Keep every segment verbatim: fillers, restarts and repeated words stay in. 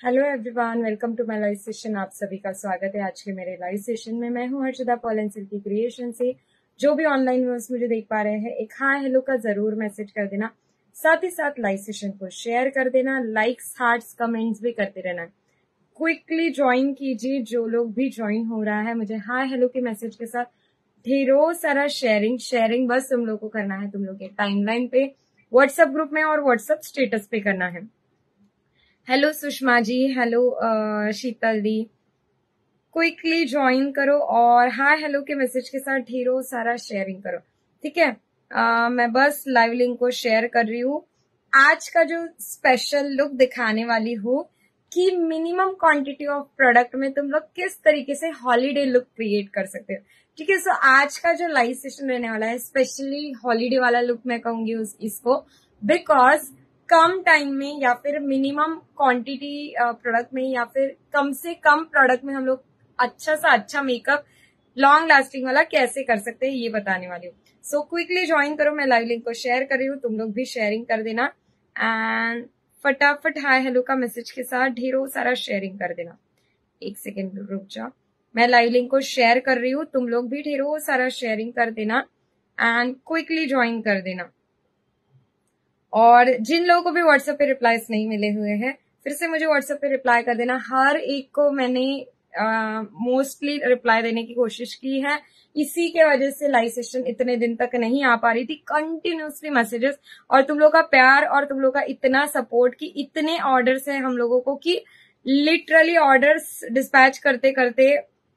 Hello everyone, welcome to my live session. आप सभी का स्वागत है आज के मेरे लाइव सेशन में। मैं हूं Harshada Paul and silky creation से। जो भी ऑनलाइन व्यूअर्स मुझे देख पा रहे हैं, एक हाय हेलो का जरूर मैसेज कर देना, साथ ही साथ लाइव सेशन को शेयर कर देना, लाइक्स हार्ट्स कमेंट्स भी करते रहना। क्विकली ज्वाइन कीजिए, जो लोग भी ज्वाइन हो रहा है मुझे हाय हेलो के मैसेज के साथ ढेरों सारा शेयरिंग शेयरिंग बस तुम लोग को करना है, तुम लोग के टाइमलाइन पे, व्हाट्सएप ग्रुप में और व्हाट्सएप स्टेटस पे करना है। Hello Sushma ji, hello Sheetal di, quickly join करो और हाय हेलो के मैसेज के साथ ढेरों सारा शेयरिंग करो, ठीक है। uh, मैं बस लाइव लिंक को शेयर कर रही हूँ। आज का जो स्पेशल लुक दिखाने वाली हूँ कि मिनिमम क्वांटिटी ऑफ प्रोडक्ट में तुम लोग किस तरीके से हॉलीडे लुक क्रिएट कर सकते हो, ठीक है। सो आज का जो लाइव सेशन रहने वाला है स्पेशली हॉलीडे वाला लुक मैं कहूंगी उस इसको, बिकॉज कम टाइम में या फिर मिनिमम क्वांटिटी प्रोडक्ट में या फिर कम से कम प्रोडक्ट में हम लोग अच्छा सा अच्छा मेकअप लॉन्ग लास्टिंग वाला कैसे कर सकते हैं ये बताने वाली हूँ। सो क्विकली ज्वाइन करो, मैं लाइव लिंक को शेयर कर रही हूँ, तुम लोग भी शेयरिंग कर देना एंड फटाफट हाय हेलो का मैसेज के साथ ढेरों सारा शेयरिंग कर देना। एक सेकेंड रुक जाओ, मैं लाइव लिंक को शेयर कर रही हूँ, तुम लोग भी ढेरों सारा शेयरिंग कर देना एंड क्विकली ज्वाइन कर देना। और जिन लोगों को भी व्हाट्सएप पे रिप्लाईज नहीं मिले हुए हैं फिर से मुझे व्हाट्सएप पे रिप्लाई कर देना। हर एक को मैंने मोस्टली uh, रिप्लाई देने की कोशिश की है, इसी के वजह से लाइव सेशन इतने दिन तक नहीं आ पा रही थी। कंटिन्यूसली मैसेजेस और तुम लोग का प्यार और तुम लोग का इतना सपोर्ट कि इतने ऑर्डर्स हैं हम लोगों को कि लिटरली ऑर्डर्स डिस्पैच करते करते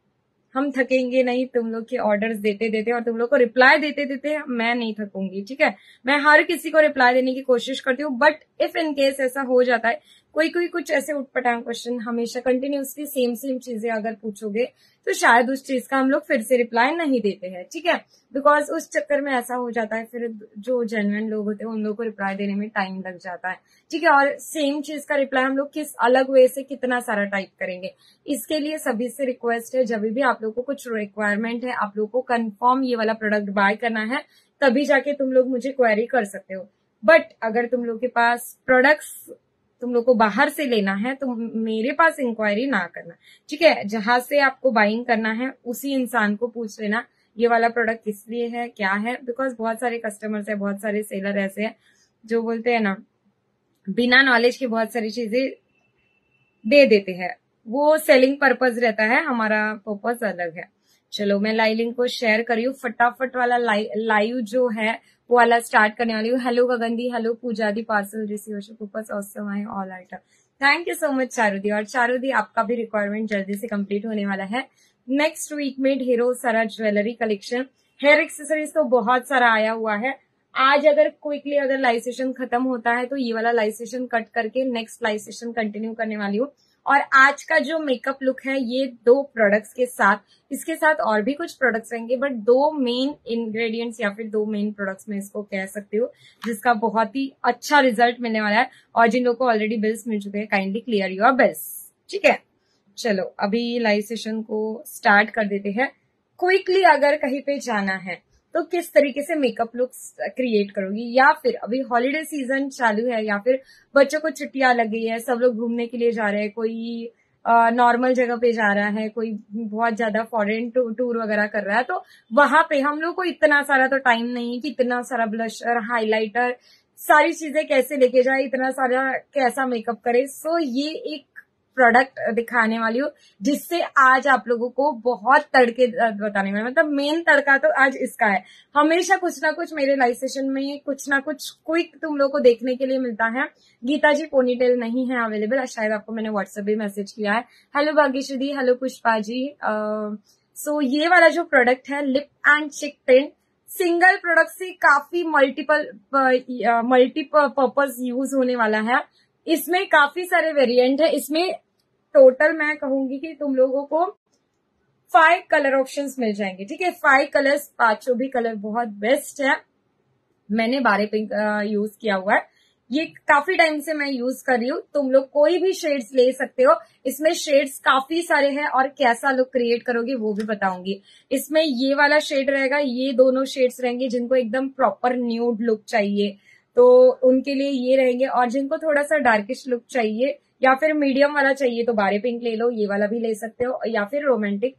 हम थकेंगे नहीं। तुम लोग के ऑर्डर्स देते देते और तुम लोग को रिप्लाई देते देते मैं नहीं थकूंगी, ठीक है। मैं हर किसी को रिप्लाई देने की कोशिश करती हूँ, बट इफ इन केस ऐसा हो जाता है कोई कोई कुछ ऐसे उटपटांग क्वेश्चन हमेशा कंटिन्यूसली सेम सेम चीजें अगर पूछोगे तो शायद उस चीज का हम लोग फिर से रिप्लाई नहीं देते हैं, ठीक है। बिकॉज उस चक्कर में ऐसा हो जाता है फिर जो जेन्युइन लोग होते हैं उन लोगों को रिप्लाई देने में टाइम लग जाता है, ठीक है। और सेम चीज का रिप्लाई हम लोग किस अलग वे से कितना सारा टाइप करेंगे। इसके लिए सभी से रिक्वेस्ट है, जब भी आप लोग को कुछ रिक्वायरमेंट है, आप लोग को कंफर्म ये वाला प्रोडक्ट बाय करना है, तभी जाके तुम लोग मुझे क्वेरी कर सकते हो। बट अगर तुम लोग के पास प्रोडक्ट्स तुम लोग को बाहर से लेना है तो मेरे पास इंक्वायरी ना करना, ठीक है। जहां से आपको बाइंग करना है उसी इंसान को पूछ लेना ये वाला प्रोडक्ट किस लिए है, क्या है। बिकॉज बहुत सारे कस्टमर्स है, बहुत सारे सेलर ऐसे हैं जो बोलते हैं ना बिना नॉलेज के बहुत सारी चीजें दे देते हैं, वो सेलिंग पर्पज रहता है, हमारा पर्पज अलग है। चलो मैं लाइव लिंक को शेयर करी हूँ, फटाफट वाला लाइव जो है वो वाला स्टार्ट करने वाली हूँ। Hello Gagandi, hello Puja di, parcel receive awesome I all item, thank you so much Charudi. और चारुदी आपका भी रिक्वायरमेंट जल्दी से कंप्लीट होने वाला है। नेक्स्ट वीक में ढेरों सारा ज्वेलरी कलेक्शन, हेयर एक्सेसरीज तो बहुत सारा आया हुआ है। आज अगर क्विकली अगर लाइव सेशन खत्म होता है तो ये वाला लाइव सेशन कट करके नेक्स्ट लाइव सेशन कंटिन्यू करने वाली हूँ। और आज का जो मेकअप लुक है ये दो प्रोडक्ट्स के साथ, इसके साथ और भी कुछ प्रोडक्ट्स रहेंगे, बट दो मेन इंग्रेडिएंट्स या फिर दो मेन प्रोडक्ट्स में इसको कह सकती हूँ जिसका बहुत ही अच्छा रिजल्ट मिलने वाला है। और जिन लोगों को ऑलरेडी बिल्स मिल चुके हैं काइंडली क्लियर योर बिल्स, ठीक है। चलो अभी लाइव सेशन को स्टार्ट कर देते हैं। क्विकली अगर कहीं पे जाना है तो किस तरीके से मेकअप लुक्स क्रिएट करोगी, या फिर अभी हॉलीडे सीजन चालू है या फिर बच्चों को छुट्टियां लग गई है, सब लोग घूमने के लिए जा रहे हैं, कोई नॉर्मल जगह पे जा रहा है, कोई बहुत ज्यादा फॉरेन टूर वगैरह कर रहा है, तो वहां पे हम लोग को इतना सारा तो टाइम नहीं है कि इतना सारा ब्लशर हाइलाइटर सारी चीजें कैसे लेके जाए, इतना सारा कैसा मेकअप करे। सो ये एक प्रोडक्ट दिखाने वाली हूँ जिससे आज आप लोगों को बहुत तड़के बताने वाले, मतलब मेन तड़का तो आज इसका है। हमेशा कुछ ना कुछ मेरे लाइव सेशन में कुछ ना कुछ क्विक तुम लोग को देखने के लिए मिलता है। गीता जी पोनीटेल नहीं है अवेलेबल, शायद आपको मैंने व्हाट्सएप भी मैसेज किया है। Hello Bhagyashree di, hello Pushpa ji. So ये वाला जो प्रोडक्ट है lip and cheek tint, single product से काफी मल्टीपल मल्टीपर्पज यूज होने वाला है। इसमें काफी सारे वेरिएंट है, इसमें टोटल मैं कहूंगी कि तुम लोगों को फाइव कलर ऑप्शंस मिल जाएंगे, ठीक है। फाइव कलर्स, पांचों भी कलर बहुत बेस्ट है। मैंने बारह पिंक यूज किया हुआ है, ये काफी टाइम से मैं यूज कर रही हूँ। तुम लोग कोई भी शेड्स ले सकते हो, इसमें शेड्स काफी सारे हैं और कैसा लुक क्रिएट करोगे वो भी बताऊंगी। इसमें ये वाला शेड रहेगा, ये दोनों शेड्स रहेंगे जिनको एकदम प्रॉपर न्यूड लुक चाहिए तो उनके लिए ये रहेंगे, और जिनको थोड़ा सा डार्किश लुक चाहिए या फिर मीडियम वाला चाहिए तो बारे पिंक ले लो, ये वाला भी ले सकते हो, या फिर रोमांटिक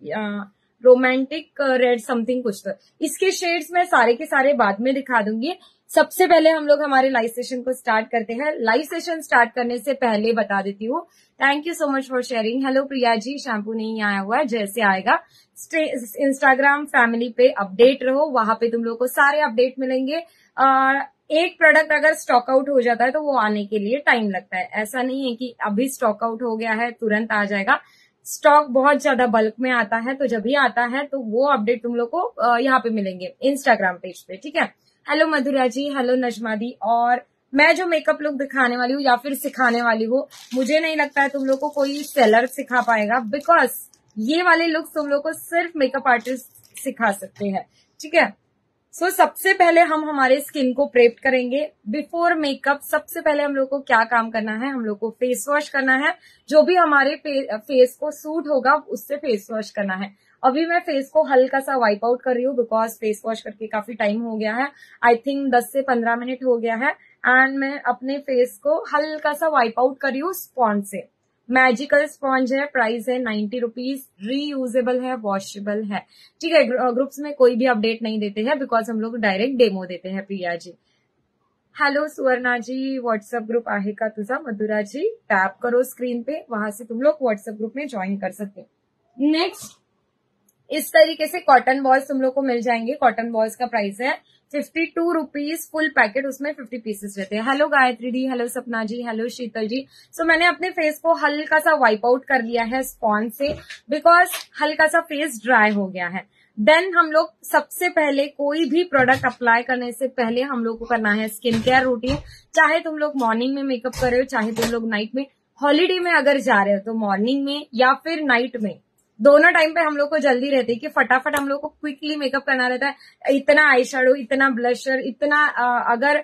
रोमांटिक रेड समथिंग कुछ। तो इसके शेड्स मैं सारे के सारे बाद में दिखा दूंगी। सबसे पहले हम लोग हमारे लाइव सेशन को स्टार्ट करते हैं। लाइव सेशन स्टार्ट करने से पहले बता देती हूँ, thank you so much for sharing. Hello Priya ji, shampoo नहीं आया हुआ है, जैसे आएगा इंस्टाग्राम फैमिली पे अपडेट रहो, वहां पे तुम लोग को सारे अपडेट मिलेंगे। आ, एक प्रोडक्ट अगर स्टॉक आउट हो जाता है तो वो आने के लिए टाइम लगता है, ऐसा नहीं है कि अभी स्टॉक आउट हो गया है तुरंत आ जाएगा। स्टॉक बहुत ज्यादा बल्क में आता है, तो जब भी आता है तो वो अपडेट तुम लोग को यहाँ पे मिलेंगे इंस्टाग्राम पेज पे, ठीक है। Hello Madhura ji, hello Najma di. और मैं जो मेकअप लुक दिखाने वाली हूँ या फिर सिखाने वाली हूँ, मुझे नहीं लगता है तुम लोग को कोई सेलर सिखा पाएगा, बिकॉज ये वाले लुक तुम लोग को सिर्फ मेकअप आर्टिस्ट सिखा सकते हैं, ठीक है। सो so, सबसे पहले हम हमारे स्किन को प्रेप करेंगे। बिफोर मेकअप सबसे पहले हम लोग को क्या काम करना है, हम लोग को फेस वॉश करना है। जो भी हमारे फे, फेस को सूट होगा उससे फेस वॉश करना है। अभी मैं फेस को हल्का सा वाइप आउट कर रही हूँ, बिकॉज फेस वॉश करके काफी टाइम हो गया है, आई थिंक दस से पंद्रह मिनट हो गया है। एंड मैं अपने फेस को हल्का सा वाइप आउट कर रही हूँ स्पॉन्ज से। मैजिकल स्पॉन्ज है, प्राइस है नाइन्टी रुपीज, रीयूजेबल है, वॉशेबल है, ठीक है। ग्रुप्स में कोई भी अपडेट नहीं देते हैं, बिकॉज हम लोग डायरेक्ट डेमो देते हैं। Priya ji, hello Suvarna ji, WhatsApp group आहे का तुझा? मधुरा जी, टैप करो स्क्रीन पे, वहां से तुम लोग व्हाट्सएप ग्रुप में ज्वाइन कर सकते हो। नेक्स्ट, इस तरीके से कॉटन बॉल्स तुम लोग को मिल जाएंगे। कॉटन बॉल्स का प्राइस है fifty two rupees, full packet, उसमें फिफ्टी पीसेस रहते हैं। हेलो गायत्री दी, हेलो सपना जी, हेलो शीतल जी। सो so, मैंने अपने फेस को हल्का सा वाइप आउट कर लिया है स्पॉन्ज से, बिकॉज हल्का सा फेस ड्राई हो गया है। देन हम लोग सबसे पहले कोई भी प्रोडक्ट अप्लाई करने से पहले हम लोग को करना है स्किन केयर रूटीन। चाहे तुम लोग मॉर्निंग में मेकअप कर रहे हो, चाहे तुम लोग नाइट में, हॉलीडे में अगर जा रहे हो तो मॉर्निंग में या फिर नाइट में, दोनों टाइम पे हम लोग को जल्दी रहती है कि फटाफट हम लोग को क्विकली मेकअप करना रहता है। इतना आई शेडो, इतना ब्लशर, इतना आ, अगर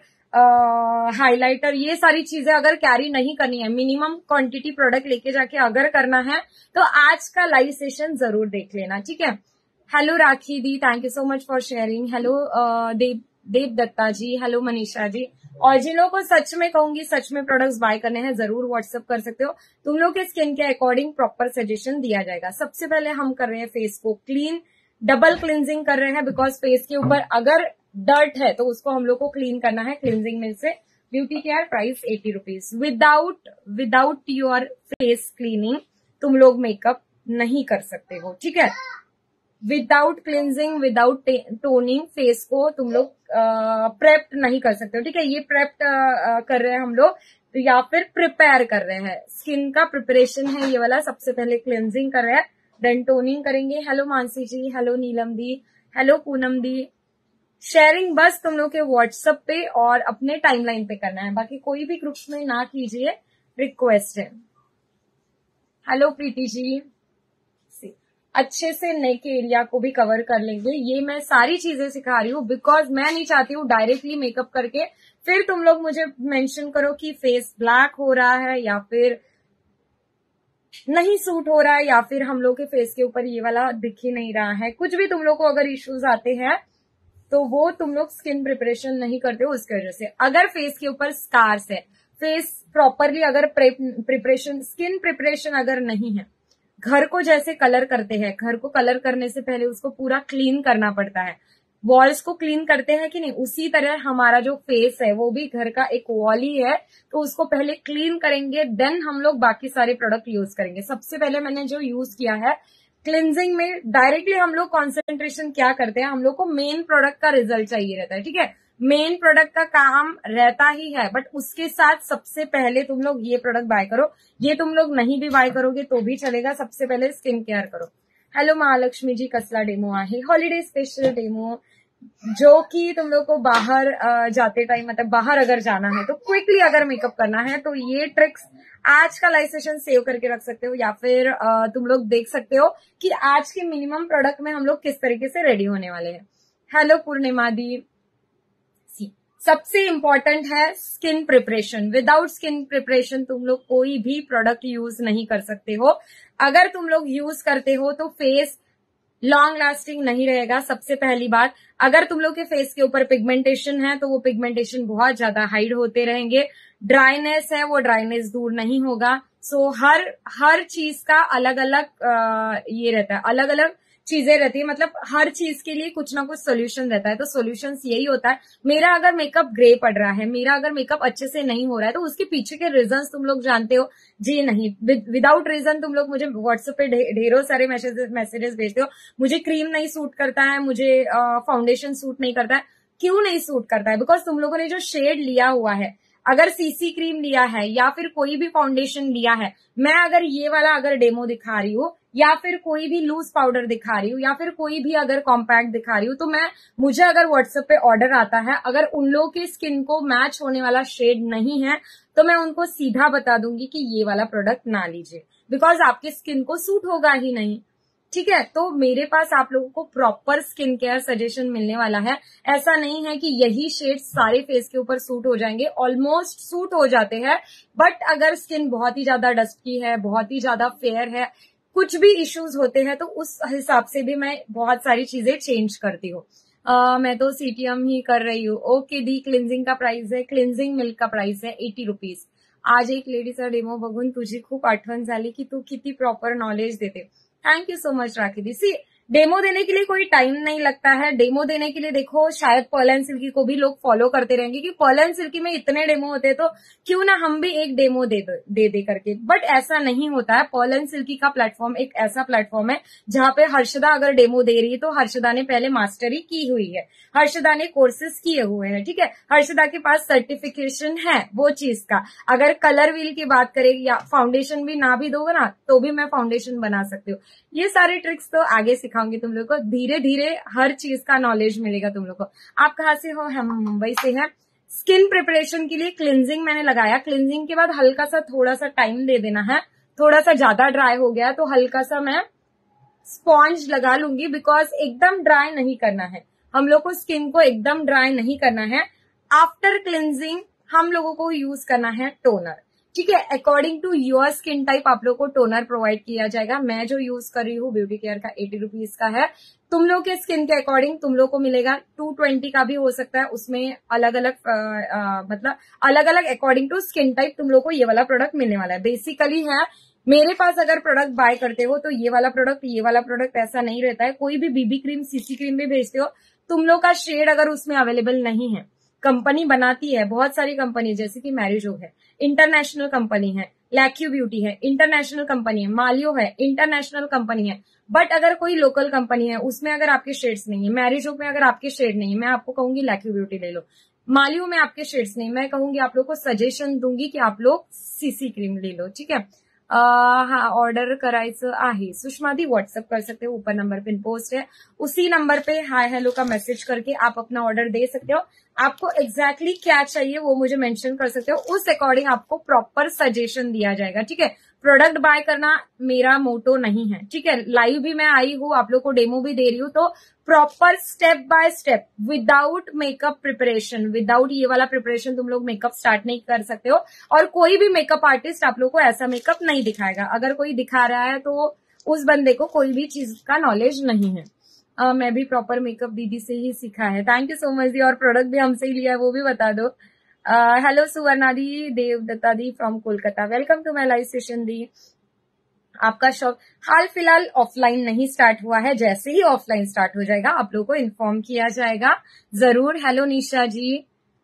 हाइलाइटर, ये सारी चीजें अगर कैरी नहीं करनी है, मिनिमम क्वांटिटी प्रोडक्ट लेके जाके अगर करना है तो आज का लाइव सेशन जरूर देख लेना, ठीक है। Hello Rakhi di, thank you so much for sharing. Hello Dev Dev Datta ji, hello Manisha ji. और जिन लोगों को सच में कहूंगी सच में प्रोडक्ट्स बाय करने हैं, जरूर व्हाट्सअप कर सकते हो। तुम लोग के स्किन के अकॉर्डिंग प्रॉपर सजेशन दिया जाएगा। सबसे पहले हम कर रहे हैं फेस को क्लीन, डबल क्लिनजिंग कर रहे हैं, बिकॉज फेस के ऊपर अगर डर्ट है तो उसको हम लोग को क्लीन करना है क्लिनजिंग मिल्क से। Beauty care, price eighty rupees. Without without your face cleaning तुम लोग मेकअप नहीं कर सकते हो, ठीक है। Without cleansing, without toning face को तुम लोग प्रेप्ट नहीं कर सकते हो, ठीक है। ये प्रेप्ट कर रहे हैं हम लोग, तो या फिर प्रिपेयर कर रहे हैं, स्किन का प्रिपरेशन है ये वाला। सबसे पहले क्लिनजिंग कर रहे हैं, देन टोनिंग करेंगे। Hello Mansi ji, hello Neelam di, hello Poonam di. Sharing बस तुम लोग के व्हाट्सएप पे और अपने टाइमलाइन पे करना है, बाकी कोई भी ग्रुप्स में ना कीजिए, रिक्वेस्ट है। हेलो प्रीति जी, अच्छे से नेक एरिया को भी कवर कर लेंगे। ये मैं सारी चीजें सिखा रही हूँ, बिकॉज मैं नहीं चाहती हूँ डायरेक्टली मेकअप करके फिर तुम लोग मुझे मेंशन करो कि फेस ब्लैक हो रहा है या फिर नहीं सूट हो रहा है, या फिर हम लोग के फेस के ऊपर ये वाला दिख ही नहीं रहा है। कुछ भी तुम लोग को अगर इश्यूज आते हैं तो वो तुम लोग स्किन प्रिपरेशन नहीं करते हो उसकी वजह से। अगर फेस के ऊपर स्कार्स है, फेस प्रॉपरली अगर प्रिपरेशन, स्किन प्रिपरेशन अगर नहीं है, घर को जैसे कलर करते हैं, घर को कलर करने से पहले उसको पूरा क्लीन करना पड़ता है, वॉल्स को क्लीन करते हैं कि नहीं, उसी तरह हमारा जो फेस है वो भी घर का एक वॉल ही है, तो उसको पहले क्लीन करेंगे, देन हम लोग बाकी सारे प्रोडक्ट यूज करेंगे। सबसे पहले मैंने जो यूज किया है क्लिनजिंग में, डायरेक्टली हम लोग कॉन्सेंट्रेशन क्या करते हैं, हम लोग को मेन प्रोडक्ट का रिजल्ट चाहिए रहता है, ठीक है। मेन प्रोडक्ट का काम रहता ही है, बट उसके साथ सबसे पहले तुम लोग ये प्रोडक्ट बाय करो। ये तुम लोग नहीं भी बाय करोगे तो भी चलेगा, सबसे पहले स्किन केयर करो। हेलो महालक्ष्मी जी, कसला डेमो आहे, हॉलीडे स्पेशल डेमो, जो कि तुम लोग को बाहर जाते टाइम, मतलब बाहर अगर जाना है तो क्विकली अगर मेकअप करना है तो ये ट्रिक्स आज का लाइव सेशन सेव करके रख सकते हो, या फिर तुम लोग देख सकते हो कि आज के मिनिमम प्रोडक्ट में हम लोग किस तरीके से रेडी होने वाले हैं। हेलो पूर्णिमा दी, सबसे इंपॉर्टेंट है skin preparation. Without skin preparation तुम लोग कोई भी प्रोडक्ट यूज नहीं कर सकते हो। अगर तुम लोग यूज करते हो तो फेस लॉन्ग लास्टिंग नहीं रहेगा। सबसे पहली बात, अगर तुम लोग के फेस के ऊपर पिगमेंटेशन है तो वो पिगमेंटेशन बहुत ज्यादा हाइड होते रहेंगे। ड्राइनेस है, वो ड्राइनेस दूर नहीं होगा। सो हर हर चीज का अलग अलग ये रहता है, अलग अलग चीजें रहती है, मतलब हर चीज के लिए कुछ ना कुछ सोल्यूशन रहता है। तो सोल्यूशन यही होता है, मेरा अगर मेकअप ग्रे पड़ रहा है, मेरा अगर मेकअप अच्छे से नहीं हो रहा है, तो उसके पीछे के रीजंस तुम लोग जानते हो जी नहीं। विदाउट रीजन तुम लोग मुझे व्हाट्सएप पे ढेरों सारे मैसेजेस मैसेजेस भेजते हो, मुझे क्रीम नहीं सूट करता है, मुझे फाउंडेशन सूट नहीं करता है। क्यों नहीं सूट करता है? बिकॉज तुम लोगों ने जो शेड लिया हुआ है, अगर सीसी क्रीम लिया है या फिर कोई भी फाउंडेशन लिया है, मैं अगर ये वाला अगर डेमो दिखा रही हूँ या फिर कोई भी लूज पाउडर दिखा रही हूँ या फिर कोई भी अगर कॉम्पैक्ट दिखा रही हूँ, तो मैं मुझे अगर व्हाट्सएप पे ऑर्डर आता है, अगर उन लोगों की स्किन को मैच होने वाला शेड नहीं है, तो मैं उनको सीधा बता दूंगी कि ये वाला प्रोडक्ट ना लीजिए, बिकॉज आपकी स्किन को सूट होगा ही नहीं। ठीक है, तो मेरे पास आप लोगों को प्रॉपर स्किन केयर सजेशन मिलने वाला है। ऐसा नहीं है कि यही शेड सारे फेस के ऊपर सूट हो जाएंगे, ऑलमोस्ट सूट हो जाते हैं, बट अगर स्किन बहुत ही ज्यादा डस्टी है, बहुत ही ज्यादा फेयर है, कुछ भी इश्यूज होते हैं, तो उस हिसाब से भी मैं बहुत सारी चीजें चेंज करती हूँ। Uh, मैं तो सीटीएम ही कर रही हूँ। ओके दी, क्लिन्झिंग का प्राइस है, क्लिन्झिंग मिल्क का प्राइस है एटी रुपीज। आज एक लेडीचा डेमो बघून तुझी खूप आठवण झाली की तू किती प्रॉपर नॉलेज देते। Thank you so much Rakhi di. See, demo देने के लिए कोई टाइम नहीं लगता है। डेमो देने के लिए देखो, शायद पर्ल एंड सिल्की को भी लोग फॉलो करते रहेंगे कि पर्ल एंड सिल्की में इतने डेमो होते हैं, तो क्यों ना हम भी एक डेमो दे दे दे करके। बट ऐसा नहीं होता है। पर्ल एंड सिल्की का प्लेटफॉर्म एक ऐसा प्लेटफॉर्म है जहां पे हर्षदा अगर डेमो दे रही है तो हर्षदा ने पहले मास्टरी की हुई है, हर्षदा ने कोर्सेज किए हुए हैं। ठीक है, हर्षदा के पास सर्टिफिकेशन है वो चीज का। अगर कलर व्हील की बात करें या फाउंडेशन भी ना भी दोगे ना, तो भी मैं फाउंडेशन बना सकती हूँ। ये सारे ट्रिक्स तो आगे सिखाऊंगी तुम लोग को। धीरे धीरे हर चीज का नॉलेज मिलेगा तुम लोग को। आप कहाँ से हो? हम मुंबई से हैं। स्किन प्रिपरेशन के लिए क्लिनजिंग मैंने लगाया। क्लिनजिंग के बाद हल्का सा थोड़ा सा टाइम दे देना है। थोड़ा सा ज्यादा ड्राई हो गया तो हल्का सा मैं स्पॉन्ज लगा लूंगी, बिकॉज एकदम ड्राई नहीं करना है हम लोग को, स्किन को एकदम ड्राई नहीं करना है। आफ्टर क्लिनजिंग हम लोगों को यूज करना है टोनर। ठीक है, according to your skin type आप लोग को टोनर प्रोवाइड किया जाएगा। मैं जो यूज कर रही हूँ ब्यूटी केयर का एटी रुपीज का है। तुम लोग के स्किन के अकॉर्डिंग तुम लोग को मिलेगा टू ट्वेंटी का भी हो सकता है। उसमें अलग अलग मतलब अलग अलग अकॉर्डिंग टू स्किन टाइप तुम लोग को ये वाला प्रोडक्ट मिलने वाला है। बेसिकली है, मेरे पास अगर प्रोडक्ट बाय करते हो तो ये वाला प्रोडक्ट ये वाला प्रोडक्ट ऐसा नहीं रहता है। कोई भी बीबी क्रीम सीसी क्रीम भी भेजते हो, तुम लोग का शेड अगर उसमें अवेलेबल नहीं है, कंपनी बनाती है बहुत सारी कंपनी, जैसे कि मैरिजो है, इंटरनेशनल कंपनी है, लैक्यू ब्यूटी है, इंटरनेशनल कंपनी है, मालियो है, इंटरनेशनल कंपनी है। बट अगर कोई लोकल कंपनी है, उसमें अगर आपके शेड्स नहीं है, मैरिजो में अगर आपके शेड नहीं है, मैं आपको कहूंगी लैक्यू ब्यूटी ले लो। मालियो में आपके शेड्स नहीं, मैं कहूंगी आप लोग को सजेशन दूंगी कि आप लोग सीसी क्रीम ले लो। ठीक है, हा ऑर्डर करायचं आहे। सुषमा दी व्हाट्सएप कर सकते हो, ऊपर नंबर पिन पोस्ट है, उसी नंबर पे हाय हेलो का मैसेज करके आप अपना ऑर्डर दे सकते हो। आपको एग्जैक्टली exactly क्या चाहिए वो मुझे मेंशन कर सकते हो, उस अकॉर्डिंग आपको प्रॉपर सजेशन दिया जाएगा। ठीक है, प्रोडक्ट बाय करना मेरा मोटो नहीं है। ठीक है, लाइव भी मैं आई हूँ, आप लोग को डेमो भी दे रही हूँ, तो proper step by step without makeup preparation, without ये वाला प्रिपरेशन तुम लोग मेकअप स्टार्ट नहीं कर सकते हो। और कोई भी मेकअप आर्टिस्ट आप लोग को ऐसा मेकअप नहीं दिखाएगा। अगर कोई दिखा रहा है तो उस बंदे को कोई भी चीज का नॉलेज नहीं है। Uh, मैं भी प्रॉपर मेकअप दीदी से ही सीखा है। थैंक यू सो मच दी। और प्रोडक्ट भी हमसे ही लिया है, वो भी बता दो। हेलो सुवर्णा दी, देवदत्ता दी from Kolkata, welcome to my live session दी। आपका शॉप हाल फिलहाल ऑफलाइन नहीं स्टार्ट हुआ है, जैसे ही ऑफलाइन स्टार्ट हो जाएगा आप लोगों को इन्फॉर्म किया जाएगा जरूर। हेलो निशा जी,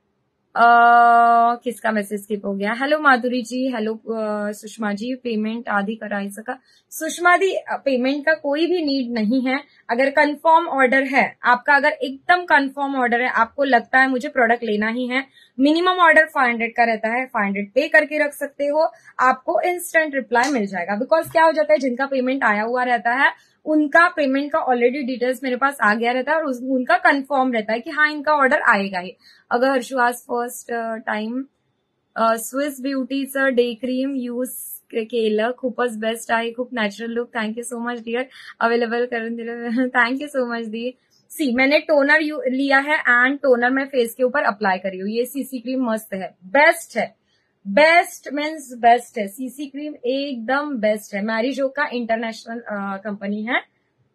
Uh, किसका मैसेज स्किप हो गया? Hello Madhuri ji, hello uh, Sushma ji, payment आदि करायचं का? सुषमा दी, पेमेंट का कोई भी नीड नहीं है। अगर कंफर्म ऑर्डर है आपका, अगर एकदम कंफर्म ऑर्डर है, आपको लगता है मुझे प्रोडक्ट लेना ही है, मिनिमम ऑर्डर फाइव हंड्रेड का रहता है, फाइव हंड्रेड पे करके रख सकते हो, आपको इंस्टेंट रिप्लाई मिल जाएगा। बिकॉज क्या हो जाता है, जिनका पेमेंट आया हुआ रहता है उनका पेमेंट का ऑलरेडी डिटेल्स मेरे पास आ गया रहता है और उनका कंफर्म रहता है कि हाँ इनका ऑर्डर आएगा ही। अगर हर्षवास फर्स्ट टाइम स्विस ब्युटीचं डे क्रीम यूज केलं, खूपच बेस्ट आहे, खूप natural look, thank you so much dear, available करून दिलं, थँक्यू सो मच दी। सी, मैंने टोनर लिया है एंड टोनर मैं फेस के ऊपर अप्लाई करी हूँ। ये सीसी क्रीम मस्त है, बेस्ट है, बेस्ट मीन्स बेस्ट है, सीसी क्रीम एकदम बेस्ट है। मैरिजो का इंटरनेशनल कंपनी है,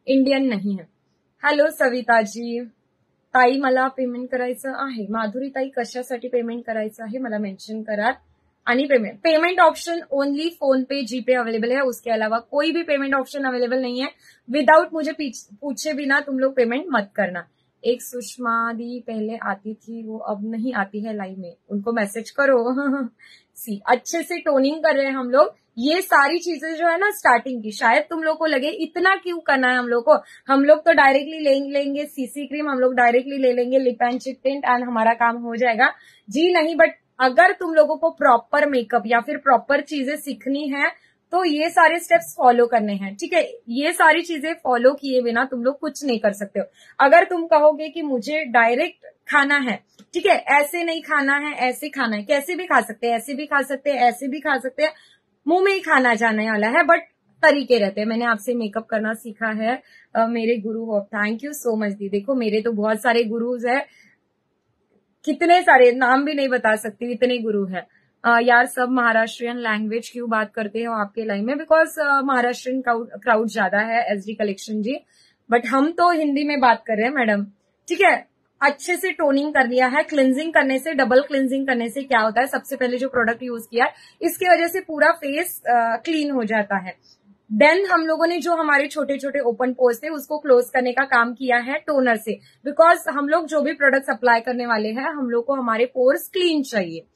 इंडियन नहीं है। हॅलो सविताजी, ताई मला पेमेंट करायचं आहे। माधुरी ताई कशासाठी पेमेंट करायचं आहे मला मेंशन करा। आणि payment payment option only PhonePe GPay available है, उसके अलावा कोई भी पेमेंट ऑप्शन अवेलेबल नहीं है। विदाउट मुझे पूछे बिना तुम लोग पेमेंट मत करना। एक सुषमा दी पहले आती थी, वो अब नहीं आती है लाइव में, उनको मैसेज करो। सी अच्छे से टोनिंग कर रहे हैं हम लोग। ये सारी चीजें जो है ना स्टार्टिंग की, शायद तुम लोग को लगे इतना क्यों करना है हम लोग को। हम लोग तो डायरेक्टली ले लेंगे सीसी क्रीम, हम लोग डायरेक्टली ले लेंगे lip and cheek tint and हमारा काम हो जाएगा। जी नहीं, बट अगर तुम लोगों को प्रॉपर मेकअप या फिर प्रॉपर चीजें सीखनी है तो ये सारे स्टेप्स फॉलो करने हैं, ठीक है। ये सारी चीजें फॉलो किए बिना तुम लोग कुछ नहीं कर सकते हो। अगर तुम कहोगे कि मुझे डायरेक्ट खाना है, ठीक है, ऐसे नहीं खाना है, ऐसे खाना है, कैसे भी खा सकते हैं, ऐसे भी खा सकते हैं, ऐसे भी खा सकते हैं, मुंह में ही खाना जाने वाला है, बट तरीके रहते हैं। मैंने आपसे मेकअप करना सीखा है, uh, मेरे गुरु हो। थैंक यू सो मच दी। देखो मेरे तो बहुत सारे गुरुज है, कितने सारे नाम भी नहीं बता सकती, इतने गुरु है। uh, यार सब महाराष्ट्रियन लैंग्वेज क्यों बात करते हो आपके लाइन में? बिकॉज uh, महाराष्ट्रियन क्राउड ज्यादा है एसडी कलेक्शन जी, बट हम तो हिंदी में बात कर रहे हैं मैडम, ठीक है। अच्छे से टोनिंग कर लिया है। क्लिनजिंग करने से, डबल क्लिनजिंग करने से क्या होता है, सबसे पहले जो प्रोडक्ट यूज किया है इसकी वजह से पूरा फेस क्लीन uh, हो जाता है। देन हम लोगों ने जो हमारे छोटे छोटे ओपन पोर्स थे उसको क्लोज करने का काम किया है टोनर से, बिकॉज हम लोग जो भी प्रोडक्ट्स अप्लाई करने वाले हैं हम लोग को हमारे पोर्स क्लीन चाहिए।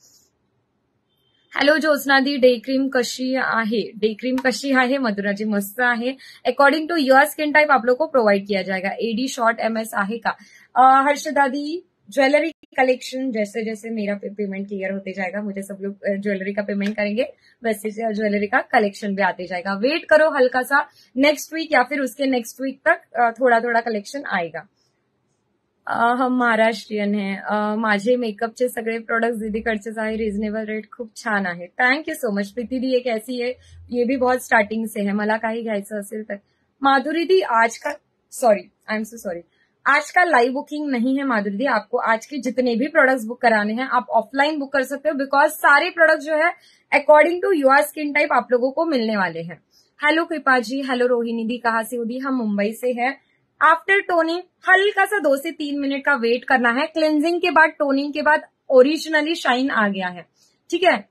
हॅलो ज्योत्स्ना दी, डे क्रीम कशी आहे? डे क्रीम कशी आहे मधुरा जी? मस्त आहे। According to your skin type आप लोग को प्रोवाइड किया जाएगा। एडी शॉर्ट एमएस आहे का? हर्षदा दी, ज्वेलरी कलेक्शन जैसे जैसे मेरा पे, पेमेंट क्लियर होते जाएगा, मुझे सब लोग ज्वेलरी का पेमेंट करेंगे, वैसे ज्वेलरी का कलेक्शन भी आते जाएगा। वेट करो हल्का सा, नेक्स्ट वीक या फिर उसके नेक्स्ट वीक तक थोड़ा थोड़ा कलेक्शन आएगा। Uh, हम महाराष्ट्रीयन आहे। uh, माझे मेकअपचे सगळे प्रोडक्ट दीदीकडचेच आहे, रिझनेबल रेट खूप छान आहे। Thank you so much. प्रीति दी एक ऐसी है, ये भी बहुत स्टार्टिंग से है, मला काही घ्यायचं असेल तर। माधुरी दी आज का, sorry I am so sorry, आज का लाइव बुकिंग नहीं है माधुरी दी। आपको आज के जितने भी प्रोडक्ट्स बुक कराने हैं आप ऑफलाइन बुक कर सकते हो, बिकॉज सारे प्रोडक्ट जो है according to your skin type आप लोगों को मिलने वाले हैं। हेलो कृपा जी, हेलो रोहिणी दी, कहाँ से हो दी? हम मुंबई से है। आफ्टर टोनिंग हल्का सा दो से तीन मिनट का वेट करना है। क्लेंजिंग के बाद, टोनिंग के बाद ओरिजिनली शाइन आ गया है, ठीक है।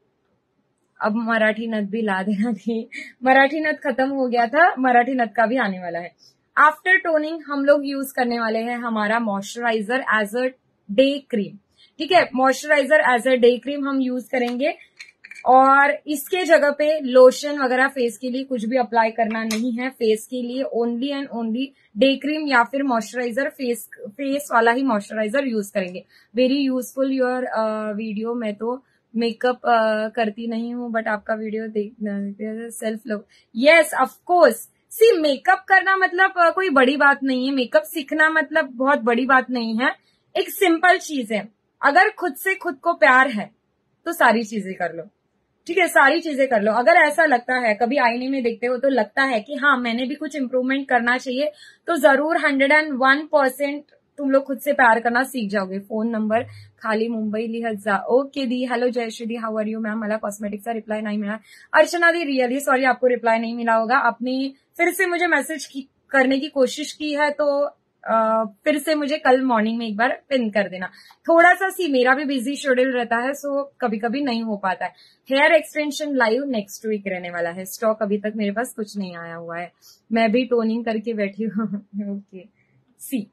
अब मराठी नथ भी ला देना थी, मराठी नथ खत्म हो गया था, मराठी नथ का भी आने वाला है। आफ्टर टोनिंग हम लोग यूज करने वाले हैं हमारा moisturiser as a day cream, ठीक है। Moisturiser as a day cream हम यूज करेंगे, और इसके जगह पे लोशन वगैरह फेस के लिए कुछ भी अप्लाई करना नहीं है। फेस के लिए only and only day cream या फिर मॉइस्चराइजर, फेस फेस वाला ही मॉइस्चराइजर यूज करेंगे। Very useful your video. मैं तो मेकअप uh, करती नहीं हूँ, बट आपका वीडियो देखना self love. Yes of course, see makeup करना मतलब uh, कोई बड़ी बात नहीं है। मेकअप सीखना मतलब बहुत बड़ी बात नहीं है, एक सिंपल चीज है। अगर खुद से खुद को प्यार है तो सारी चीजें कर लो, ठीक है, सारी चीजें कर लो। अगर ऐसा लगता है, कभी आईने में देखते हो तो लगता है कि हाँ मैंने भी कुछ इंप्रूवमेंट करना चाहिए, तो जरूर हंड्रेड एंड वन परसेंट तुम लोग खुद से प्यार करना सीख जाओगे। फोन नंबर खाली मुंबई लिहत जा। ओके दी, हेलो जयश्री दी, हाउ आर यू मैम? मला कॉस्मेटिक्सचा रिप्लाय नहीं मिला। अर्चना दी, रियली सॉरी, आपको रिप्लाई नहीं मिला होगा। आपने फिर से मुझे मैसेज करने की कोशिश की है तो Uh, फिर से मुझे कल मॉर्निंग में एक बार पिन कर देना। थोड़ा सा सी मेरा भी बिजी शेड्यूल रहता है, सो कभी कभी नहीं हो पाता है। Hair extension live next week रहने वाला है। स्टॉक अभी तक मेरे पास कुछ नहीं आया हुआ है, मैं भी टोनिंग करके बैठी हूँ। ओके सी,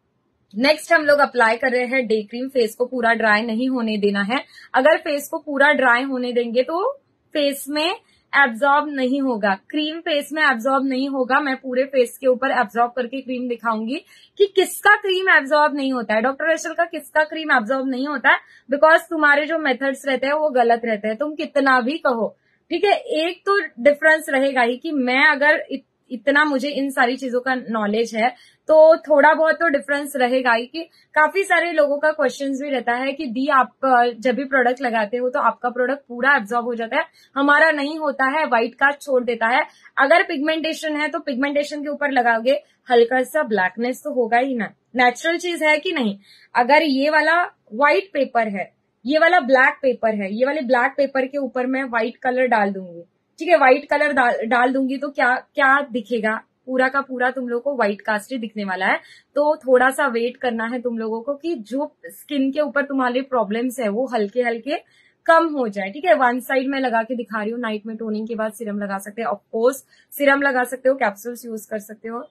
नेक्स्ट हम लोग अप्लाई कर रहे हैं डे क्रीम। फेस को पूरा ड्राई नहीं होने देना है। अगर फेस को पूरा ड्राई होने देंगे तो फेस में एब्जॉर्ब नहीं होगा, क्रीम फेस में एब्जॉर्ब नहीं होगा। मैं पूरे फेस के ऊपर एब्जॉर्ब करके क्रीम दिखाऊंगी कि किसका क्रीम एब्जॉर्ब नहीं होता है। डॉक्टर रेशल का किसका क्रीम एब्जॉर्ब नहीं होता है, बिकॉज तुम्हारे जो मेथड्स रहते हैं वो गलत रहते हैं, तुम कितना भी कहो, ठीक है। एक तो डिफरेंस रहेगा ही कि मैं अगर इत, इतना मुझे इन सारी चीजों का नॉलेज है तो थोड़ा बहुत तो डिफरेंस रहेगा ही। कि काफी सारे लोगों का क्वेश्चन भी रहता है कि दी आप जब भी प्रोडक्ट लगाते हो तो आपका प्रोडक्ट पूरा एब्जॉर्ब हो जाता है, हमारा नहीं होता है, व्हाइट कास्ट छोड़ देता है। अगर पिगमेंटेशन है तो पिगमेंटेशन के ऊपर लगाओगे हल्का सा ब्लैकनेस तो होगा ही ना, नेचुरल चीज है कि नहीं। अगर ये वाला व्हाइट पेपर है, ये वाला ब्लैक पेपर है, ये वाले ब्लैक पेपर के ऊपर मैं व्हाइट कलर डाल दूंगी, ठीक है, व्हाइट कलर डाल, डाल दूंगी तो क्या क्या दिखेगा, पूरा का पूरा तुम लोगों को व्हाइट कास्ट ही दिखने वाला है। तो थोड़ा सा वेट करना है तुम लोगों को कि जो स्किन के ऊपर तुम्हारे प्रॉब्लम्स है वो हल्के हल्के कम हो जाए, ठीक है। वन साइड में लगा के दिखा रही हूँ। नाइट में टोनिंग के बाद सीरम लगा सकते हो, ऑफकोर्स सीरम लगा सकते हो, कैप्सूल्स यूज कर सकते हो।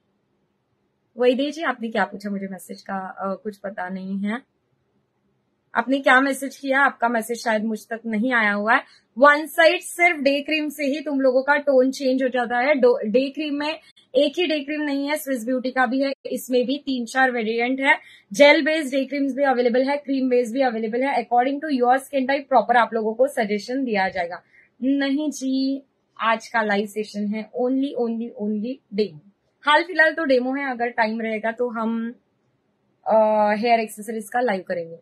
वही दीजिए, आपने क्या पूछा मुझे मैसेज का आ, कुछ पता नहीं है। आपने क्या मैसेज किया, आपका मैसेज शायद मुझ तक नहीं आया हुआ है। वन साइड सिर्फ डे क्रीम से ही तुम लोगों का टोन चेंज हो जाता है। डे क्रीम में एक ही डे क्रीम नहीं है, स्विस ब्यूटी का भी है, इसमें भी तीन चार वेरिएंट है। जेल बेस्ड डे क्रीम्स भी अवेलेबल है, क्रीम बेस्ड भी अवेलेबल है। According to your skin type proper आप लोगों को सजेशन दिया जाएगा। नहीं जी, आज का लाइव सेशन है ओनली ओनली ओनली डेमो। हाल फिलहाल तो डेमो है, अगर टाइम रहेगा तो हम हेयर एक्सेसरीज का लाइव करेंगे।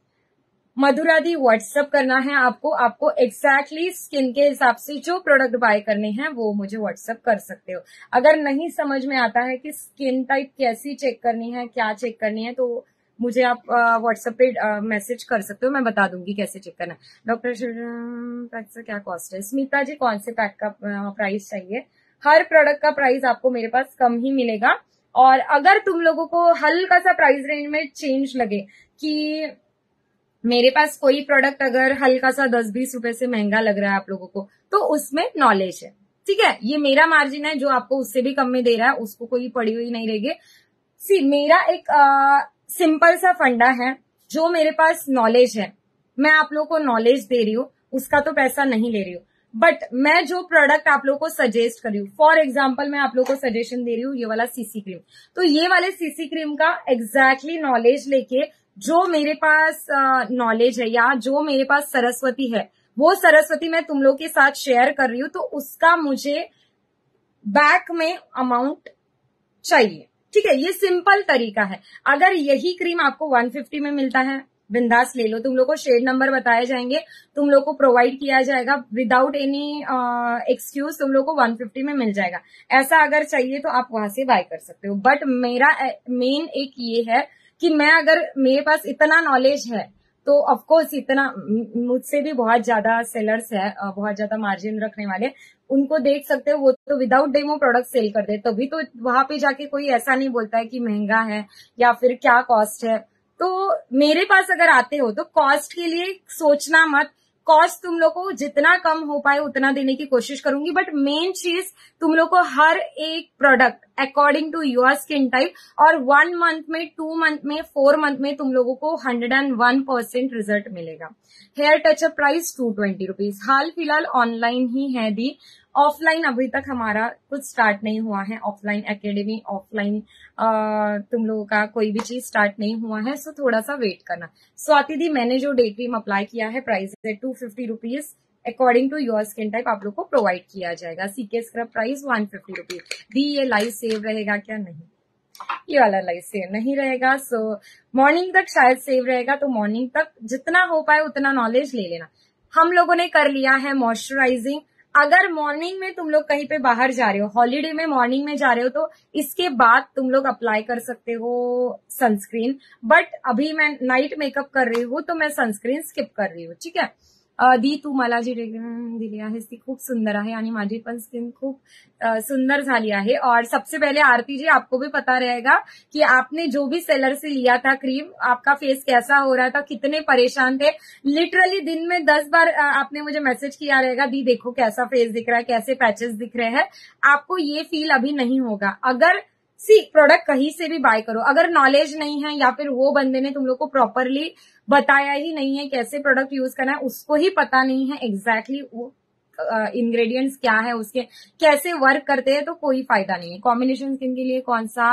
मधुरा दी व्हाट्सएप करना है आपको, आपको एग्जैक्टली स्किन के हिसाब से जो प्रोडक्ट बाय करने हैं वो मुझे व्हाट्सएप कर सकते हो। अगर नहीं समझ में आता है कि स्किन टाइप कैसी चेक करनी है, क्या चेक करनी है, तो मुझे आप व्हाट्सएप पे मैसेज कर सकते हो, मैं बता दूंगी कैसे चेक करना है। डॉक्टर पैक का क्या कॉस्ट है? स्मिता जी, कौन से पैक का प्राइस चाहिए? हर प्रोडक्ट का प्राइस आपको मेरे पास कम ही मिलेगा। और अगर तुम लोगों को हल्का सा प्राइस रेंज में चेंज लगे कि मेरे पास कोई प्रोडक्ट अगर हल्का सा दस बीस रुपए से महंगा लग रहा है आप लोगों को, तो उसमें नॉलेज है, ठीक है। ये मेरा मार्जिन है, जो आपको उससे भी कम में दे रहा है उसको कोई पड़ी हुई नहीं रहेगी। सी, मेरा एक आ, सिंपल सा फंडा है, जो मेरे पास नॉलेज है मैं आप लोगों को नॉलेज दे रही हूँ, उसका तो पैसा नहीं ले रही हूँ। बट मैं जो प्रोडक्ट आप लोगों को सजेस्ट कर रही हूँ, फॉर एग्जाम्पल मैं आप लोगों को सजेशन दे रही हूँ ये वाला सीसी क्रीम, तो ये वाले सीसी क्रीम का एग्जैक्टली नॉलेज लेके जो मेरे पास नॉलेज है या जो मेरे पास सरस्वती है, वो सरस्वती मैं तुम लोग के साथ शेयर कर रही हूँ, तो उसका मुझे बैक में अमाउंट चाहिए, ठीक है। ये सिंपल तरीका है। अगर यही क्रीम आपको वन फिफ्टी में मिलता है, बिंदास ले लो, तुम लोग को शेड नंबर बताए जाएंगे, तुम लोग को प्रोवाइड किया जाएगा विदाउट एनी एक्सक्यूज, तुम लोग को वन फिफ्टी में मिल जाएगा। ऐसा अगर चाहिए तो आप वहां से बाय कर सकते हो। बट मेरा मेन एक ये है कि मैं, अगर मेरे पास इतना नॉलेज है तो ऑफकोर्स इतना, मुझसे भी बहुत ज्यादा सेलर्स है, बहुत ज्यादा मार्जिन रखने वाले, उनको देख सकते हो, वो तो विदाउट डेमो प्रोडक्ट सेल कर दे, तभी तो वहां पे जाके कोई ऐसा नहीं बोलता है कि महंगा है या फिर क्या कॉस्ट है। तो मेरे पास अगर आते हो तो कॉस्ट के लिए सोचना मत, कॉस्ट तुम लोग को जितना कम हो पाए उतना देने की कोशिश करूंगी। बट मेन चीज, तुम लोग को हर एक product according to your skin type, और वन मंथ में, टू मंथ में, फोर मंथ में तुम लोगों को hundred and one percent result मिलेगा। Hair touchup price two twenty rupees. हाल फिलहाल ऑनलाइन ही है दी, ऑफलाइन अभी तक हमारा कुछ स्टार्ट नहीं हुआ है। ऑफलाइन एकेडमी, ऑफलाइन तुम लोगों का कोई भी चीज स्टार्ट नहीं हुआ है, सो थोड़ा सा वेट करना। स्वाति दी, मैंने जो डे क्रीम अप्लाई किया है, प्राइस है two fifty rupees, according to your skin type आप लोग को प्रोवाइड किया जाएगा। CK scrub price one fifty rupees. दी, ये लाइव सेव रहेगा क्या? नहीं, ये वाला लाइव सेव नहीं रहेगा। सो मॉर्निंग तक शायद सेव रहेगा, तो मॉर्निंग तक जितना हो पाए उतना नॉलेज ले लेना। हम लोगों ने कर लिया है मॉइस्चराइजिंग। अगर मॉर्निंग में तुम लोग कहीं पे बाहर जा रहे हो, हॉलीडे में मॉर्निंग में जा रहे हो, तो इसके बाद तुम लोग अप्लाई कर सकते हो सनस्क्रीन। बट अभी मैं नाइट मेकअप कर रही हूँ तो मैं सनस्क्रीन स्किप कर रही हूँ, ठीक है। दी, तू मला जी दिली आहेस ती खूप सुंदर आहे आणि माझी पण स्किन खूप सुंदर झाली आहे। और सबसे पहले आरती जी, आपको भी पता रहेगा कि आपने जो भी सेलर से लिया था क्रीम, आपका फेस कैसा हो रहा था, कितने परेशान थे। लिटरली दिन में दस बार आपने मुझे मैसेज किया रहेगा, दी देखो कैसा फेस दिख रहा है, कैसे पैचेस दिख रहे हैं। आपको ये फील अभी नहीं होगा। अगर सी प्रोडक्ट कहीं से भी बाय करो, अगर नॉलेज नहीं है या फिर वो बंदे ने तुम लोग को प्रॉपरली बताया ही नहीं है कैसे प्रोडक्ट यूज करना है, उसको ही पता नहीं है एग्जैक्टली exactly वो इंग्रेडिएंट्स क्या है, उसके कैसे वर्क करते हैं, तो कोई फायदा नहीं है। कॉम्बिनेशन स्किन के लिए कौन सा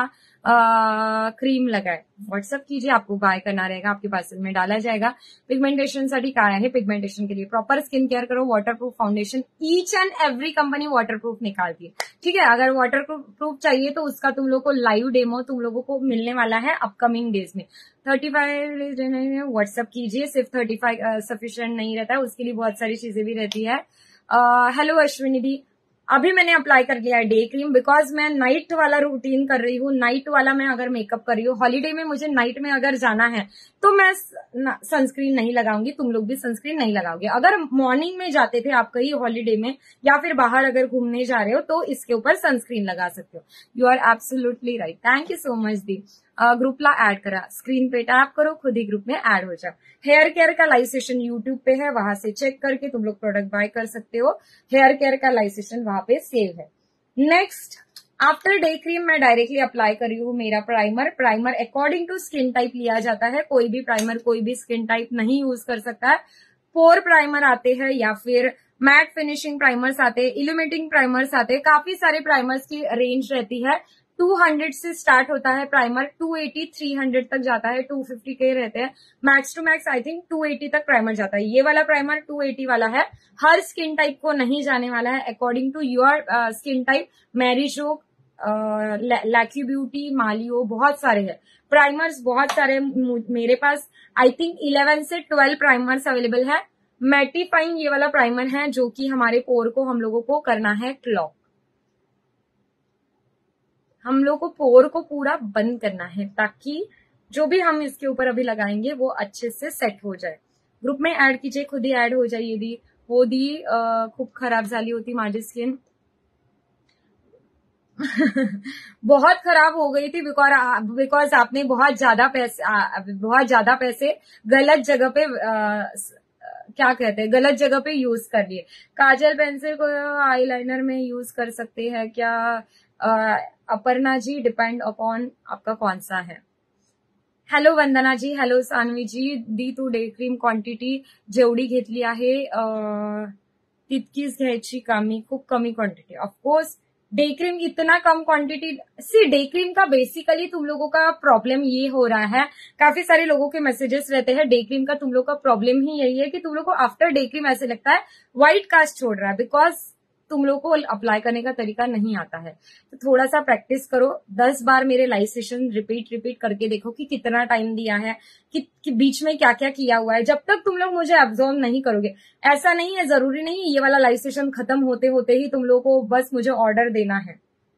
आ, क्रीम लगाए, व्हाट्सअप कीजिए, आपको बाय करना रहेगा, आपके पार्सल में डाला जाएगा। पिगमेंटेशन साठी काय आहे? पिगमेंटेशन के लिए प्रॉपर स्किन केयर करो, waterproof foundation, each and every company waterproof निकालती है, ठीक है। अगर वाटरप्रूफ चाहिए तो उसका तुम लोग को लाइव डेमो तुम लोगों को मिलने वाला है अपकमिंग डेज में। थर्टी फाइव व्हाट्सअप कीजिए, सिर्फ थर्टी फाइव सफिशियंट नहीं रहता है, उसके लिए बहुत सारी चीजें भी रहती है। हेलो अश्विनी दी, अभी मैंने अप्लाई कर लिया है डे क्रीम, बिकॉज मैं नाइट वाला रूटीन कर रही हूँ। नाइट वाला मैं अगर मेकअप कर रही हूँ, हॉलीडे में मुझे नाइट में अगर जाना है तो मैं सनस्क्रीन नहीं लगाऊंगी, तुम लोग भी सनस्क्रीन नहीं लगाओगे। अगर मॉर्निंग में जाते थे आप कहीं हॉलीडे में या फिर बाहर अगर घूमने जा रहे हो तो इसके ऊपर सनस्क्रीन लगा सकते हो। You are absolutely right, thank you so much दी। ग्रुपला ऐड करा, स्क्रीन पे टैप करो, खुद ही ग्रुप में ऐड हो जाओ। हेयर केयर का लाइव सेशन यूट्यूब पे है, वहां से चेक करके तुम लोग प्रोडक्ट बाय कर सकते हो। हेयर केयर का लाइव सेशन वहां पे सेव है। नेक्स्ट, आफ्टर डे क्रीम मैं डायरेक्टली अप्लाई कर रही हूँ मेरा primer. Primer according to skin type लिया जाता है, कोई भी प्राइमर कोई भी स्किन टाइप नहीं यूज कर सकता है। पोर प्राइमर आते हैं या फिर मैट फिनिशिंग प्राइमर्स आते हैं, इल्यूमिनेटिंग प्राइमर्स आते हैं, काफी सारे प्राइमर्स की रेंज रहती है। टू हंड्रेड से स्टार्ट होता है primer, two eighty three hundred तक जाता है, टू फिफ्टी के रहते हैं, max to max I think two eighty तक प्राइमर जाता है। ये वाला प्राइमर टू एटी वाला है, हर स्किन टाइप को नहीं जाने वाला है, according to your skin type. मैरिजो, लैक्यू ब्यूटी, मालियो, बहुत सारे हैं प्राइमर्स, बहुत सारे मेरे पास आई थिंक इलेवन से ट्वेल्व प्राइमर्स अवेलेबल है। मैटिफाइंग ये वाला प्राइमर है जो कि हमारे पोर को हम लोगों को करना है क्लॉक, हम लोग को पोर को पूरा बंद करना है ताकि जो भी हम इसके ऊपर अभी लगाएंगे वो अच्छे से सेट हो जाए। ग्रुप में ऐड कीजिए, खुद ही ऐड हो जाइए दी हो दी खूप खराब झाली होती माझी स्किन बहुत खराब हो गई थी बिकॉज बिकॉज आपने बहुत ज्यादा पैसे बहुत ज्यादा पैसे गलत जगह पे आ, क्या कहते हैं गलत जगह पे यूज कर लिए। काजल पेंसिल को आईलाइनर में यूज कर सकते हैं क्या? आ, अपर्णा जी, डिपेंड अपॉन आपका कौन सा है। हॅलो वंदना जी, हॅलो सानवी जी, दी तू डे क्रीम क्वांटिटी जेवढी घेतली आहे तितकीच घ्यायची का? मी खूप कमी क्वांटिटी। ऑफकोर्स डे क्रीम इतना कम क्वांटिटी, सी डे क्रीम का बेसिकली तुम लोगों का प्रॉब्लम ये हो रहा है, काफी सारे लोगों के मैसेजेस रहते हैं, डे क्रीम का तुम लोग का प्रॉब्लम ही यही है कि तुम लोग को आफ्टर डे क्रीम ऐसे लगता है व्हाइट कास्ट छोड़ रहा है, बिकॉज तुम लोग को अप्लाई करने का तरीका नहीं आता है। तो थोड़ा सा प्रैक्टिस करो, दस बार मेरे लाइव सेशन रिपीट रिपीट करके देखो कि कितना टाइम दिया है, कि, कि बीच में क्या क्या किया हुआ है। जब तक तुम लोग मुझे ऑब्जर्व नहीं करोगे, ऐसा नहीं है, जरूरी नहीं है ये वाला लाइव सेशन खत्म होते होते ही तुम लोग को बस मुझे ऑर्डर देना है।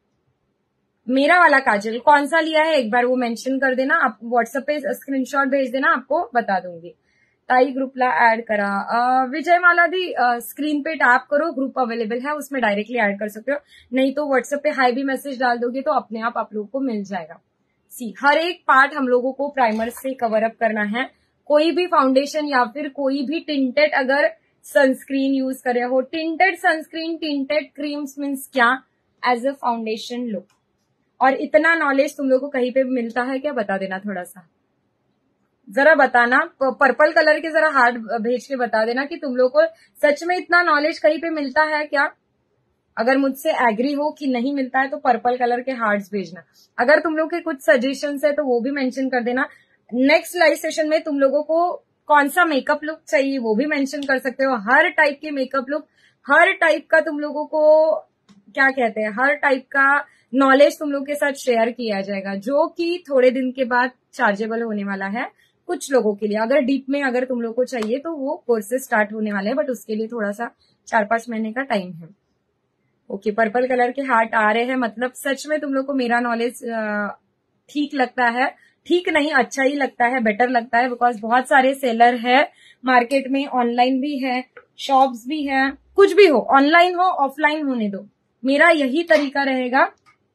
मेरा वाला काजल कौन सा लिया है एक बार वो मेंशन कर देना, आप व्हाट्सएप पे स्क्रीनशॉट भेज देना, आपको बता दूंगी। ताई ग्रुपला ऐड करा। विजय माला दी स्क्रीन पे टैप करो, ग्रुप अवेलेबल है, उसमें डायरेक्टली ऐड कर सकते हो, नहीं तो व्हाट्सएप पे हाई भी मैसेज डाल दोगे तो अपने आप आप लोगों को मिल जाएगा। सी हर एक पार्ट हम लोगों को प्राइमर से कवर अप करना है। कोई भी फाउंडेशन या फिर कोई भी टिंटेड अगर सनस्क्रीन यूज कर रहे हो, tinted sunscreen, tinted creams means क्या? As a foundation look. और इतना नॉलेज तुम लोगों को कहीं पे मिलता है क्या? बता देना थोड़ा सा, जरा बताना, पर्पल कलर के जरा हार्ट भेज के बता देना कि तुम लोग को सच में इतना नॉलेज कहीं पे मिलता है क्या। अगर मुझसे एग्री हो कि नहीं मिलता है तो पर्पल कलर के हार्ट्स भेजना। अगर तुम लोग के कुछ सजेशंस है तो वो भी मेंशन कर देना। नेक्स्ट लाइव सेशन में तुम लोगों को कौन सा मेकअप लुक चाहिए वो भी मेंशन कर सकते हो। हर टाइप के मेकअप लुक, हर टाइप का तुम लोगों को क्या कहते हैं, हर टाइप का नॉलेज तुम लोग के साथ शेयर किया जाएगा, जो कि थोड़े दिन के बाद चार्जेबल होने वाला है कुछ लोगों के लिए। अगर डीप में अगर तुम लोग को चाहिए तो वो कोर्सेज स्टार्ट होने वाले हैं, बट उसके लिए थोड़ा सा चार पांच महीने का टाइम है। ओके, पर्पल कलर के हार्ट आ रहे हैं, मतलब सच में तुम लोग को मेरा नॉलेज ठीक लगता है। ठीक नहीं, अच्छा ही लगता है, बेटर लगता है, बिकॉज बहुत सारे सेलर है मार्केट में, ऑनलाइन भी है, शॉप्स भी है, कुछ भी हो, ऑनलाइन हो ऑफलाइन होने दो, मेरा यही तरीका रहेगा।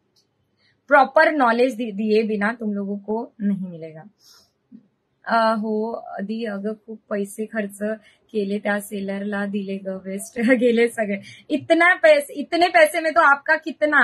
प्रॉपर नॉलेज दिए बिना तुम लोगों को नहीं मिलेगा। हो दी, अगं खूप पैसे खर्च केले त्या सेलरला दिले ग, वेस्ट गेले सगळे। इतना पैसे, इतने पैसे में तो आपका कितना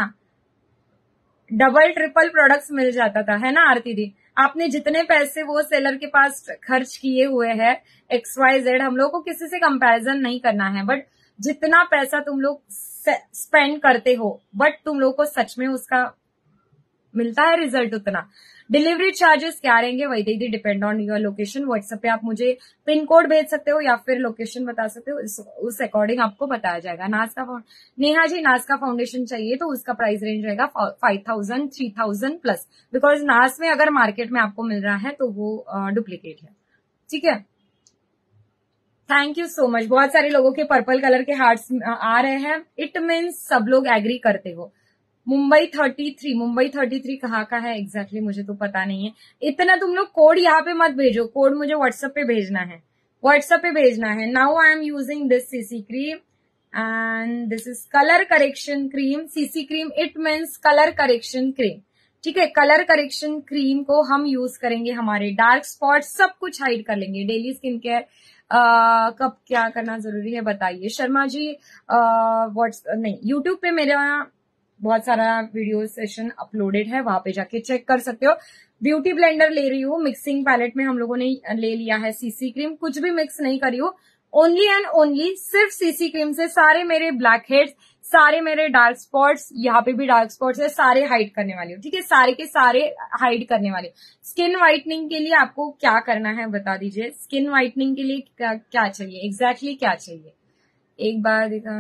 डबल ट्रिपल प्रोडक्ट्स मिल जाता था, है ना आरती दी। आपने जितने पैसे वो सेलर के पास खर्च किए हुए हैं, एक्स वाई जेड, हम लोग को किसी से कंपैरिजन नहीं करना है, बट जितना पैसा तुम लोग स्पेंड करते हो, बट तुम लोग को सच में उसका मिलता है रिजल्ट उतना। डिलीवरी चार्जेस क्या रहेंगे वही दीदी, depend on your location. WhatsApp पे आप मुझे पिन कोड भेज सकते हो या फिर लोकेशन बता सकते हो, उस अकॉर्डिंग आपको बताया जाएगा। नाज का नेहा जी, नाज का फाउंडेशन चाहिए तो उसका प्राइस रेंज रहेगा five thousand three thousand plus, because नाज में अगर मार्केट में आपको मिल रहा है तो वो डुप्लीकेट है, ठीक है। Thank you so much. बहुत सारे लोगों के पर्पल कलर के हार्ट्स आ रहे हैं, इट मीन्स सब लोग एग्री करते हो। Mumbai thirty three, Mumbai thirty three कहाँ का है एग्जैक्टली exactly मुझे तो पता नहीं है। इतना तुम लोग कोड यहाँ पे मत भेजो, कोड मुझे व्हाट्सएप पे भेजना है, व्हाट्सएप पे भेजना है। Now I am using this CC cream and this is colour correction cream. CC cream it means colour correction cream, ठीक है। कलर करेक्शन क्रीम को हम यूज करेंगे, हमारे डार्क स्पॉट सब कुछ हाइड कर लेंगे। डेली स्किन केयर कब क्या करना जरूरी है बताइए शर्मा जी। व्हाट्स नहीं, यूट्यूब पे मेरा बहुत सारा वीडियो सेशन अपलोडेड है, वहां पे जाके चेक कर सकते हो। ब्यूटी ब्लेंडर ले रही हूँ, मिक्सिंग पैलेट में हम लोगों ने ले लिया है सीसी क्रीम, कुछ भी मिक्स नहीं करी हूँ, ओनली एंड ओनली सिर्फ सीसी क्रीम से सारे मेरे ब्लैक हेड्स, सारे मेरे डार्क स्पॉट्स, यहाँ पे भी डार्क स्पॉट्स है, सारे हाइड करने वाली हूँ, ठीक है। सारे के सारे हाइड करने वाली हूँ। स्किन व्हाइटनिंग के लिए आपको क्या करना है बता दीजिए। स्किन व्हाइटनिंग के लिए क्या, क्या चाहिए एग्जैक्टली exactly क्या चाहिए, एक बार दिखा।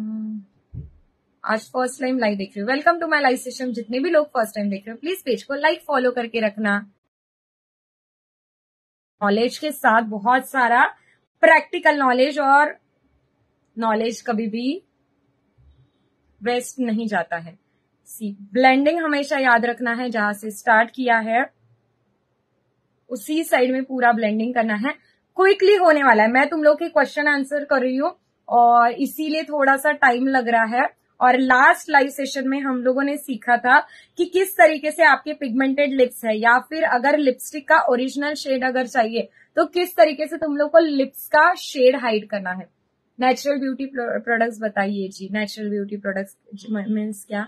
आज फर्स्ट टाइम लाइव देख रहे हो, welcome to my live session. जितने भी लोग फर्स्ट टाइम देख रहे हो प्लीज पेज को लाइक फॉलो करके रखना। नॉलेज के साथ बहुत सारा प्रैक्टिकल नॉलेज, और नॉलेज कभी भी वेस्ट नहीं जाता है। सी ब्लेंडिंग हमेशा याद रखना है, जहां से स्टार्ट किया है उसी साइड में पूरा ब्लेंडिंग करना है। क्विकली होने वाला है, मैं तुम लोग के क्वेश्चन आंसर कर रही हूँ और इसीलिए थोड़ा सा टाइम लग रहा है। और लास्ट लाइव सेशन में हम लोगों ने सीखा था कि किस तरीके से आपके पिगमेंटेड लिप्स है, या फिर अगर लिपस्टिक का ओरिजिनल शेड अगर चाहिए तो किस तरीके से तुम लोग को लिप्स का शेड हाइड करना है। नेचुरल ब्यूटी प्रोडक्ट्स बताइए जी। नेचुरल ब्यूटी प्रोडक्ट्स मीन्स क्या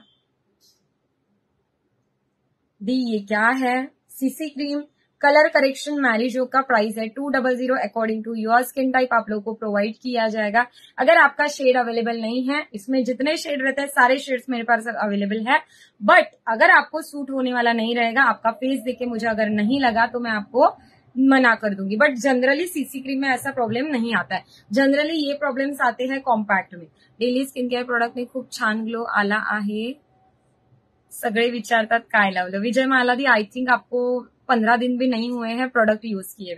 दी, ये क्या है। सीसी क्रीम कलर करेक्शन मैरिजो का प्राइस है two double zero according to your skin type आप लोगों को प्रोवाइड किया जाएगा। अगर आपका शेड अवेलेबल नहीं है, इसमें जितने शेड रहते हैं सारे शेड्स मेरे पास अवेलेबल है, बट अगर आपको सूट होने वाला नहीं रहेगा, आपका फेस देखे मुझे अगर नहीं लगा तो मैं आपको मना कर दूंगी। बट जनरली सीसी क्रीम में ऐसा प्रॉब्लम नहीं आता है। जनरली ये प्रॉब्लम्स आते हैं कॉम्पैक्ट में। डेली स्किन केअर प्रोडक्ट में खूप छान ग्लो आला आहे, सगळे विचारतात काय लावलं। विजय मालादी आई थिंक आपको पंद्रह दिन भी नहीं हुए हैं प्रोडक्ट यूज किए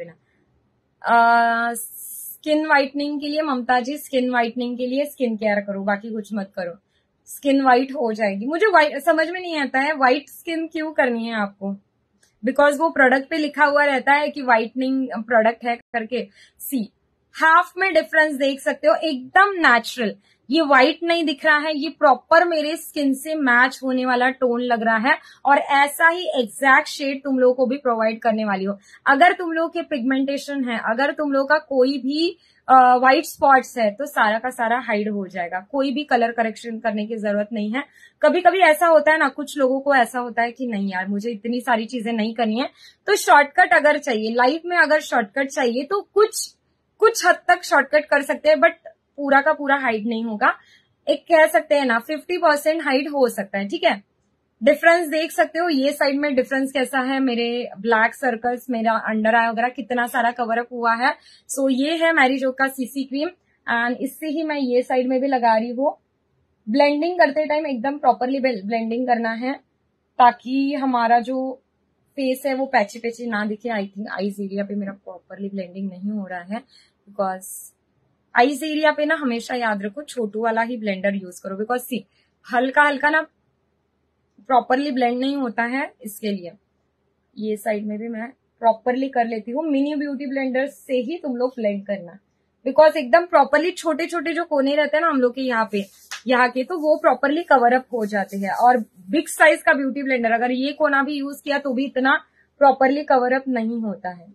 बिना। स्किन व्हाइटनिंग के लिए ममता जी, स्किन व्हाइटनिंग के लिए स्किन केयर करो, बाकी कुछ मत करो, स्किन व्हाइट हो जाएगी। मुझे व्हाइट समझ में नहीं आता है, व्हाइट स्किन क्यों करनी है आपको, बिकॉज वो प्रोडक्ट पे लिखा हुआ रहता है कि व्हाइटनिंग प्रोडक्ट है करके। सी हाफ में डिफरेंस देख सकते हो, एकदम नेचुरल। ये व्हाइट नहीं दिख रहा है, ये प्रॉपर मेरे स्किन से मैच होने वाला टोन लग रहा है, और ऐसा ही एग्जैक्ट शेड तुम लोगों को भी प्रोवाइड करने वाली हो। अगर तुम लोग के पिगमेंटेशन है, अगर तुम लोग का कोई भी व्हाइट uh, स्पॉट्स है, तो सारा का सारा हाइड हो जाएगा। कोई भी कलर करेक्शन करने की जरूरत नहीं है। कभी कभी ऐसा होता है ना, कुछ लोगों को ऐसा होता है कि नहीं यार मुझे इतनी सारी चीजें नहीं करनी है, तो शॉर्टकट अगर चाहिए लाइफ में, अगर शॉर्टकट चाहिए तो कुछ कुछ हद तक शॉर्टकट कर सकते हैं, बट पूरा का पूरा हाइड नहीं होगा। एक कह सकते हैं ना फिफ्टी परसेंट हाइड हो सकता है, ठीक है। डिफरेंस देख सकते हो, ये साइड में डिफरेंस कैसा है, मेरे ब्लैक सर्कल्स, मेरा अंडर आई वगैरह कितना सारा कवर अप हुआ है। सो so, ये है मैरिजो का सीसी क्रीम, एंड इससे ही मैं ये साइड में भी लगा रही हूँ। ब्लेंडिंग करते टाइम एकदम प्रॉपरली ब्लेंडिंग करना है, ताकि हमारा जो फेस है वो पैची पैची ना दिखे। आई थिंक आईज एरिया पे मेरा प्रॉपरली ब्लेंडिंग नहीं हो रहा है, बिकॉज आईज एरिया पे ना हमेशा याद रखो छोटू वाला ही ब्लेंडर यूज करो, बिकॉज सी हल्का हल्का ना प्रॉपरली ब्लेंड नहीं होता है, इसके लिए ये साइड में भी मैं प्रॉपरली कर लेती हूँ। मिनी ब्यूटी ब्लेंडर से ही तुम लोग ब्लेंड करना, बिकॉज एकदम प्रॉपरली छोटे छोटे जो कोने रहते हैं ना हम लोग के यहाँ पे यहाँ के, तो वो प्रॉपरली कवर अप हो जाते हैं। और बिग साइज का ब्यूटी ब्लेंडर अगर ये कोना भी यूज किया तो भी इतना प्रॉपरली कवर अप नहीं होता है।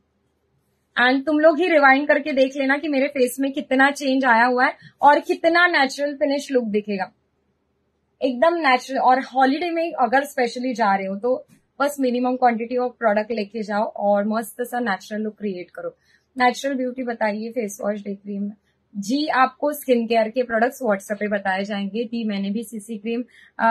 एंड तुम लोग ही रिवाइंड करके देख लेना कि मेरे फेस में कितना चेंज आया हुआ है और कितना नेचुरल फिनिश लुक दिखेगा, एकदम नेचुरल। और हॉलीडे में अगर स्पेशली जा रहे हो तो बस मिनिमम क्वांटिटी ऑफ प्रोडक्ट लेके जाओ और मस्त सा नेचुरल लुक क्रिएट करो। नेचुरल ब्यूटी बताइए, फेस वॉश, डे क्रीम जी। आपको स्किन केयर के प्रोडक्ट्स व्हाट्सएप पे बताए जाएंगे। दी मैंने भी सीसी क्रीम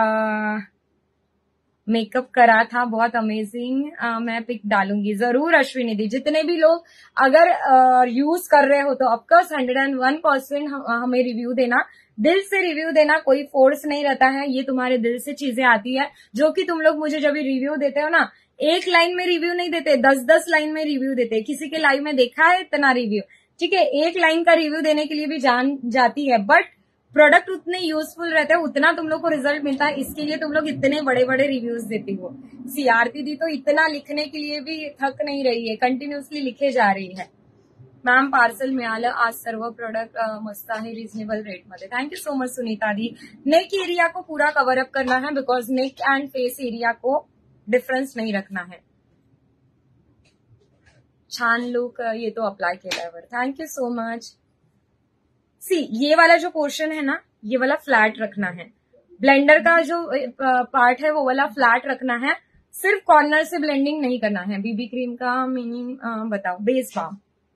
मेकअप करा था, बहुत अमेजिंग, आ, मैं पिक डालूंगी जरूर अश्विनी दी। जितने भी लोग अगर यूज कर रहे हो तो of course hundred and one percent हमें रिव्यू देना, दिल से रिव्यू देना, कोई फोर्स नहीं रहता है, ये तुम्हारे दिल से चीजें आती है। जो कि तुम लोग मुझे जब भी रिव्यू देते हो ना, एक लाइन में रिव्यू नहीं देते, दस दस लाइन में रिव्यू देते। किसी के लाइव में देखा है इतना रिव्यू, ठीक है, एक लाइन का रिव्यू देने के लिए भी जान जाती है, बट प्रोडक्ट उतने यूजफुल रहते हैं, उतना तुम लोग को रिजल्ट मिलता है, इसके लिए तुम लोग इतने बड़े बड़े रिव्यूज देती हो। सी आरती दी तो इतना लिखने के लिए भी थक नहीं रही है, कंटिन्यूसली लिखे जा रही है। मॅम पार्सल मिळालं आज, सर्व प्रोडक्ट मस्त आहे रिजनेबल रेट मध्ये। Thank you so much Sunita दी। नेक एरिया को पूरा कवर अप करना है, because neck and face area को डिफरेंस नहीं रखना है। छान लुक, ये तो अप्लाई केल्यावर। Thank you so much. See ये वाला जो पोर्शन है ना, ये वाला फ्लैट रखना है। ब्लेंडर का जो पार्ट है वो वाला फ्लैट रखना है, सिर्फ कॉर्नर से ब्लेंडिंग नहीं करना है। बीबी क्रीम का मीनिंग बताओ। Base balm,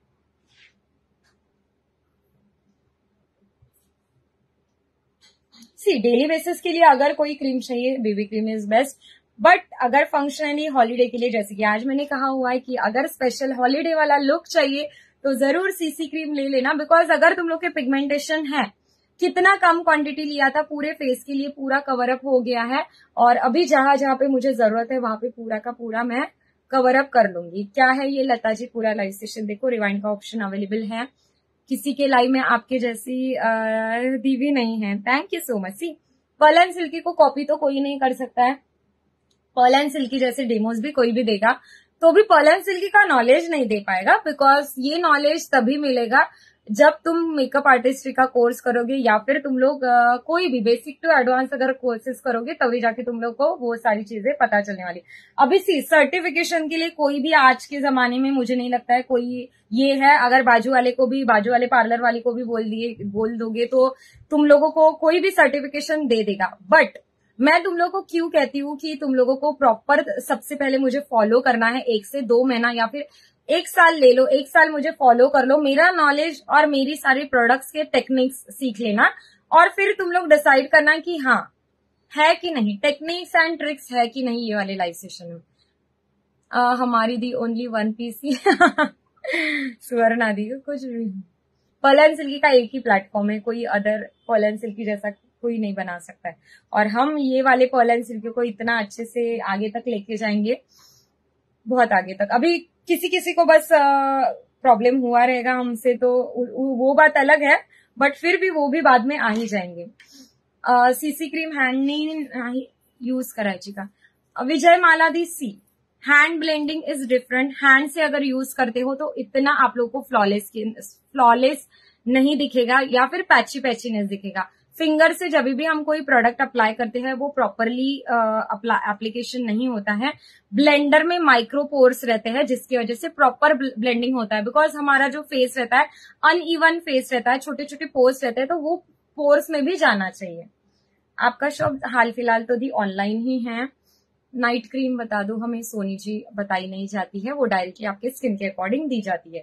see daily basis के लिए अगर कोई क्रीम चाहिए, BB cream is best. But अगर फंक्शनली हॉलीडे के लिए, जैसे कि आज मैंने कहा हुआ है कि अगर स्पेशल हॉलीडे वाला लुक चाहिए तो जरूर सीसी क्रीम ले लेना, बिकॉज अगर तुम लोग के पिगमेंटेशन है, कितना कम क्वांटिटी लिया था, पूरे फेस के लिए पूरा कवर अप हो गया है, और अभी जहां जहां पे मुझे जरूरत है वहां पे पूरा का पूरा मैं कवर अप कर लूंगी। क्या है ये लता जी, पूरा लाइव सेशन देखो, रिवाइंड का ऑप्शन अवेलेबल है। किसी के लाइव में आपके जैसी दीवी नहीं है। Thank you so much. See Pearl and Silky को कॉपी तो कोई नहीं कर सकता है, पर्ल एंड सिल्की जैसे डेमोज भी कोई भी देगा तो भी पर्ल एंड सिल्की का नॉलेज नहीं दे पाएगा, बिकॉज ये नॉलेज तभी मिलेगा जब तुम मेकअप आर्टिस्ट्री का कोर्स करोगे, या फिर तुम लोग uh, कोई भी बेसिक टू एडवांस अगर कोर्सेज करोगे, तभी जाके तुम लोग को वो सारी चीजें पता चलने वाली। अभी सी सर्टिफिकेशन के लिए कोई भी आज के जमाने में मुझे नहीं लगता है कोई ये है, अगर बाजू वाले को भी, बाजू वाले पार्लर वाले को भी बोल दिए बोल दोगे तो तुम लोगों को कोई भी सर्टिफिकेशन दे देगा। बट मैं तुम लोगों को क्यों कहती हूँ कि तुम लोगों को प्रॉपर सबसे पहले मुझे फॉलो करना है, एक से दो महीना या फिर एक साल ले लो, एक साल मुझे फॉलो कर लो, मेरा नॉलेज और मेरी सारी प्रोडक्ट्स के टेक्निक्स सीख लेना, और फिर तुम लोग डिसाइड करना कि हाँ है कि नहीं, टेक्निक्स एंड ट्रिक्स है कि नहीं ये वाले लाइव सेशन में। आ, हमारी दी ओनली वन पीस ही सुवर्णा दी कुछ भी। पर्ल एंड सिल्की का एक ही प्लेटफॉर्म है, कोई अदर पर्ल एंड सिल्की जैसा कोई नहीं बना सकता है, और हम ये वाले पर्ल एंड सिल्की को इतना अच्छे से आगे तक लेके जाएंगे, बहुत आगे तक। अभी किसी किसी को बस प्रॉब्लम हुआ रहेगा हमसे तो वो बात अलग है, बट फिर भी वो भी बाद में आ ही जाएंगे। सीसी क्रीम हँडनी यूज करायची का? विजय माला दी see hand blending is different. Hand से अगर यूज करते हो तो इतना आप लोग को फ्लॉलेस फ्लॉलेस नहीं दिखेगा, या फिर पैची पैचीनेस दिखेगा। फिंगर से जब भी हम कोई प्रोडक्ट अप्लाई करते हैं वो प्रॉपरली एप्लीकेशन नहीं होता है। ब्लेंडर में माइक्रो पोर्स रहते हैं, जिसकी वजह से प्रॉपर ब्लेंडिंग होता है, बिकॉज हमारा जो फेस रहता है अनइवन फेस रहता है, छोटे छोटे पोर्स रहते हैं, तो वो पोर्स में भी जाना चाहिए। आपका शॉप हाल फिलहाल तो दी ऑनलाइन ही है। नाइट क्रीम बता दो हमें, सोनी जी बताई नहीं जाती है, वो डायरेक्टली आपके स्किन के अकॉर्डिंग दी जाती है।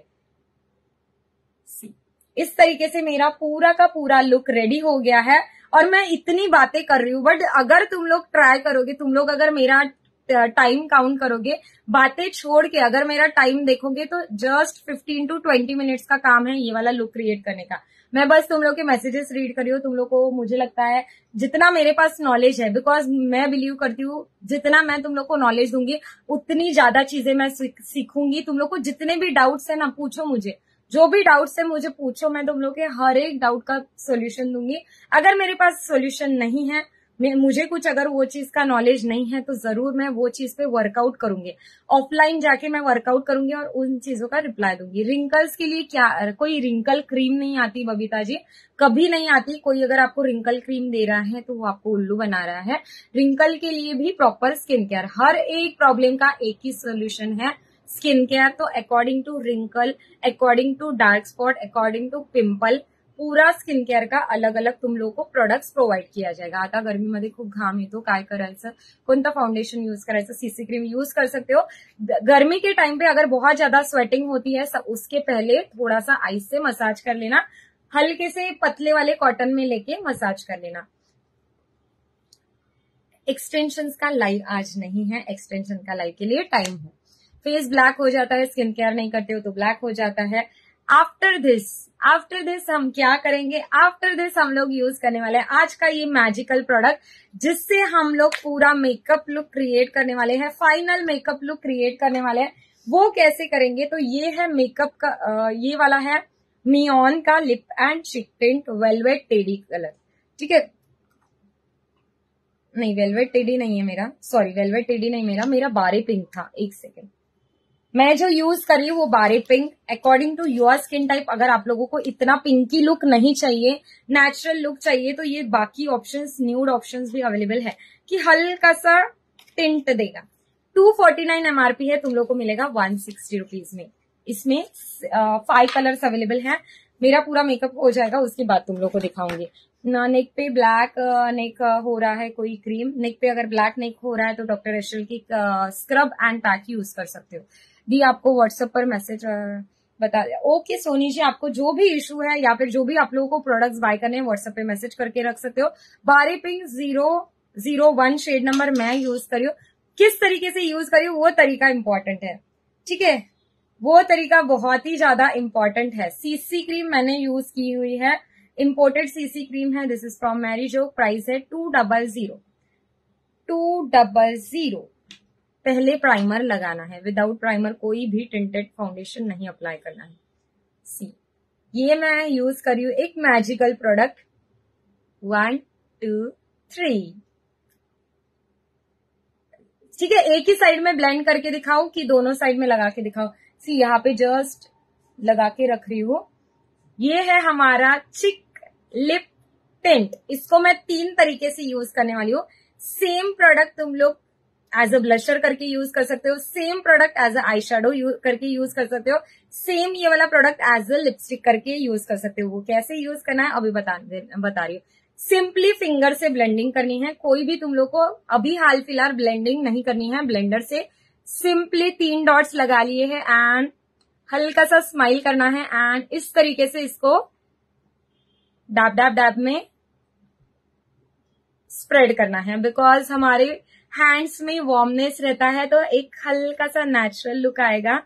इस तरीके से मेरा पूरा का पूरा लुक रेडी हो गया है, और मैं इतनी बातें कर रही हूँ, बट अगर तुम लोग ट्राई करोगे, तुम लोग अगर मेरा टाइम काउंट करोगे, बातें छोड़ के अगर मेरा टाइम देखोगे, तो just fifteen to twenty minutes का काम है ये वाला लुक क्रिएट करने का। मैं बस तुम लोग के मैसेजेस रीड कर रही हूँ। तुम लोग को मुझे लगता है जितना मेरे पास नॉलेज है, बिकॉज मैं बिलीव करती हूँ जितना मैं तुम लोग को नॉलेज दूंगी उतनी ज्यादा चीजें मैं सीखूंगी। तुम लोग को जितने भी डाउट्स है ना, पूछो मुझे, जो भी डाउट्स है मुझे पूछो, मैं तुम लोग के हर एक डाउट का सोल्यूशन दूंगी। अगर मेरे पास सोल्यूशन नहीं है, मुझे कुछ अगर वो चीज का नॉलेज नहीं है, तो जरूर मैं वो चीज पे वर्कआउट करूंगी, ऑफलाइन जाके मैं वर्कआउट करूंगी और उन चीजों का रिप्लाई दूंगी। रिंकल्स के लिए क्या, कोई रिंकल क्रीम नहीं आती बबीता जी, कभी नहीं आती। कोई अगर आपको रिंकल क्रीम दे रहा है तो वो आपको उल्लू बना रहा है। रिंकल के लिए भी प्रॉपर स्किन केयर, हर एक प्रॉब्लम का एक ही सोल्यूशन है, स्किन केयर। तो according to wrinkle, according to dark spot, according to pimple, पूरा स्किन केअर का अलग अलग तुम लोगों को प्रोडक्ट्स प्रोव्हाइड किया जाएगा। आता गर्मीमध्ये खूप घाम येतो, काय करायचं, कोणता फाउंडेशन यूज करायचं, सीसी क्रीम यूज कर सकते हो। गर्मी के टाइम पे अगर बहुत ज्यादा स्वेटिंग होती है, उसके पहले थोड़ा सा आइस से मसाज कर लेना, हल्के से पतले वाले कॉटन में लेके मसाज कर लेना। एक्सटेंशंस का लाइव आज नहीं है, एक्सटेंशन का लाइव के लिए टाइम है। फेस ब्लैक हो जाता है, स्किन केयर नहीं करते हो तो ब्लैक हो जाता है। आफ्टर दिस आफ्टर दिस हम क्या करेंगे, आफ्टर दिस हम लोग यूज करने वाले हैं आज का ये मैजिकल प्रोडक्ट, जिससे हम लोग पूरा मेकअप लुक क्रिएट करने वाले हैं, फाइनल मेकअप लुक क्रिएट करने वाले हैं। वो कैसे करेंगे, तो ये है मेकअप का, ये वाला है मियोन का lip and cheek tint velvet teddy colour, ठीक है। नहीं वेलवेट टेडी नहीं है मेरा, सॉरी वेलवेट टेडी नहीं मेरा मेरा बारे पिंक था। एक सेकेंड, मैं जो यूज कर रही हूँ वो bare pink. According to your skin type, अगर आप लोगों को इतना पिंकी लुक नहीं चाहिए, नेचुरल लुक चाहिए, तो ये बाकी ऑप्शंस, न्यूड ऑप्शंस भी अवेलेबल है कि हल्का सा टिंट देगा। टू फोर्टी नाइन एमआरपी है, तुम लोग को मिलेगा वन सिक्सटी रुपीज में। इसमें फाइव कलर्स अवेलेबल है। मेरा पूरा मेकअप हो जाएगा उसके बाद तुम लोग को दिखाऊंगी ना। नेक पे ब्लैक नेक हो रहा है कोई क्रीम, नेक पे अगर ब्लैक नेक हो रहा है तो डॉक्टर एशल की स्क्रब एंड पैक यूज कर सकते हो। दी आपको व्हाट्सएप पर मैसेज बता दिया। ओके सोनी जी, आपको जो भी इशू है या फिर जो भी आप लोगों को प्रोडक्ट्स बाय करने हैं व्हाट्सएप पे मैसेज करके रख सकते हो। Bare pink zero zero one shade number मैं यूज करी हूँ। किस तरीके से यूज करी हूँ वो तरीका इंपॉर्टेंट है, ठीक है, वो तरीका बहुत ही ज्यादा इंपॉर्टेंट है। सीसी क्रीम मैंने यूज की हुई है, इंपोर्टेड सीसी क्रीम है। This is from Mary Jo, price है two double zero two double zero. पहले प्राइमर लगाना है, विदाउट प्राइमर कोई भी टिंटेड फाउंडेशन नहीं अप्लाई करना है। सी ये मैं यूज कर रही हूँ एक magical product. One two three, ठीक है। एक ही साइड में ब्लेंड करके दिखाओ कि दोनों साइड में लगा के दिखाओ। सी यहाँ पे जस्ट लगा के रख रही हूँ। ये है हमारा चिक लिप टिंट। इसको मैं तीन तरीके से यूज करने वाली हूँ। सेम प्रोडक्ट तुम लोग एज अ ब्लशर करके यूज कर सकते हो, same product as a I shadow करके यूज कर सकते हो, सेम ये वाला प्रोडक्ट एज अ लिपस्टिक करके यूज कर सकते हो। वो कैसे यूज करना है अभी बता बता रही हूँ। सिंपली फिंगर से ब्लेंडिंग करनी है। कोई भी तुम लोग को अभी हाल फिलहाल ब्लेंडिंग नहीं करनी है ब्लेंडर से। सिंपली तीन डॉट्स लगा लिए हैं एंड हल्का सा स्माइल करना है एंड इस तरीके से इसको डैब डैब डैब में स्प्रेड करना है। बिकॉज हमारे हैंड्स में वार्मनेस रहता है तो एक हल्का सा नेचुरल लुक आएगा।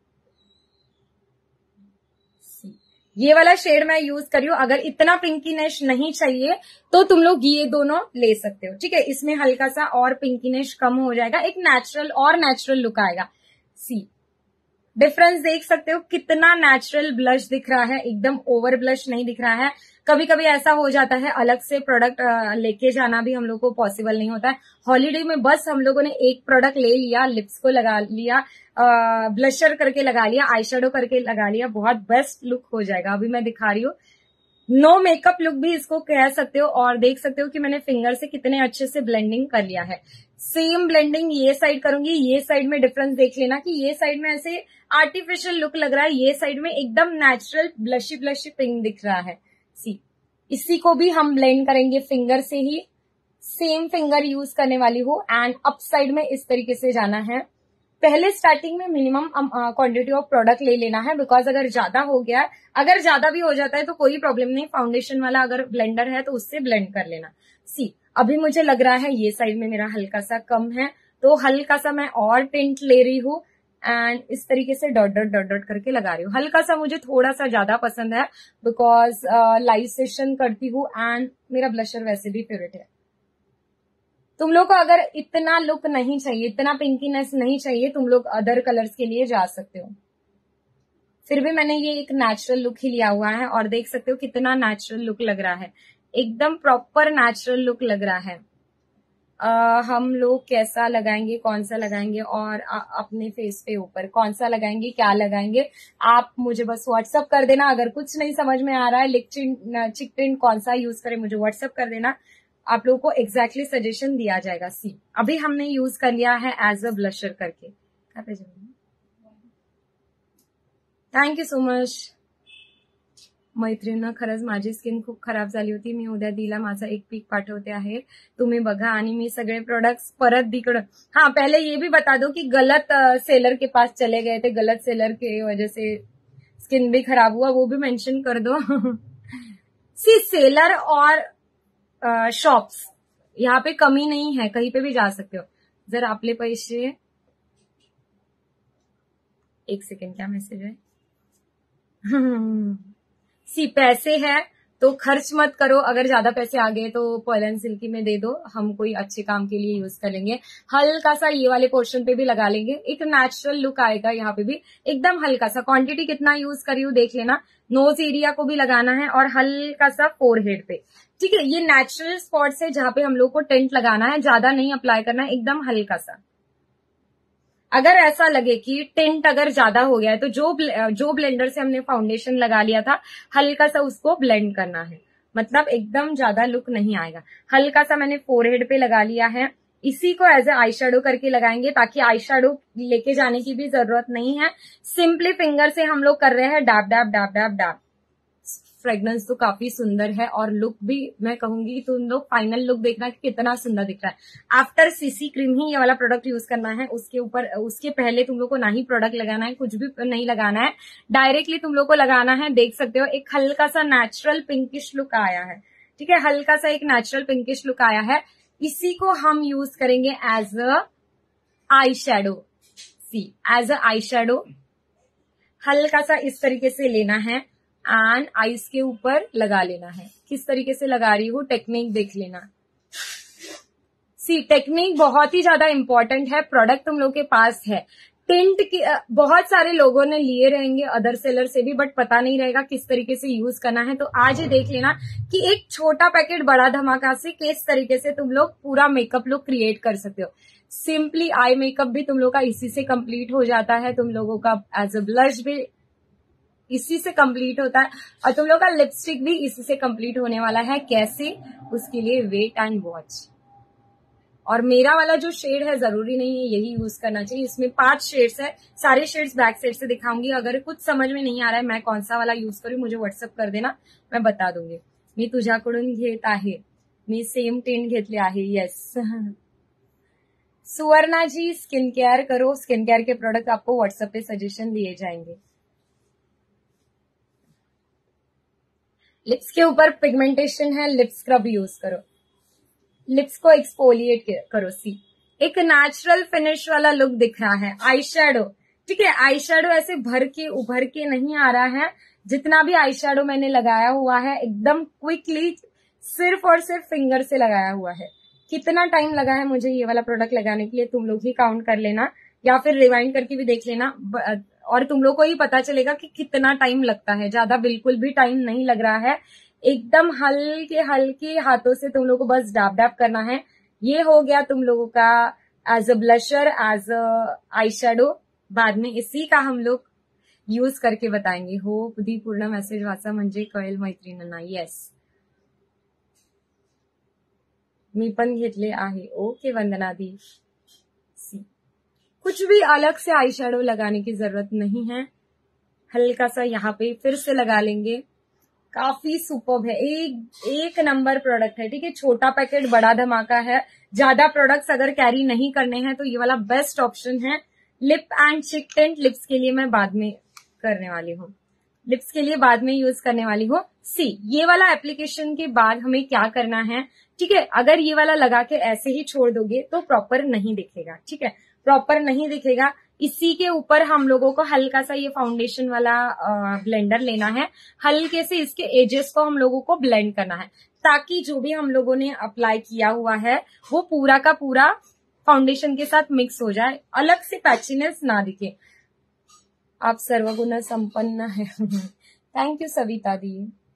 ये वाला शेड मैं यूज कर रही हूँ। अगर इतना पिंकीनेश नहीं चाहिए तो तुम लोग ये दोनों ले सकते हो, ठीक है। इसमें हल्का सा और पिंकीनेश कम हो जाएगा, एक नेचुरल और नेचुरल लुक आएगा। सी डिफरेंस देख सकते हो, कितना नेचुरल ब्लश दिख रहा है, एकदम ओवर ब्लश नहीं दिख रहा है। कभी कभी ऐसा हो जाता है अलग से प्रोडक्ट लेके जाना भी हम लोग को पॉसिबल नहीं होता है। हॉलीडे में बस हम लोगों ने एक प्रोडक्ट ले लिया, लिप्स को लगा लिया, ब्लशर करके लगा लिया, आई शेडो करके लगा लिया, बहुत बेस्ट लुक हो जाएगा। अभी मैं दिखा रही हूँ, नो मेकअप लुक भी इसको कह सकते हो। और देख सकते हो कि मैंने फिंगर से कितने अच्छे से ब्लेंडिंग कर लिया है। सेम ब्लेंडिंग ये साइड करूंगी, ये साइड में डिफरेंस देख लेना कि ये साइड में ऐसे आर्टिफिशियल लुक लग रहा है, ये साइड में एकदम नेचुरल ब्लशी ब्लशी पिंक दिख रहा है। सी इसी को भी हम ब्लेंड करेंगे फिंगर से ही। सेम फिंगर यूज करने वाली हूँ एंड अप साइड में इस तरीके से जाना है। पहले स्टार्टिंग में मिनिमम क्वांटिटी ऑफ प्रोडक्ट ले लेना है, बिकॉज अगर ज्यादा हो गया, अगर ज्यादा भी हो जाता है तो कोई प्रॉब्लम नहीं। फाउंडेशन वाला अगर ब्लेंडर है तो उससे ब्लेंड कर लेना। सी अभी मुझे लग रहा है ये साइड में मेरा हल्का सा कम है तो हल्का सा मैं और टिंट ले रही हूँ एंड इस तरीके से डॉट डॉट डॉट डॉट करके लगा रही हूँ। हल्का सा मुझे थोड़ा सा ज्यादा पसंद है बिकॉज लाइव सेशन करती हूँ एंड मेरा ब्लशर वैसे भी फेवरेट है। तुम लोग को अगर इतना लुक नहीं चाहिए, इतना पिंकीनेस नहीं चाहिए, तुम लोग अदर कलर्स के लिए जा सकते हो। फिर भी मैंने ये एक नेचुरल लुक ही लिया हुआ है और देख सकते हो कितना नेचुरल लुक लग रहा है, एकदम प्रॉपर नेचुरल लुक लग रहा है। Uh, हम लोग कैसा लगाएंगे, कौन सा लगाएंगे और आ, अपने फेस पे ऊपर कौन सा लगाएंगे, क्या लगाएंगे, आप मुझे बस व्हाट्सअप कर देना। अगर कुछ नहीं समझ में आ रहा है, लिप टिंट चिक टिंट कौन सा यूज करें, मुझे व्हाट्सअप कर देना, आप लोगों को एग्जैक्टली सजेशन दिया जाएगा। सी अभी हमने यूज कर लिया है एज अ ब्लशर करके। थँक यू सो मच मैत्रिणींनो, खरंच माझी स्किन खूप खराब झाली होती। मी उद्या दिला माझा एक पीक पाठवते आहे, तुम्ही बघा आणि मी सगळे प्रोडक्ट्स परत दिकडं। हाँ पहले ये भी बता दो कि गलत सेलर के पास चले गए थे, गलत सेलर के वजह से स्किन भी खराब हुआ, वो भी मेंशन कर दो। सी सेलर और शॉप्स यहाँ पे कमी नहीं है, कहीं पे भी जा सकते हो। जर आपले पैसे, एक सेकेंड क्या मैसेज है, सी पैसे है तो खर्च मत करो, अगर ज्यादा पैसे आ गए तो पॉलन सिल्की में दे दो, हम कोई अच्छे काम के लिए यूज कर लेंगे। हल्का सा ये वाले पोर्शन पे भी लगा लेंगे, एक नेचुरल लुक आएगा यहाँ पे भी, एकदम हल्का सा। क्वांटिटी कितना यूज करी हूँ देख लेना। नोज एरिया को भी लगाना है और हल्का सा फोरहेड पे, ठीक है। ये नेचुरल स्पॉट्स है जहां पे हम लोग को टेंट लगाना है, ज्यादा नहीं अप्लाई करना है, एकदम हल्का सा। अगर ऐसा लगे कि टिंट अगर ज्यादा हो गया है तो जो जो ब्लेंडर से हमने फाउंडेशन लगा लिया था हल्का सा उसको ब्लेंड करना है, मतलब एकदम ज्यादा लुक नहीं आएगा। हल्का सा मैंने फोरहेड पे लगा लिया है, इसी को एज ए आई शेडो करके लगाएंगे ताकि आई शेडो लेके जाने की भी जरूरत नहीं है। सिंपली फिंगर से हम लोग कर रहे हैं dab dab dab dab dab. Fragrance तो काफी सुंदर है और लुक भी मैं कहूंगी कि तुम लोग फाइनल लुक देखना कि कितना सुंदर दिख रहा है। आफ्टर सीसी क्रीम ही ये वाला प्रोडक्ट यूज करना है, उसके ऊपर उसके पहले तुम लोग को ना ही प्रोडक्ट लगाना है, कुछ भी नहीं लगाना है, डायरेक्टली तुम लोग को लगाना है। देख सकते हो एक हल्का सा नेचुरल पिंकिश लुक आया है, ठीक है, हल्का सा एक नेचुरल पिंकिश लुक आया है। इसी को हम यूज करेंगे as a I shadow. See as a I shadow हल्का सा इस तरीके से लेना है एंड आईज के ऊपर लगा लेना है। किस तरीके से लगा रही हूँ टेक्निक देख लेना। सी टेक्निक बहुत ही ज्यादा इंपॉर्टेंट है। प्रोडक्ट तुम लोग के पास है, टिंट की बहुत सारे लोगों ने लिए रहेंगे अदर सेलर से भी, बट पता नहीं रहेगा किस तरीके से यूज करना है। तो आज ही देख लेना कि एक छोटा पैकेट बड़ा धमाका से किस तरीके से तुम लोग पूरा मेकअप लुक क्रिएट कर सकते हो। सिंपली आई मेकअप भी तुम लोग का इसी से कंप्लीट हो जाता है, तुम लोगों का एज अ ब्लश भी इसी से कंप्लीट होता है और तुम लोग का लिपस्टिक भी इसी से कंप्लीट होने वाला है। कैसे, उसके लिए वेट एंड वॉच। और मेरा वाला जो शेड है जरूरी नहीं है यही यूज करना चाहिए, इसमें पांच शेड्स है, सारे शेड्स बैक साइड से दिखाऊंगी। अगर कुछ समझ में नहीं आ रहा है मैं कौन सा वाला यूज करूँ मुझे व्हाट्सअप कर देना, मैं बता दूंगी। मी तुझ्याकडून घेत आहे, मी सेम टेंट घेतले आहे, yes. Suvarna ji skin care करो, स्किन केयर के प्रोडक्ट आपको व्हाट्सएप पे सजेशन दिए जाएंगे। लिप्स के ऊपर पिगमेंटेशन है, लिप स्क्रब यूज करो, लिप्स को एक्सफोलिएट करो। सी एक नेचुरल फिनिश वाला लुक दिख रहा है। आई शेडो, ठीक है, आई शेडो ऐसे भर के उभर के नहीं आ रहा है। जितना भी आई शेडो मैंने लगाया हुआ है एकदम क्विकली सिर्फ और सिर्फ फिंगर से लगाया हुआ है। कितना टाइम लगा है मुझे ये वाला प्रोडक्ट लगाने के लिए तुम लोग ही काउंट कर लेना या फिर रिवाइंड करके भी देख लेना और तुम लोग को ही पता चलेगा कि कितना टाइम लगता है। ज्यादा बिल्कुल भी टाइम नहीं लग रहा है, एकदम हल्के हल्के हाथों से तुम लोग को बस डैब डैब करना है। ये हो गया तुम लोगों का as a blusher, as a I shadow. बाद में इसी का हम लोग यूज करके बताएंगे। हो दी पूर्ण मेसेज वाचा म्हणजे कळेल मैत्रिणींना। येस, मी पण घेतले आहे। ओके वंदना दी। सी कुछ भी अलग से आई शेडो लगाने की जरूरत नहीं है, हल्का सा यहाँ पे फिर से लगा लेंगे। काफी सुपर्ब है, एक एक नंबर प्रोडक्ट है, ठीक है। छोटा पैकेट बड़ा धमाका है। ज्यादा प्रोडक्ट्स अगर कैरी नहीं करने हैं तो ये वाला बेस्ट ऑप्शन है। Lip and cheek tint lips के लिए मैं बाद में करने वाली हूँ, लिप्स के लिए बाद में यूज करने वाली हूँ। सी ये वाला एप्लीकेशन के बाद हमें क्या करना है, ठीक है। अगर ये वाला लगा के ऐसे ही छोड़ दोगे तो प्रॉपर नहीं दिखेगा, ठीक है, प्रॉपर नहीं दिखेगा। इसी के ऊपर हम लोगों को हल्का सा ये फाउंडेशन वाला ब्लेंडर लेना है, हल्के से इसके एजेस को हम लोगों को ब्लेंड करना है ताकि जो भी हम लोगों ने अप्लाई किया हुआ है वो पूरा का पूरा फाउंडेशन के साथ मिक्स हो जाए, अलग से पैचीनेस ना दिखे। आप सर्वगुण संपन्न है। थैंक यू सविता दी।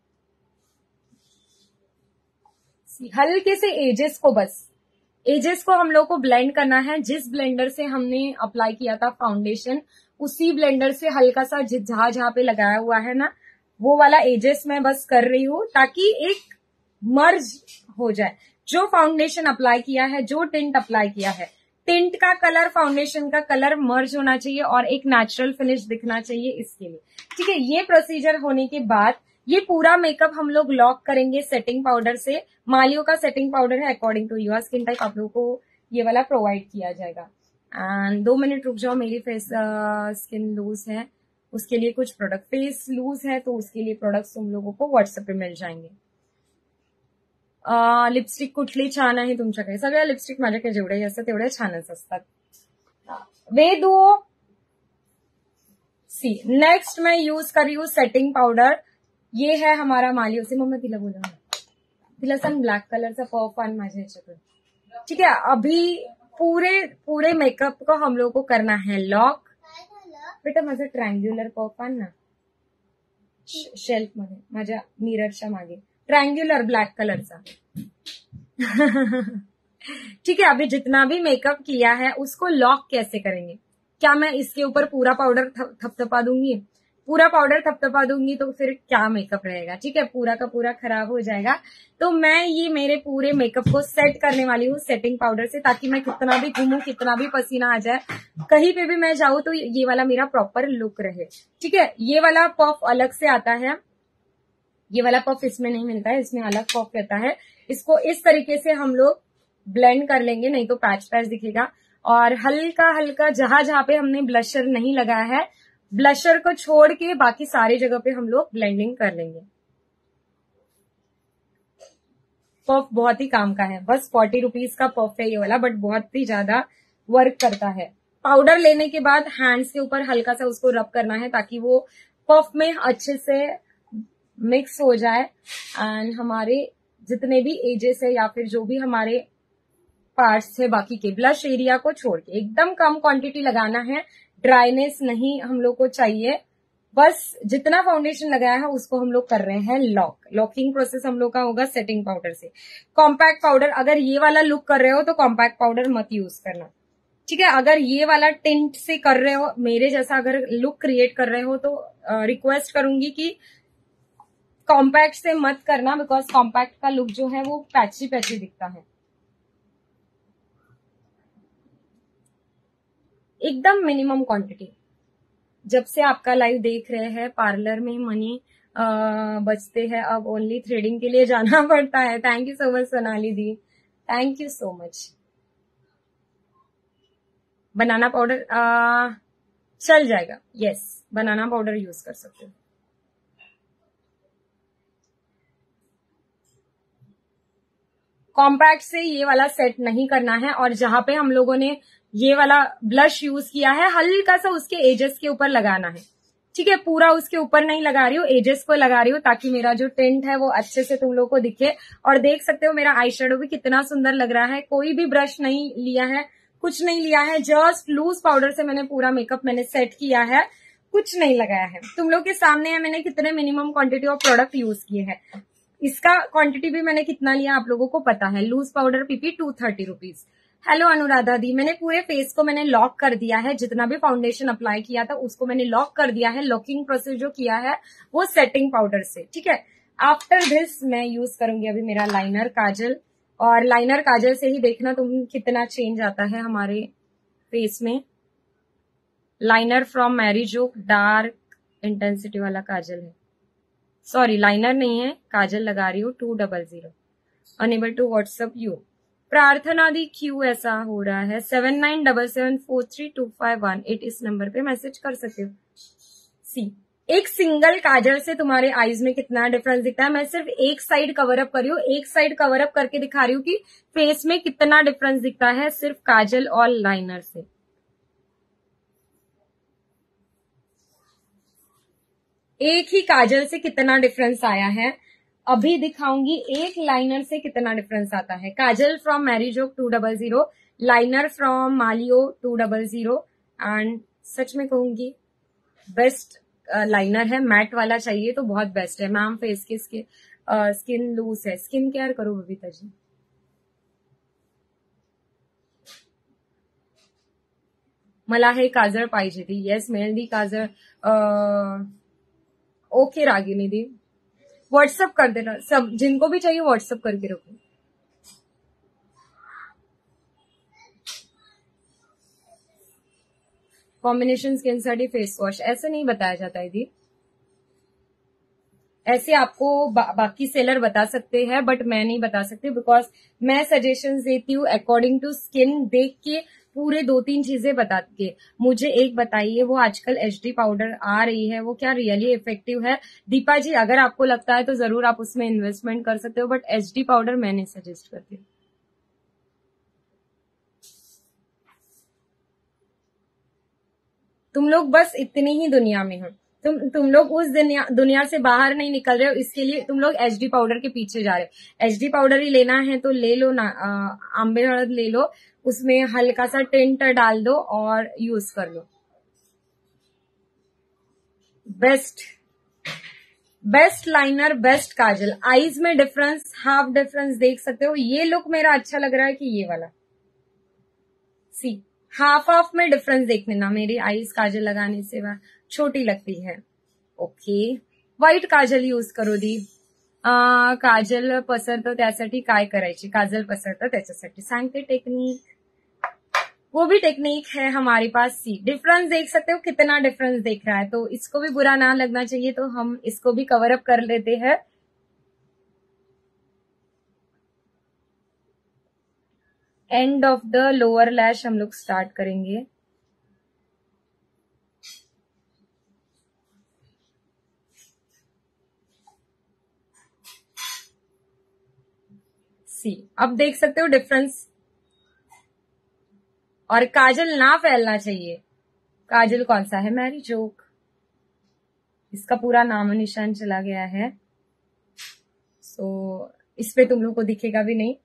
हल्के से एजेस को बस एजेस को हम लोग को ब्लेंड करना है। जिस ब्लेंडर से हमने अप्लाई किया था फाउंडेशन उसी ब्लेंडर से हल्का सा जहां जहां पे लगाया हुआ है ना वो वाला एजेस मैं बस कर रही हूँ ताकि एक मर्ज हो जाए। जो फाउंडेशन अप्लाई किया है, जो टिंट अप्लाई किया है, टिंट का कलर फाउंडेशन का कलर मर्ज होना चाहिए और एक नेचुरल फिनिश दिखना चाहिए इसके लिए, ठीक है। ये प्रोसीजर होने के बाद ये पूरा मेकअप हम लोग लॉक करेंगे सेटिंग पाउडर से। मालियो का सेटिंग पाउडर है, according to your skin type आप लोगों को ये वाला प्रोवाइड किया जाएगा। एंड दो मिनट रुक जाओ, मेरी फेस स्किन लूज है, उसके लिए कुछ प्रोडक्ट, फेस लूज है तो उसके लिए प्रोडक्ट्स तुम लोगों को व्हाट्सएप पे मिल जाएंगे। लिपस्टिक कुठली छान आहे तुमच्याकडे? सगळ्या लिपस्टिक माझ्याकडे जेवढे असतात तेवढे छानच असतात। वेदू सी नेक्स्ट मैं यूज कर रही हूँ सेटिंग पाउडर। ये है हमारा मालियो से मम्मा तिला बोला तिला सांग ब्लॅक कलरचा पर्फ आण माझ्या ह्याच्यातून. ठीक है, अभी पूरे पूरे मेकअप को हम लोग को करना है लॉक. बेटा माझा ट्रायंग्युलर पर्फ आण ना शेल्फ मध्ये माझ्या मिररच्या मागे, ट्रायंग्युलर ब्लैक कलरचा. ठीक है, अभी जितना भी मेकअप किया है उसको लॉक कैसे करेंगे. क्या मैं इसके ऊपर पूरा पाउडर थपथपा दूंगी? पूरा पाउडर थपथपा दूंगी तो फिर क्या मेकअप रहेगा. ठीक है, पूरा का पूरा खराब हो जाएगा. तो मैं ये मेरे पूरे मेकअप को सेट करने वाली हूँ सेटिंग पाउडर से, ताकि मैं कितना भी घूमू, कितना भी पसीना आ जाए, कहीं पे भी मैं जाऊँ तो ये वाला मेरा प्रॉपर लुक रहे. ठीक है, ये वाला पफ अलग से आता है, ये वाला पफ इसमें नहीं मिलता है, इसमें अलग पफ रहता है. इसको इस तरीके से हम लोग ब्लेंड कर लेंगे, नहीं तो पैच पैच दिखेगा. और हल्का हल्का जहां जहां पे हमने ब्लशर नहीं लगाया है, ब्लशर को छोड़ के बाकी सारी जगह पे हम लोग ब्लेंडिंग कर लेंगे. पफ बहुत ही काम का है, बस फोर्टी रुपीज का पफ है ये वाला, बट बहुत ही ज्यादा वर्क करता है. पाउडर लेने के बाद हैंड्स के ऊपर हल्का सा उसको रब करना है ताकि वो पफ में अच्छे से मिक्स हो जाए. एंड हमारे जितने भी एजेस है या फिर जो भी हमारे पार्ट्स है बाकी के, ब्लश एरिया को छोड़ के एकदम कम क्वांटिटी लगाना है. ड्राइनेस नहीं हम लोग को चाहिए, बस जितना फाउंडेशन लगाया है उसको हम लोग कर रहे हैं लॉक. लॉकिंग प्रोसेस हम लोग का होगा सेटिंग पाउडर से. कॉम्पैक्ट पाउडर, अगर ये वाला लुक कर रहे हो तो कॉम्पैक्ट पाउडर मत यूज करना. ठीक है, अगर ये वाला टिंट से कर रहे हो, मेरे जैसा अगर लुक क्रिएट कर रहे हो, तो रिक्वेस्ट करूंगी कि कॉम्पैक्ट से मत करना, बिकॉज कॉम्पैक्ट का लुक जो है वो पैची पैची दिखता है. एकदम मिनिमम क्वांटिटी. जब से आपका लाइव देख रहे हैं, पार्लर में मनी बचते हैं, अब ओनली थ्रेडिंग के लिए जाना पड़ता है. Thank you so much Sonali दी, thank you so much. Banana powder चल जाएगा, यस बनाना पाउडर यूज कर सकते हो. कॉम्पैक्ट से ये वाला सेट नहीं करना है. और जहां पे हम लोगों ने ये वाला ब्लश यूज किया है, हल्का सा उसके एजेस के ऊपर लगाना है. ठीक है, पूरा उसके ऊपर नहीं लगा रही हूँ, एजेस को लगा रही हूँ ताकि मेरा जो टिंट है वो अच्छे से तुम लोग को दिखे. और देख सकते हो मेरा आई शेडो भी कितना सुंदर लग रहा है. कोई भी ब्रश नहीं लिया है, कुछ नहीं लिया है, जस्ट लूज पाउडर से मैंने पूरा मेकअप मैंने सेट किया है, कुछ नहीं लगाया है. तुम लोग के सामने है मैंने कितने minimum quantity of product use किए हैं. इसका क्वांटिटी भी मैंने कितना लिया आप लोगों को पता है. Loose powder PP two thirty rupees. Hello Anuradha दी, मैंने पूरे फेस को मैंने लॉक कर दिया है. जितना भी फाउंडेशन अप्लाई किया था उसको मैंने लॉक कर दिया है. लॉकिंग प्रोसेस जो किया है वो सेटिंग पाउडर से. ठीक है, आफ्टर दिस मैं यूज करूंगी अभी मेरा लाइनर काजल. और लाइनर काजल से ही देखना तुम कितना चेंज आता है हमारे फेस में. लाइनर फ्रॉम मैरिजो, डार्क इंटेंसिटी वाला काजल है. सॉरी लाइनर नहीं है, काजल लगा रही हूँ. Two double zero. Unable to WhatsApp you. Prarthana दी क्यों ऐसा हो रहा है. Seven nine double seven four three two five one eight इस नंबर पे मैसेज कर सकते हो. सी, एक सिंगल काजल से तुम्हारे आईज में कितना डिफरेंस दिखता है. मैं सिर्फ एक साइड कवर अप कर रही हूँ, एक साइड कवर अप करके दिखा रही हूँ कि फेस में कितना डिफरेंस दिखता है सिर्फ काजल और लाइनर से. एक ही काजल से कितना डिफरेंस आया है अभी दिखाऊंगी. एक लाइनर से कितना डिफरेंस आता है. काजल फ्रॉम मैरिजोक two double zero, liner from मालियो टू डबल जीरो. एंड सच में कहूंगी बेस्ट लाइनर है. मैट वाला चाहिए तो बहुत बेस्ट है. मैम फेस की स्किन लूज है, स्किन केयर करो बबीता जी. मला हे काजळ पाहिजे ती. येस मेहंदी काजळ. ओके रागिनी दी, व्हाट्सअप कर देना. सब जिनको भी चाहिए व्हाट्सअप करके रखो. कॉम्बिनेशन स्किन साठी फेस वॉश ऐसे नहीं बताया जाता है दी. ऐसे आपको बा, बाकी सेलर बता सकते हैं बट मैं नहीं बता सकती, बिकॉज मैं सजेशंस देती हूँ अकॉर्डिंग टू स्किन. देख के पूरे दो तीन चीजें बता के मुझे एक बताइए, वो आजकल एचडी पाउडर आ रही है वो क्या रियली इफेक्टिव है. दीपा जी अगर आपको लगता है तो जरूर आप उसमें इन्वेस्टमेंट कर सकते हो, बट एचडी पाउडर मैं नहीं सजेस्ट करती. तुम लोग बस इतनी ही दुनिया में हो. तुम तुम लोग उस दुनिया दुनिया से बाहर नहीं निकल रहे हो, इसके लिए तुम लोग एचडी पाउडर के पीछे जा रहे हो। एचडी पाउडर ही लेना है तो ले लो ना, आंबे हळद ले लो, उसमें हल्का सा टिंट डाल दो और यूज कर लो। बेस्ट बेस्ट लाइनर, बेस्ट काजल। आईज में डिफरेंस, हाफ डिफरेंस देख सकते हो। ये लुक मेरा अच्छा लग रहा है कि ये वाला, सी हाफ हाफ में डिफरेंस देखने ना, मेरी आईज काजल लगाने से वह छोटी लगती है। ओके, व्हाईट काजल यूज करो दी। आ, काजल पसरतं त्यासाठी काय करायची, काजल पसरतं त्याच्यासाठी सांगते टेक्निक, वो भी टेक्निक है हमारे पास। सी डिफरेंस देख सकते हो, कितना डिफरेंस देख रहा है, तो इसको भी बुरा ना लगना चाहिए, तो हम इसको भी कवर अप कर लेते हैं। End of the lower lash हम लोग स्टार्ट करेंगे। सी अब देख सकते हो डिफरेंस, और काजल ना फैलना चाहिए। काजल कौन सा है, मैरी जोक, इसका पूरा नाम निशान चला गया है, सो इस पे तुम लोग को दिखेगा भी नहीं।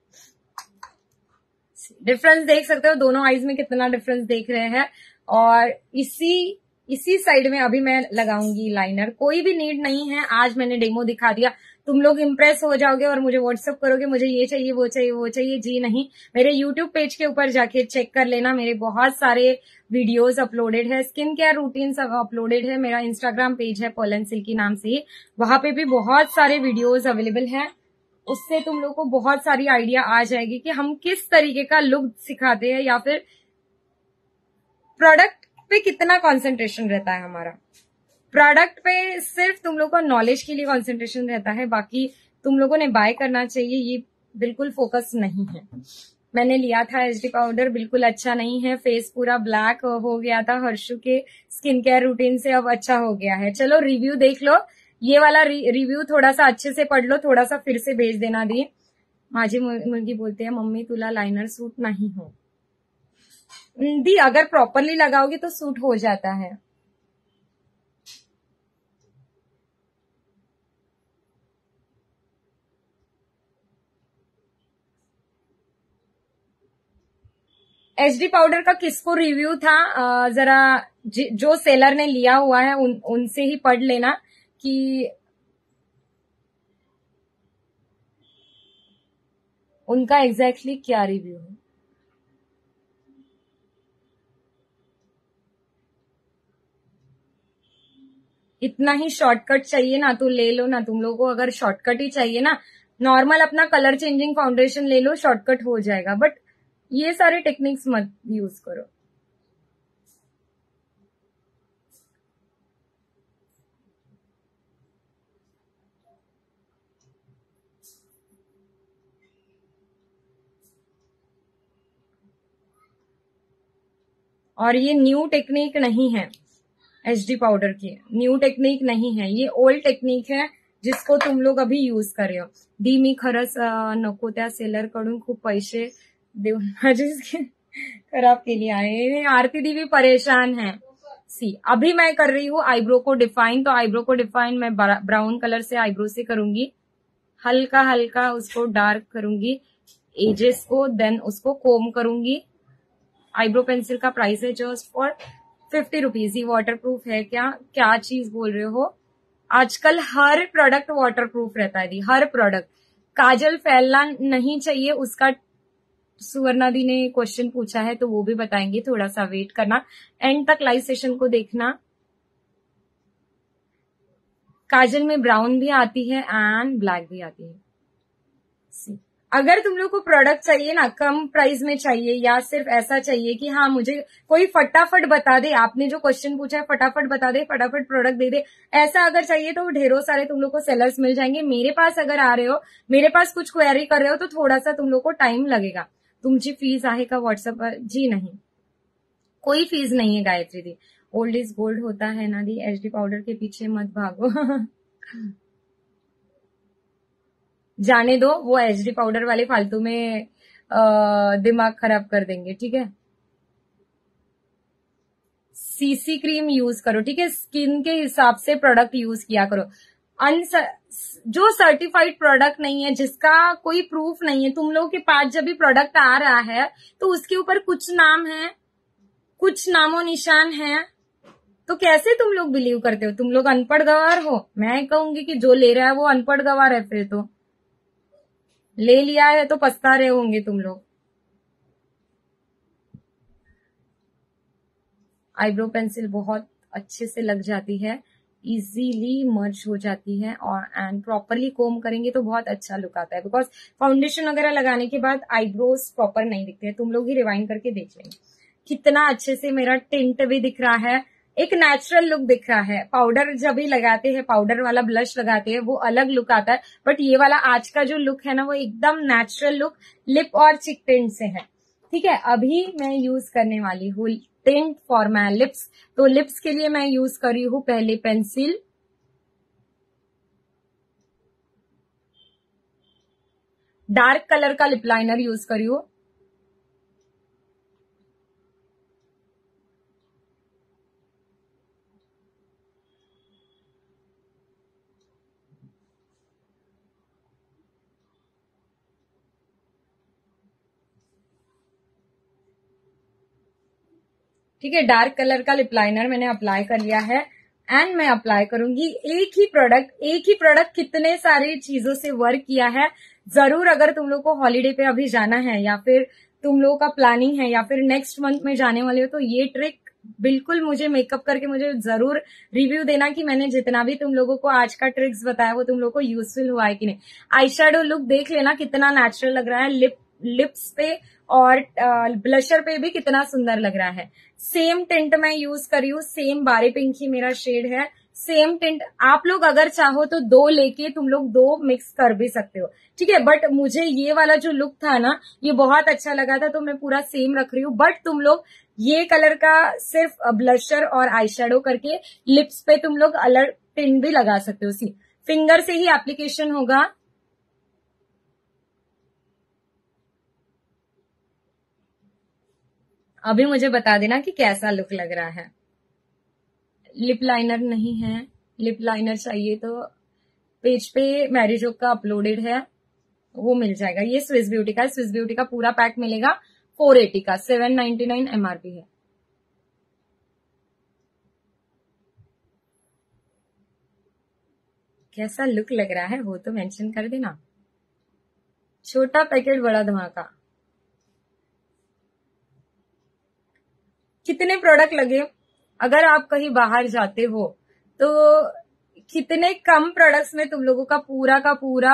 डिफरेंस देख सकते हो, दोनों आईज में कितना डिफरेंस देख रहे हैं। और इसी इसी साइड में अभी मैं लगाऊंगी लाइनर। कोई भी नीड नहीं है, आज मैंने डेमो दिखा दिया, तुम लोग इंप्रेस हो जाओगे और मुझे व्हाट्सअप करोगे मुझे ये चाहिए वो चाहिए वो चाहिए। जी नहीं, मेरे यूट्यूब पेज के ऊपर जाके चेक कर लेना, मेरे बहुत सारे वीडियोस अपलोडेड है, स्किन केयर रूटीन सब अपलोडेड है। मेरा इंस्टाग्राम पेज है पॉलन सिल्की नाम से ही, वहां पे भी बहुत सारे वीडियोस अवेलेबल हैं। उससे तुम लोग को बहुत सारी आइडिया आ जाएगी कि हम किस तरीके का लुक सिखाते हैं, या फिर प्रोडक्ट पे कितना कंसंट्रेशन रहता है हमारा। प्रोडक्ट पे सिर्फ तुम लोग को नॉलेज के लिए कंसंट्रेशन रहता है, बाकी तुम लोगों ने बाय करना चाहिए, ये बिल्कुल फोकस नहीं है। मैंने लिया था एचडी पाउडर, बिल्कुल अच्छा नहीं है, फेस पूरा ब्लैक हो गया था हर्षु के स्किन केयर रूटीन से, अब अच्छा हो गया है। चलो रिव्यू देख लो, ये वाला रिव्यू थोड़ा सा अच्छे से पढ़ लो, थोड़ा सा फिर से भेज देना दी। माझी मुलगी बोलते हैं मम्मी तुला लाइनर सूट नहीं हो दी, अगर प्रॉपरली लगाओगे तो सूट हो जाता है। एचडी पाउडर का किसको रिव्यू था, जरा जो सेलर ने लिया हुआ है उन, उनसे ही पढ़ लेना कि उनका एग्जैक्टली exactly क्या रिव्यू है। इतना ही शॉर्टकट चाहिए ना तो ले लो ना, तुम लोगों को अगर शॉर्टकट ही चाहिए ना, नॉर्मल अपना कलर चेंजिंग फाउंडेशन ले लो, शॉर्टकट हो जाएगा, बट ये सारे टेक्निक्स मत यूज करो। और ये न्यू टेक्निक नहीं है, एचडी पाउडर की न्यू टेक्निक नहीं है, ये ओल्ड टेक्निक है जिसको तुम लोग अभी यूज कर रहे हो। दी मी खरंच नको त्या सेलर कडून खूप पैसे देऊन माझी स्किन खराब केली आहे। आरती दी भी परेशान है। सी अभी मैं कर रही हूँ आईब्रो को डिफाइन, तो आईब्रो को डिफाइन मैं ब्राउन कलर से आईब्रो से करूंगी, हल्का हल्का उसको डार्क करूंगी एजेस को, देन उसको कोम करूंगी। आईब्रो पेंसिल का प्राइस है जस्ट फॉर फिफ्टी रुपीज। ये वाटर प्रूफ है क्या, क्या चीज बोल रहे हो, आजकल हर प्रोडक्ट वाटर प्रूफ रहता है दी, हर प्रोडक्ट। काजल फैलना नहीं चाहिए, उसका सुवर्णा दी ने क्वेश्चन पूछा है तो वो भी बताएंगे, थोड़ा सा वेट करना, एंड तक लाइव सेशन को देखना। काजल में ब्राउन भी आती है एंड ब्लैक भी आती है। सी अगर तुम लोग को प्रोडक्ट चाहिए ना, कम प्राइस में चाहिए, या सिर्फ ऐसा चाहिए कि हाँ मुझे कोई फटाफट बता दे, आपने जो क्वेश्चन पूछा है फटाफट बता दे, फटाफट प्रोडक्ट दे दे, ऐसा अगर चाहिए तो ढेरों सारे तुम लोग को सेलर्स मिल जाएंगे। मेरे पास अगर आ रहे हो, मेरे पास कुछ क्वेरी कर रहे हो, तो थोड़ा सा तुम लोग को टाइम लगेगा। तुमची फीस आहे का व्हाट्सएप पर? जी नहीं, कोई फीस नहीं है गायत्री दी। ओल्ड इज गोल्ड होता है ना दी, एचडी पाउडर के पीछे मत भागो। जाने दो, वो एचडी पाउडर वाले फालतू में आ, दिमाग खराब कर देंगे, ठीक है। सीसी क्रीम यूज करो, ठीक है। स्किन के हिसाब से प्रोडक्ट यूज किया करो। अनसर, जो सर्टिफाइड प्रोडक्ट नहीं है, जिसका कोई प्रूफ नहीं है, तुम लोगों के पास जब भी प्रोडक्ट आ रहा है तो उसके ऊपर कुछ नाम है, कुछ नामो निशान है, तो कैसे तुम लोग बिलीव करते हो? तुम लोग अनपढ़ गवार हो। मैं कहूंगी कि जो ले रहा है वो अनपढ़ गवार है, फिर तो ले लिया है तो पछता रहे होंगे तुम लोग। आईब्रो पेंसिल बहुत अच्छे से लग जाती है, इजीली मर्ज हो जाती है, और एंड प्रॉपरली कोम करेंगे तो बहुत अच्छा लुक आता है। बिकॉज फाउंडेशन वगैरह लगाने के बाद आईब्रोज प्रॉपर नहीं दिखते हैं। तुम लोग ही रिवाइंड करके देख लेंगे कितना अच्छे से मेरा टिंट भी दिख रहा है, एक नेचुरल लुक दिख रहा है। पाउडर जब भी लगाते हैं, पाउडर वाला ब्लश लगाते हैं, वो अलग लुक आता है, बट ये वाला आज का जो लुक है ना, वो एकदम नेचुरल लुक लिप और चिक टिंट से है, ठीक है। अभी मैं यूज करने वाली हूँ टिंट फॉर माई लिप्स। तो लिप्स के लिए मैं यूज कर रही हूँ पहले पेंसिल, डार्क कलर का लिप लाइनर यूज कर रही हूँ। ठीक है, डार्क कलर का लिप लाइनर मैंने अप्लाई कर लिया है, एंड मैं अप्लाई करूंगी एक ही प्रोडक्ट। एक ही प्रोडक्ट कितने सारी चीजों से वर्क किया है। जरूर अगर तुम लोग को हॉलीडे पे अभी जाना है, या फिर तुम लोगों का प्लानिंग है, या फिर नेक्स्ट मंथ में जाने वाले हो, तो ये ट्रिक बिल्कुल मुझे मेकअप करके मुझे जरूर रिव्यू देना कि मैंने जितना भी तुम लोगों को आज का ट्रिक्स बताया वो तुम लोगों को यूजफुल हुआ है कि नहीं। आई शेडो लुक देख लेना कितना नेचुरल लग रहा है, लिप लिप्स पे और ब्लशर पे भी कितना सुंदर लग रहा है। सेम टिंट मैं यूज कर रही हूँ, सेम बारी पिंक ही मेरा शेड है, सेम टिंट। आप लोग अगर चाहो तो दो लेके तुम लोग दो मिक्स कर भी सकते हो, ठीक है। बट मुझे ये वाला जो लुक था ना, ये बहुत अच्छा लगा था, तो मैं पूरा सेम रख रही हूँ। बट तुम लोग ये कलर का सिर्फ ब्लशर और आई शेडो करके लिप्स पे तुम लोग अलग टिंट भी लगा सकते हो। सी फिंगर से ही एप्लीकेशन होगा। अभी मुझे बता देना कि कैसा लुक लग रहा है। लिप लाइनर नहीं है, लिप लाइनर चाहिए तो पेज पे मैरिजोक का अपलोडेड है, वो मिल जाएगा। ये स्विस ब्यूटी का है, स्विस ब्यूटी का पूरा पैक मिलेगा फोर एटी का, सेवन नाइनटी नाइन एमआरपी है। कैसा लुक लग रहा है वो तो मेंशन कर देना। छोटा पैकेट बड़ा धमाका। कितने प्रोडक्ट लगे? अगर आप कहीं बाहर जाते हो तो कितने कम प्रोडक्ट्स में तुम लोगों का पूरा का पूरा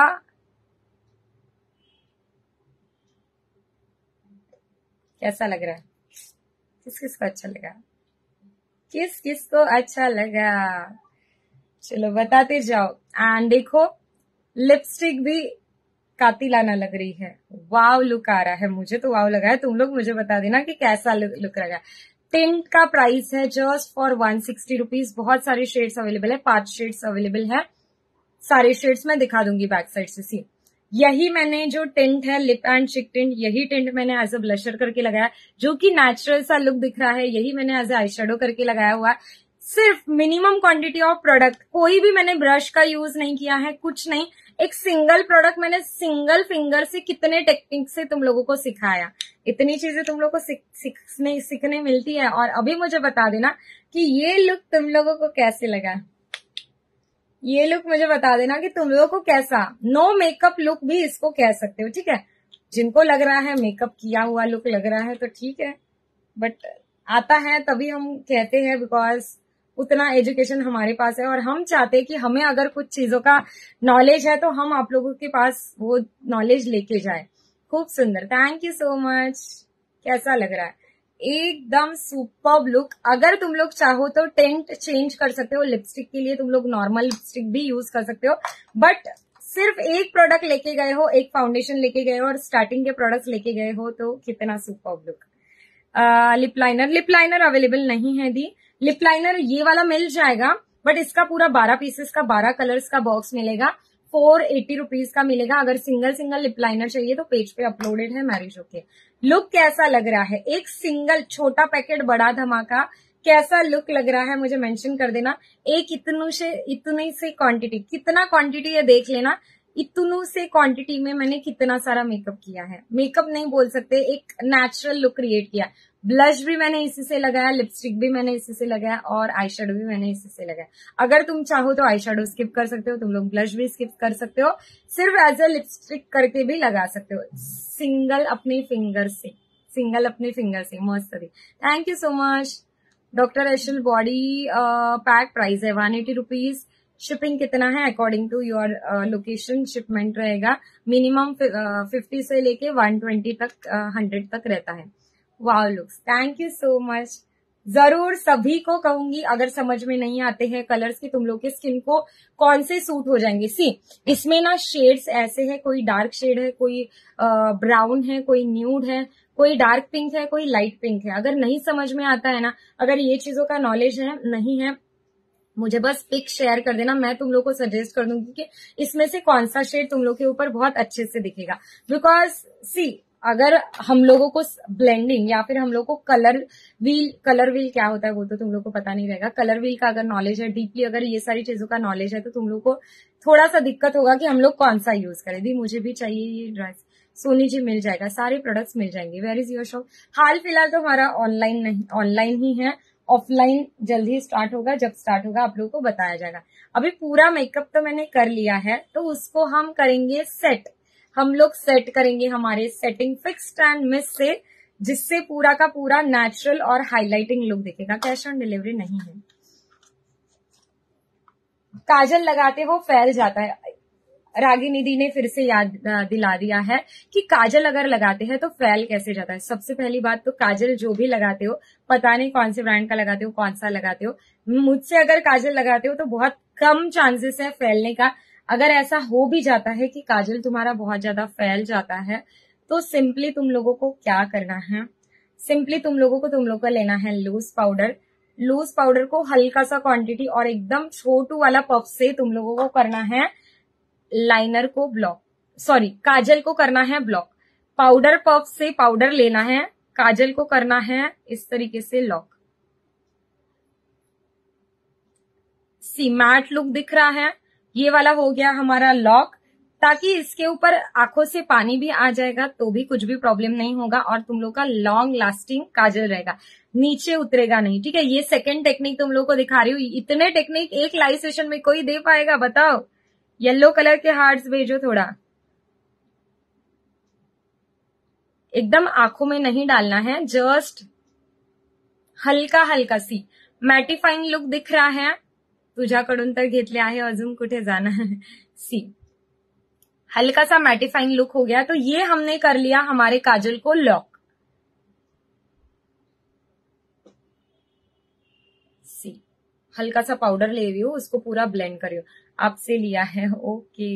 कैसा लग रहा है? किस किस को अच्छा लगा? किस किस को अच्छा लगा? चलो बताते जाओ। एंड देखो लिपस्टिक भी कातिलाना लग रही है, वाव लुक आ रहा है। मुझे तो वाव लगा है, तुम लोग मुझे बता देना कि कैसा लुक लुक लगा। टिंट का प्राइस है just for one sixty rupees. बहुत सारे शेड्स अवेलेबल है, पांच शेड्स अवेलेबल है। सारे शेड्स मैं दिखा दूंगी बैक साइड से। सी यही मैंने जो टिंट है लिप एंड चिक टिंट, यही टिंट मैंने एज अ ब्लशर करके लगाया, जो कि नेचुरल सा लुक दिख रहा है। यही मैंने एज अ आई शेडो करके लगाया हुआ है। सिर्फ मिनिमम क्वांटिटी ऑफ प्रोडक्ट, कोई भी मैंने ब्रश का यूज नहीं किया है, कुछ नहीं। एक सिंगल प्रोडक्ट मैंने सिंगल फिंगर से कितने टेक्निक से तुम लोगों को सिखाया। इतनी चीजें तुम लोगों को सीखने सीखने मिलती है। और अभी मुझे बता देना कि ये लुक तुम लोगों को कैसे लगा। ये लुक मुझे बता देना कि तुम लोगों को कैसा, नो मेकअप लुक भी इसको कह सकते हो, ठीक है। जिनको लग रहा है मेकअप किया हुआ लुक लग रहा है तो ठीक है, बट आता है तभी हम कहते हैं, बिकॉज उतना एजुकेशन हमारे पास है और हम चाहते हैं कि हमें अगर कुछ चीजों का नॉलेज है तो हम आप लोगों के पास वो नॉलेज लेके जाए। खूब सुंदर, थैंक यू सो मच। कैसा लग रहा है? एकदम सुपर्ब लुक। अगर तुम लोग चाहो तो टेंट चेंज कर सकते हो, लिपस्टिक के लिए तुम लोग नॉर्मल लिपस्टिक भी यूज कर सकते हो, बट सिर्फ एक प्रोडक्ट लेके गए हो, एक फाउंडेशन लेके गए हो और स्टार्टिंग के प्रोडक्ट्स लेके गए हो, तो कितना superb look. Lip liner, lip liner available नहीं है दी। लिप लाइनर ये वाला मिल जाएगा, बट इसका पूरा बारह पीसेस का बारह कलर्स का बॉक्स मिलेगा, फोर एटी रुपीज का मिलेगा। अगर सिंगल सिंगल लिप लाइनर चाहिए तो पेज पे अपलोडेड है मैरिजो के। लुक कैसा लग रहा है? एक सिंगल छोटा पैकेट बड़ा धमाका, कैसा लुक लग रहा है मुझे मेंशन कर देना। एक इतनू से इतनी से क्वांटिटी, कितना क्वांटिटी है देख लेना, इतनू से क्वांटिटी में मैंने कितना सारा मेकअप किया है। मेकअप नहीं बोल सकते, एक नेचुरल लुक क्रिएट किया। ब्लश भी मैंने इसी से लगाया, लिपस्टिक भी मैंने इसी से लगाया और आई शेडो भी मैंने इसी से लगाया। अगर तुम चाहो तो आई शेडो स्किप कर सकते हो, तुम लोग ब्लश भी स्किप कर सकते हो, सिर्फ एज ए लिपस्टिक करके भी लगा सकते हो, सिंगल अपने फिंगर से, सिंगल अपने फिंगर से। मस्त थी, thank you so much. Doctor एशल बॉडी पैक प्राइस है वन एटी रुपीज। शिपिंग कितना है according to your location shipment रहेगा, मिनिमम फिफ्टी से लेके वन ट्वेंटी तक हंड्रेड तक रहता है। Wow looks, thank you so much. जरूर सभी को कहूंगी, अगर समझ में नहीं आते हैं कलर्स की तुम लोग के स्किन को कौन से सूट हो जाएंगे। सी इसमें ना शेड्स ऐसे है, कोई डार्क शेड है, कोई ब्राउन है, कोई न्यूड है, कोई डार्क पिंक है, कोई लाइट पिंक है। अगर नहीं समझ में आता है ना, अगर ये चीजों का नॉलेज है नहीं है, मुझे बस पिक शेयर कर देना, मैं तुम लोग को सजेस्ट कर दूंगी कि इसमें से कौन सा शेड तुम लोग के ऊपर बहुत अच्छे से दिखेगा। बिकॉज सी अगर हम लोगों को ब्लेंडिंग या फिर हम लोग को कलर व्हील, कलर व्हील क्या होता है वो तो तुम लोग को पता नहीं रहेगा। कलर व्हील का अगर नॉलेज है डीपली, अगर ये सारी चीजों का नॉलेज है तो तुम लोग को थोड़ा सा दिक्कत होगा कि हम लोग कौन सा यूज करें। दी मुझे भी चाहिए ये ड्रेस, सोनी जी मिल जाएगा, सारे प्रोडक्ट्स मिल जाएंगे। Where is your shop? हाल फिलहाल तो हमारा ऑनलाइन नहीं, ऑनलाइन ही है, ऑफलाइन जल्दी स्टार्ट होगा। जब स्टार्ट होगा आप लोगों को बताया जाएगा। अभी पूरा मेकअप तो मैंने कर लिया है, तो उसको हम करेंगे सेट। हम लोग सेट करेंगे हमारे सेटिंग फिक्स्ड एंड मिस से, जिससे पूरा का पूरा नेचुरल और हाईलाइटिंग लुक दिखेगा। कैश ऑन डिलीवरी नहीं है। काजल लगाते हो फैल जाता है, रागिनी दी ने फिर से याद दिला दिया है कि काजल अगर लगाते हैं तो फैल कैसे जाता है। सबसे पहली बात तो काजल जो भी लगाते हो, पता नहीं कौन से ब्रांड का लगाते हो, कौन सा लगाते हो, मुझसे अगर काजल लगाते हो तो बहुत कम चांसेस है फैलने का। अगर ऐसा हो भी जाता है कि काजल तुम्हारा बहुत ज्यादा फैल जाता है, तो सिंपली तुम लोगों को क्या करना है, सिंपली तुम लोगों को तुम लोग को लेना है लूज पाउडर। लूज पाउडर को हल्का सा क्वांटिटी और एकदम छोटू वाला पफ से तुम लोगों को करना है लाइनर को ब्लॉक, सॉरी काजल को करना है ब्लॉक। पाउडर पफ से पाउडर लेना है, काजल को करना है इस तरीके से लॉक। सी मैट लुक दिख रहा है, ये वाला हो गया हमारा लॉक, ताकि इसके ऊपर आंखों से पानी भी आ जाएगा तो भी कुछ भी प्रॉब्लम नहीं होगा और तुम लोग का लॉन्ग लास्टिंग काजल रहेगा, नीचे उतरेगा नहीं। ठीक है, ये सेकंड टेक्निक तुम लोग को दिखा रही हूँ। इतने टेक्निक एक लाइव सेशन में कोई दे पाएगा बताओ? येलो कलर के हार्ट्स भेजो थोड़ा। एकदम आंखों में नहीं डालना है, जस्ट हल्का हल्का सी मॅटिफाईंग लुक दिख रहा है। तुझ्याकडून तर घेतले आहे, अजून कुठे जाना है। सी हल्का सा मॅटिफाईंग लुक हो गया, तो ये हमने कर लिया हमारे काजल को लॉक। सी हल्का सा पाउडर ले रही हूँ, उसको पूरा ब्लेंड कर रही हूँ, आपसे लिया है। ओके,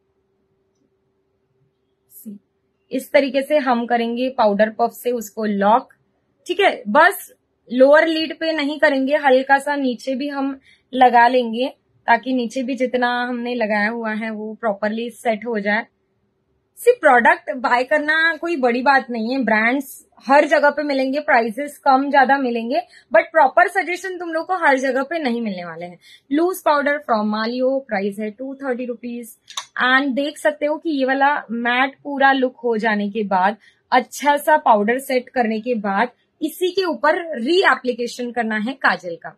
सी इस तरीके से हम करेंगे पाउडर पफ से उसको लॉक। ठीक है, बस लोअर लीड पे नहीं करेंगे, हल्का सा नीचे भी हम लगा लेंगे ताकि नीचे भी जितना हमने लगाया हुआ है वो प्रॉपरली सेट हो जाए। सिर्फ प्रोडक्ट बाय करना कोई बड़ी बात नहीं है, ब्रांड्स हर जगह पे मिलेंगे, प्राइसेस कम ज्यादा मिलेंगे, बट प्रॉपर सजेशन तुम लोग को हर जगह पे नहीं मिलने वाले हैं। लूज पाउडर फ्रॉम मालियो, प्राइस है टू थर्टी रुपीज। एंड देख सकते हो कि ये वाला मैट पूरा लुक हो जाने के बाद, अच्छा सा पाउडर सेट करने के बाद, इसी के ऊपर री एप्लीकेशन करना है काजल का।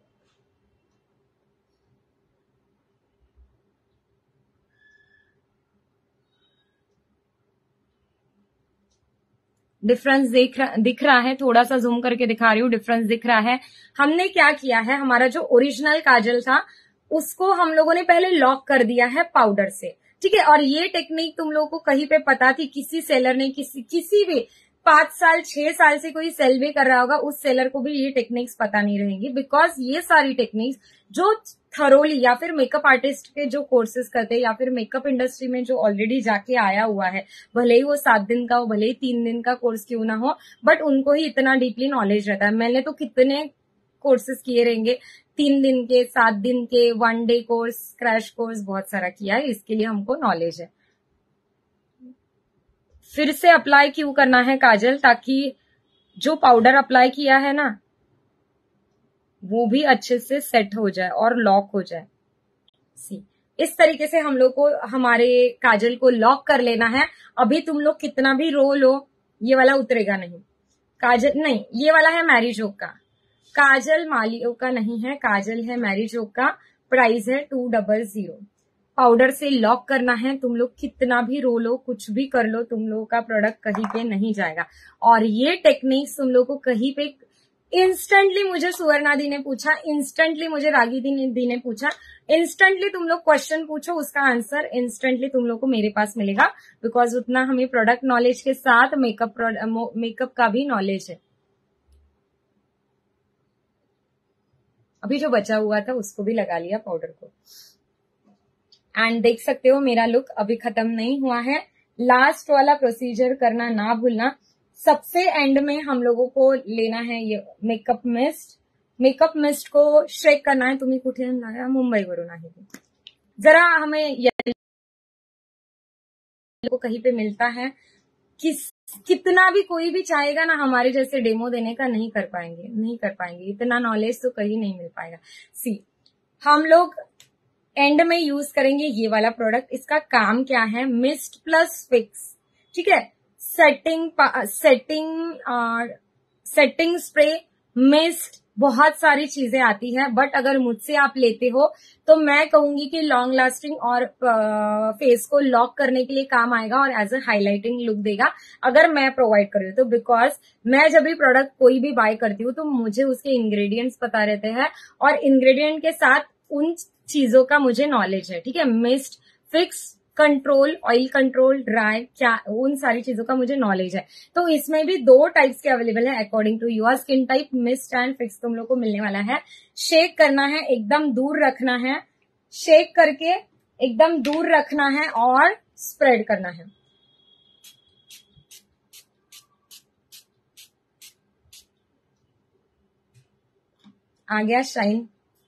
डिफरेंस दिख रहा दिख रहा है, थोड़ा सा जूम करके दिखा रही हूँ, डिफरेंस दिख रहा है। हमने क्या किया है, हमारा जो ओरिजिनल काजल था उसको हम लोगों ने पहले लॉक कर दिया है पाउडर से। ठीक है, और ये टेक्निक तुम लोगों को कहीं पे पता थी, किसी सेलर ने, किसी किसी भी पांच साल छह साल से कोई सेल भी कर रहा होगा, उस सेलर को भी ये टेक्निक्स पता नहीं रहेंगी। बिकॉज ये सारी टेक्निक्स जो थरोली या फिर मेकअप आर्टिस्ट के जो कोर्सेज करते हैं या फिर मेकअप इंडस्ट्री में जो ऑलरेडी जाके आया हुआ है, भले ही वो सात दिन का हो, भले ही तीन दिन का कोर्स क्यों ना हो, बट उनको ही इतना डीपली नॉलेज रहता है। मैंने तो कितने कोर्सेज किए रहेंगे, तीन दिन के, सात दिन के, one day course, crash course, बहुत सारा किया है, इसके लिए हमको नॉलेज है। फिर से अप्लाई क्यों करना है काजल, ताकि जो पाउडर अप्लाई किया है ना, वो भी अच्छे से सेट हो जाए और लॉक हो जाए। सी इस तरीके से हम लोग को हमारे काजल को लॉक कर लेना है। अभी तुम लोग कितना भी रो लो ये वाला उतरेगा नहीं। काजल नहीं, ये वाला है मैरिजोक का, काजल मालियो का नहीं है, काजल है मैरिजोक का। प्राइस है टू डबल जीरो। पाउडर से लॉक करना है। तुम लोग कितना भी रो लो, कुछ भी कर लो, तुम लोगों का प्रोडक्ट कहीं पे नहीं जाएगा। और ये टेक्निक्स तुम लोग को कहीं पे इंस्टेंटली, मुझे सुवर्णा दी ने पूछा, इंस्टेंटली मुझे रागी दी ने, दी ने पूछा, इंस्टेंटली तुम लोग क्वेश्चन पूछो, उसका आंसर इंस्टेंटली तुम लोग को मेरे पास मिलेगा। बिकॉज उतना हमें प्रोडक्ट नॉलेज के साथ मेकअप मेकअप का भी नॉलेज है। अभी जो बचा हुआ था उसको भी लगा लिया पाउडर को। एंड देख सकते हो मेरा लुक अभी खत्म नहीं हुआ है। लास्ट वाला प्रोसीजर करना ना भूलना। सबसे एंड में हम लोगों को लेना है ये मेकअप मिस्ट। मेकअप मिस्ट को शेक करना है। तुम्हें कुठे लाया मुंबई वरून आहे जरा हमें को कहीं पे मिलता है। किस कितना भी कोई भी चाहेगा ना हमारे जैसे डेमो देने का, नहीं कर पाएंगे, नहीं कर पाएंगे। इतना नॉलेज तो कहीं नहीं मिल पाएगा। सी हम लोग एंड में यूज करेंगे ये वाला प्रोडक्ट। इसका काम क्या है, मिस्ट प्लस फिक्स, ठीक है। Setting setting setting spray, mist, बहुत सारी चीजें आती है। बट अगर मुझसे आप लेते हो तो मैं कहूंगी कि लॉन्ग लास्टिंग और फेस को लॉक करने के लिए काम आएगा और एज अ हाईलाइटिंग लुक देगा अगर मैं प्रोवाइड कर रही हूँ तो। बिकॉज मैं जब भी प्रोडक्ट कोई भी बाय करती हूँ तो मुझे उसके इंग्रेडिएंट्स पता रहते हैं और इंग्रेडिएंट के साथ उन चीजों का मुझे नॉलेज है, ठीक है। Mist, fix, control, oil control, dry, क्या उन सारी चीजों का मुझे नॉलेज है। तो इसमें भी दो टाइप्स के अवेलेबल है according to your skin type. Mist and fix तुम लोग को मिलने वाला है। शेक करना है, एकदम दूर रखना है, शेक करके एकदम दूर रखना है और स्प्रेड करना है। आ गया शाइन,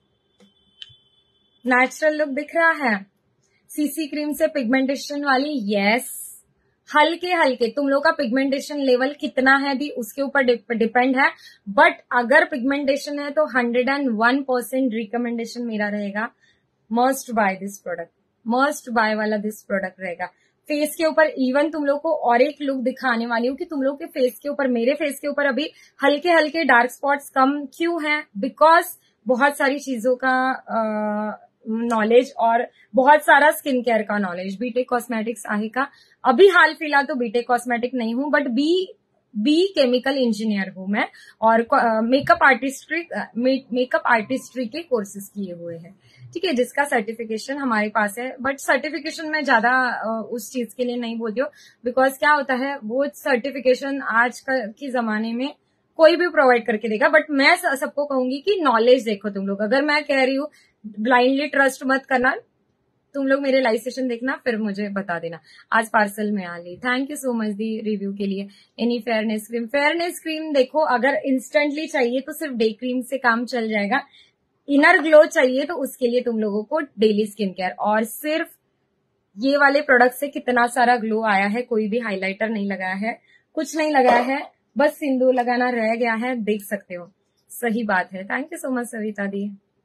नेचुरल लुक दिख रहा है। सीसी क्रीम से पिगमेंटेशन वाली, यस, हल्के हल्के। तुम लोग का पिगमेंटेशन लेवल कितना है भी उसके ऊपर डिपेंड है। बट अगर पिगमेंटेशन है तो hundred and one percent recommendation मेरा रहेगा, must buy this product, must buy वाला दिस प्रोडक्ट रहेगा। फेस के ऊपर इवन तुम लोग को और एक लुक दिखाने वाली हूँ कि तुम लोग के फेस के ऊपर, मेरे फेस के ऊपर अभी हल्के हल्के डार्क स्पॉट्स कम क्यों हैं, बिकॉज बहुत सारी चीजों का नॉलेज और बहुत सारा स्किन केयर का नॉलेज। बीटेक कॉस्मेटिक्स आहे का, अभी हाल फिलहाल तो बीटेक कॉस्मेटिक नहीं हूं but B B chemical engineer हूं मैं और मेकअप आर्टिस्ट्री मेकअप आर्टिस्ट्री के कोर्सेज किए हुए हैं, ठीक है, जिसका सर्टिफिकेशन हमारे पास है। बट सर्टिफिकेशन में ज्यादा उस चीज के लिए नहीं बोलती हूँ बिकॉज क्या होता है वो सर्टिफिकेशन आज के जमाने में कोई भी प्रोवाइड करके देगा। बट मैं सबको कहूंगी कि नॉलेज देखो तुम लोग। अगर मैं कह रही हूँ ब्लाइंडली ट्रस्ट मत करना, तुम लोग मेरे लाइव सेशन देखना फिर मुझे बता देना। आज पार्सल में आ गई, थैंक यू सो मच दी रिव्यू के लिए। Any fairness cream, fairness cream देखो अगर इंस्टेंटली चाहिए तो सिर्फ डे क्रीम से काम चल जाएगा। इनर ग्लो चाहिए तो उसके लिए तुम लोगों को डेली स्किन केयर, और सिर्फ ये वाले प्रोडक्ट से कितना सारा ग्लो आया है। कोई भी हाइलाइटर नहीं लगाया है, कुछ नहीं लगाया है, बस सिंदूर लगाना रह गया है, देख सकते हो। सही बात है, thank you so much Savita दी।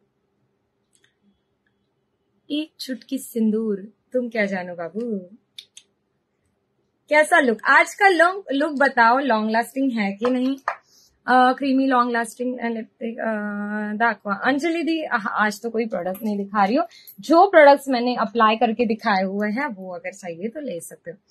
एक चुटकी सिंदूर, तुम क्या जानो बाबू। कैसा लुक, आज का लुक लुक बताओ, लॉन्ग लास्टिंग है कि नहीं। क्रीमी लॉन्ग लास्टिंग लिपस्टिक दाखवा। अंजलि दी आज तो कोई प्रोडक्ट नहीं दिखा रही हो, जो प्रोडक्ट्स मैंने अप्लाई करके दिखाए हुए हैं वो अगर चाहिए तो ले सकते हो।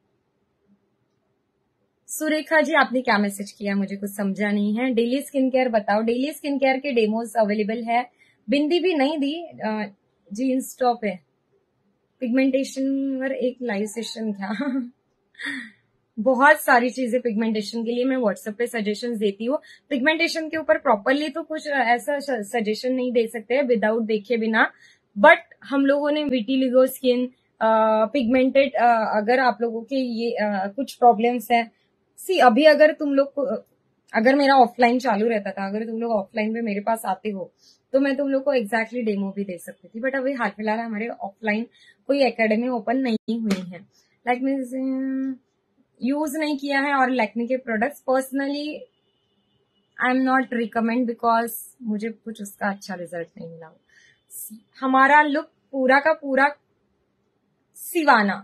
सुरेखा जी आपने क्या मैसेज किया मुझे कुछ समझा नहीं है। डेली स्किन केयर बताओ, डेली स्किन केयर के डेमोज अवेलेबल है। बिंदी भी नहीं दी, जीन्स टॉप है। पिगमेंटेशन पर एक लाइव सेशन था बहुत सारी चीजें पिगमेंटेशन के लिए मैं व्हाट्सएप पे सजेशंस देती हूँ। पिगमेंटेशन के ऊपर प्रॉपरली तो कुछ ऐसा सजेशन नहीं दे सकते विदाउट देखे बिना, बट हम लोगों ने विटिलिगो स्किन, पिगमेंटेड, अगर आप लोगों के ये आ, कुछ प्रॉब्लम्स है। सी अभी अगर तुम लोग को, अगर मेरा ऑफलाइन चालू रहता था, अगर तुम लोग ऑफलाइन में मेरे पास आते हो तो मैं तुम लोग को एग्जैक्टली डेमो भी दे सकती थी। बट अभी हाल फिलहाल हमारे ऑफलाइन कोई एकेडमी ओपन नहीं हुई है। लाइक मीन्स यूज नहीं किया है और लैक्मे के products personally I am not recommend because मुझे कुछ उसका अच्छा रिजल्ट नहीं मिला। हमारा लुक पूरा का पूरा सिवाना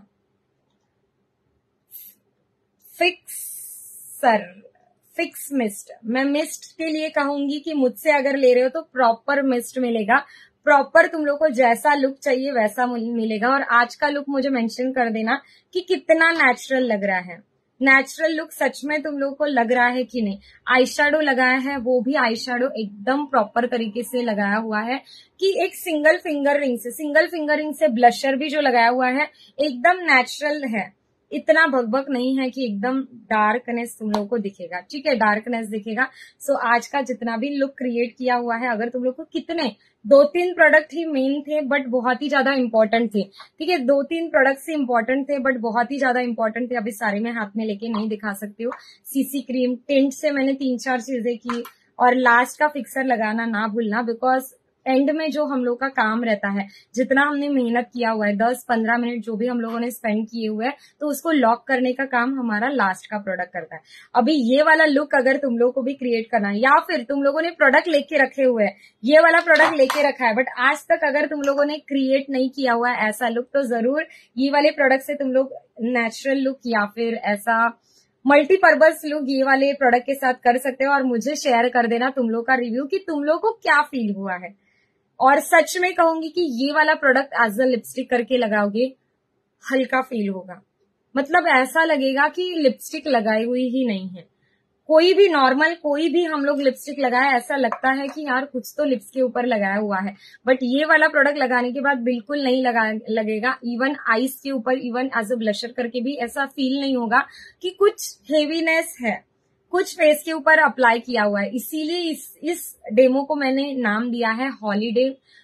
फिक्सर फिक्स मिस्ट। मैं मिस्ट के लिए कहूंगी कि मुझसे अगर ले रहे हो तो प्रॉपर मिस्ट मिलेगा, प्रॉपर तुम लोग को जैसा लुक चाहिए वैसा मिलेगा। और आज का लुक मुझे मेंशन कर देना कि कितना नेचुरल लग रहा है। नेचुरल लुक सच में तुम लोग को लग रहा है कि नहीं। आई शेडो लगाया है, वो भी आई शेडो एकदम प्रॉपर तरीके से लगाया हुआ है कि एक सिंगल फिंगर रिंग से सिंगल फिंगर रिंग से ब्लशर भी जो लगाया हुआ है एकदम नेचुरल है, इतना भगभग नहीं है कि एकदम डार्कनेस तुम लोगों को दिखेगा। ठीक है, डार्कनेस दिखेगा। सो so, आज का जितना भी लुक क्रिएट किया हुआ है, अगर तुम लोग को कितने दो तीन प्रोडक्ट ही मेन थे बट बहुत ही ज्यादा इंपॉर्टेंट थे। ठीक है, दो तीन प्रोडक्ट से इंपॉर्टेंट थे बट बहुत ही ज्यादा इंपॉर्टेंट थे। अभी सारे मैं हाथ में लेके नहीं दिखा सकती हूँ। सीसी क्रीम, टिंट से मैंने तीन चार चीजें की और लास्ट का फिक्सर लगाना ना भूलना, बिकॉज एंड में जो हम लोग का काम रहता है, जितना हमने मेहनत किया हुआ है, दस पंद्रह मिनट जो भी हम लोगों ने स्पेंड किए हुए हैं, तो उसको लॉक करने का काम हमारा लास्ट का प्रोडक्ट करता है। अभी ये वाला लुक अगर तुम लोग को भी क्रिएट करना है, या फिर तुम लोगों ने प्रोडक्ट लेके रखे हुए हैं, ये वाला प्रोडक्ट लेके रखा है बट आज तक अगर तुम लोगों ने क्रिएट नहीं किया हुआ है ऐसा लुक, तो जरूर ये वाले प्रोडक्ट से तुम लोग नेचुरल लुक या फिर ऐसा मल्टीपर्पज लुक ये वाले प्रोडक्ट के साथ कर सकते हो। और मुझे शेयर कर देना तुम लोग का रिव्यू कि तुम लोग को क्या फील हुआ है। और सच में कहूंगी कि ये वाला प्रोडक्ट एज अ लिपस्टिक करके लगाओगे हल्का फील होगा, मतलब ऐसा लगेगा कि लिपस्टिक लगाई हुई ही नहीं है। कोई भी नॉर्मल कोई भी हम लोग लिपस्टिक लगाए ऐसा लगता है कि यार कुछ तो लिप्स के ऊपर लगाया हुआ है, बट ये वाला प्रोडक्ट लगाने के बाद बिल्कुल नहीं लगा लगेगा। इवन आईज के ऊपर, इवन एज अ ब्लशर करके भी ऐसा फील नहीं होगा कि कुछ हेवीनेस है, कुछ फेस के ऊपर अप्लाई किया हुआ है। इसीलिए इस इस डेमो को मैंने नाम दिया है हॉलीडे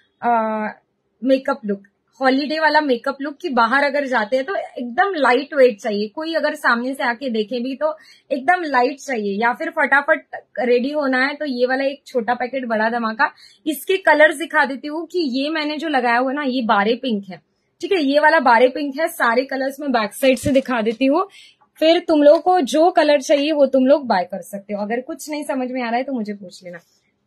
मेकअप लुक। हॉलीडे वाला मेकअप लुक कि बाहर अगर जाते हैं तो एकदम लाइट वेट चाहिए, कोई अगर सामने से आके देखे भी तो एकदम लाइट चाहिए, या फिर फटाफट रेडी होना है तो ये वाला एक छोटा पैकेट बड़ा धमाका। इसके कलर्स दिखा देती हूँ कि ये मैंने जो लगाया हुआ है ना, ये बारे पिंक है। ठीक है, ये वाला बारे पिंक है। सारे कलर्स में बैक साइड से दिखा देती हूँ, फिर तुम लोग को जो कलर चाहिए वो तुम लोग बाय कर सकते हो। अगर कुछ नहीं समझ में आ रहा है तो मुझे पूछ लेना।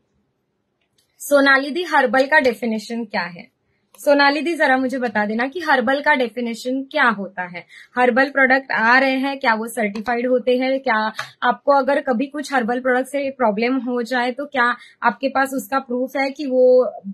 सोनाली दी, हर्बल का डेफिनेशन क्या है? सोनाली दी जरा मुझे बता देना कि हर्बल का डेफिनेशन क्या होता है। हर्बल प्रोडक्ट आ रहे हैं, क्या वो सर्टिफाइड होते हैं? क्या आपको अगर कभी कुछ हर्बल प्रोडक्ट से प्रॉब्लम हो जाए तो क्या आपके पास उसका प्रूफ है कि वो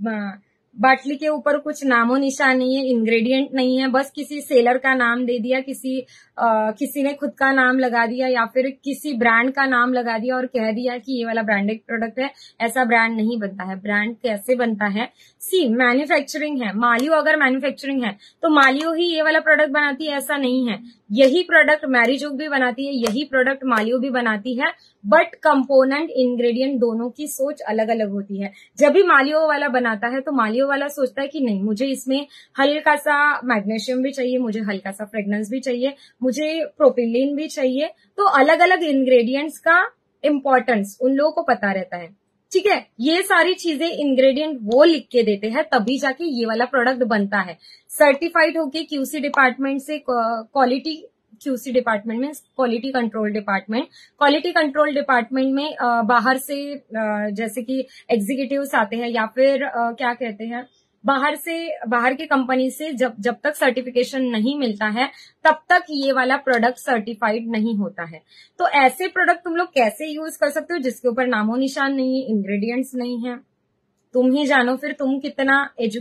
बाटली के ऊपर कुछ नामो निशान नहीं है, इंग्रेडिएंट नहीं है, बस किसी सेलर का नाम दे दिया, किसी आ, किसी ने खुद का नाम लगा दिया या फिर किसी ब्रांड का नाम लगा दिया और कह दिया कि ये वाला ब्रांडेड प्रोडक्ट है। ऐसा ब्रांड नहीं बनता है। ब्रांड कैसे बनता है? सी मैन्युफैक्चरिंग है। मालियो अगर मैन्युफैक्चरिंग है तो मालियो ही ये वाला प्रोडक्ट बनाती है, ऐसा नहीं है। यही प्रोडक्ट मैरिजोक भी बनाती है, यही प्रोडक्ट मालियो भी बनाती है, बट कंपोनेंट इंग्रेडिएंट दोनों की सोच अलग अलग होती है। जब भी मालियो वाला बनाता है तो मालियो वाला सोचता है कि नहीं, मुझे इसमें हल्का सा मैग्नीशियम भी चाहिए, मुझे हल्का सा फ्रेग्रेंस भी चाहिए, मुझे प्रोपिलीन भी चाहिए। तो अलग अलग इंग्रेडिएंट्स का इंपॉर्टेंस उन लोगों को पता रहता है। ठीक है, ये सारी चीजें इंग्रेडिएंट वो लिख के देते हैं, तभी जाके ये वाला प्रोडक्ट बनता है। सर्टिफाइड होके क्यूसी डिपार्टमेंट से, क्वालिटी क्यूसी डिपार्टमेंट में, quality control department, quality control department में आ, बाहर से आ, जैसे कि एग्जीक्यूटिव्स आते हैं या फिर आ, क्या कहते हैं, बाहर से, बाहर की कंपनी से जब जब तक सर्टिफिकेशन नहीं मिलता है तब तक ये वाला प्रोडक्ट सर्टिफाइड नहीं होता है। तो ऐसे प्रोडक्ट तुम लोग कैसे यूज कर सकते हो जिसके ऊपर नामो निशान नहीं है, इंग्रेडिएंट्स नहीं है? तुम ही जानो फिर तुम कितना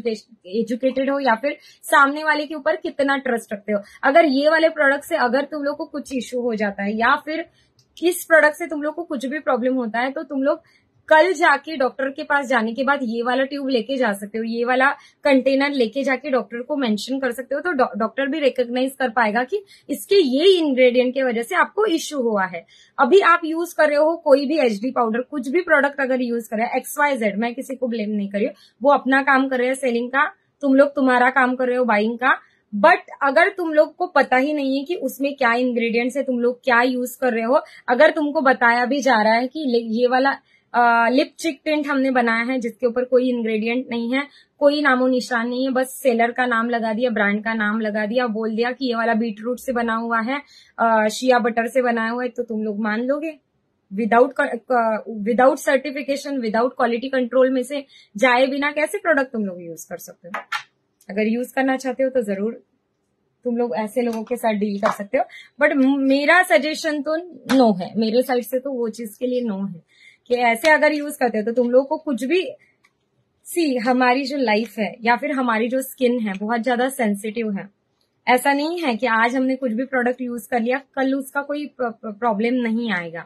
एजुकेटेड हो या फिर सामने वाले के ऊपर कितना ट्रस्ट रखते हो। अगर ये वाले प्रोडक्ट से अगर तुम लोग को कुछ इश्यू हो जाता है या फिर इस प्रोडक्ट से तुम लोग को कुछ भी प्रॉब्लम होता है तो तुम लोग कल जाके डॉक्टर के पास जाने के बाद ये वाला ट्यूब लेके जा सकते हो, ये वाला कंटेनर लेके जाके डॉक्टर को मेंशन कर सकते हो। तो डॉक्टर भी रिकॉग्नाइज कर पाएगा कि इसके ये इंग्रेडिएंट की वजह से आपको इश्यू हुआ है। अभी आप यूज कर रहे हो कोई भी एचडी पाउडर, कुछ भी प्रोडक्ट अगर यूज कर रहे हैं, एक्स वाई जेड, मैं किसी को ब्लेम नहीं कर रही हूँ, वो अपना काम कर रहे हैं सेलिंग का, तुम लोग तुम्हारा काम कर रहे हो बाइंग का। बट अगर तुम लोग को पता ही नहीं है कि उसमें क्या इंग्रेडिएंट्स है, तुम लोग क्या यूज कर रहे हो, अगर तुमको बताया भी जा रहा है कि ये वाला लिप चिक टिंट हमने बनाया है जिसके ऊपर कोई इंग्रेडिएंट नहीं है, कोई नामो निशान नहीं है, बस सेलर का नाम लगा दिया, ब्रांड का नाम लगा दिया, बोल दिया कि ये वाला बीट रूट से बना हुआ है, आ, शिया बटर से बनाया हुआ है, तो तुम लोग मान लोगे? Without without certification, without quality control में से जाए बिना कैसे प्रोडक्ट तुम लोग यूज कर सकते हो? अगर यूज करना चाहते हो तो जरूर तुम लोग ऐसे लोगों के साथ डील कर सकते हो, बट मेरा सजेशन तो नो है, मेरे साइड से तो वो चीज के लिए नो है कि ऐसे अगर यूज करते हो तो तुम लोग को कुछ भी, सी हमारी जो लाइफ है या फिर हमारी जो स्किन है बहुत ज्यादा सेंसिटिव है। ऐसा नहीं है कि आज हमने कुछ भी प्रोडक्ट यूज कर लिया कल उसका कोई प्रॉब्लम नहीं आएगा।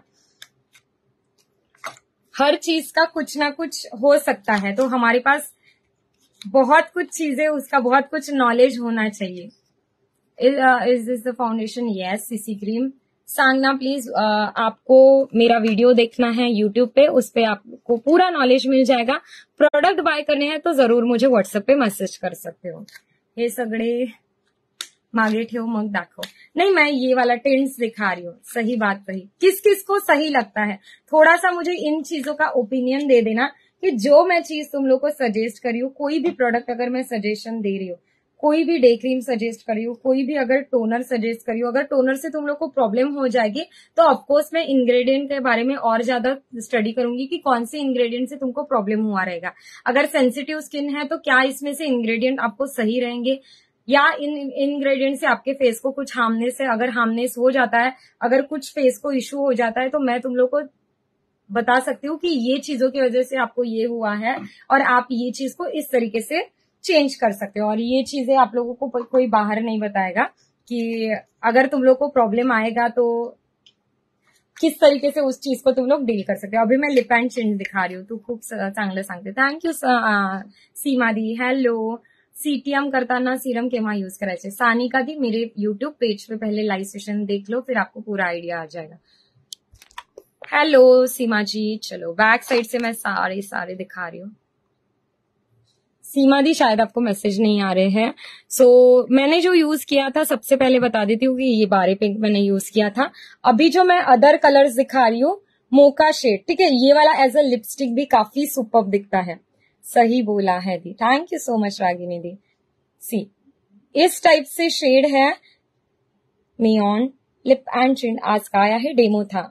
हर चीज का कुछ ना कुछ हो सकता है, तो हमारे पास बहुत कुछ चीजें, उसका बहुत कुछ नॉलेज होना चाहिए। Is this the foundation? Yes, CC cream. सांगना प्लीज, uh, आपको मेरा वीडियो देखना है यूट्यूब पे, उस पे आपको पूरा नॉलेज मिल जाएगा। प्रोडक्ट बाय करने हैं तो जरूर मुझे व्हाट्सएप पे मैसेज कर सकते हो। हे सगळे मागे ठेव मग दाखव। नहीं, मैं ये वाला टेंट्स दिखा रही हूँ। सही बात सही, किस किस को सही लगता है थोड़ा सा मुझे इन चीजों का ओपिनियन दे देना कि जो मैं चीज तुम लोग को सजेस्ट करी हूँ, कोई भी प्रोडक्ट अगर मैं सजेशन दे रही हूँ, कोई भी डे क्रीम सजेस्ट करी हूँ, कोई भी अगर टोनर सजेस्ट करी हूँ, अगर टोनर से तुम लोग को प्रॉब्लम हो जाएगी तो ऑफकोर्स मैं इंग्रेडिएंट के बारे में और ज्यादा स्टडी करूंगी कि कौन से इंग्रेडिएंट से तुमको प्रॉब्लम हुआ रहेगा। अगर सेंसिटिव स्किन है तो क्या इसमें से इंग्रेडिएंट आपको सही रहेंगे, या इन इंग्रेडिएंट से आपके फेस को कुछ हार्मनेस है, अगर हार्मनेस हो जाता है, अगर कुछ फेस को इश्यू हो जाता है, तो मैं तुम लोग को बता सकती हूँ कि ये चीजों की वजह से आपको ये हुआ है और आप ये चीज को इस तरीके से चेंज कर सकते हो। और ये चीजें आप लोगों को कोई बाहर नहीं बताएगा कि अगर तुम लोग को प्रॉब्लम आएगा तो किस तरीके से उस चीज को तुम लोग डील कर सकते हो। अभी मैं लिप एंड चिन दिखा रही हूँ, तू खूप चांगलं सांगते। थँक्यू सीमा दी। हॅलो, सीटीएम करताना सीरम केव्हा यूज करायचे? सानिका दी, मेरे यूट्यूब पेज पे पहले लाइव सेशन देख लो, फिर आपको पूरा आइडिया आ जाएगा। हेलो सीमा जी, चलो बैक साइड से मैं सारे सारे दिखा रही हूँ। सीमा दी शायद आपको मैसेज नहीं आ रहे हैं। सो so, मैंने जो यूज किया था सबसे पहले बता देती हूँ कि ये बारे पिंक मैंने यूज किया था। अभी जो मैं अदर कलर्स दिखा रही हूँ, मोका शेड, ठीक है, ये वाला एज अ लिपस्टिक भी काफी सुपर्ब दिखता है। सही बोला है दी, thank you so much Ragini दी। सी इस टाइप से शेड है नियॉन लिप एंड चिन। आज का आया है, डेमो था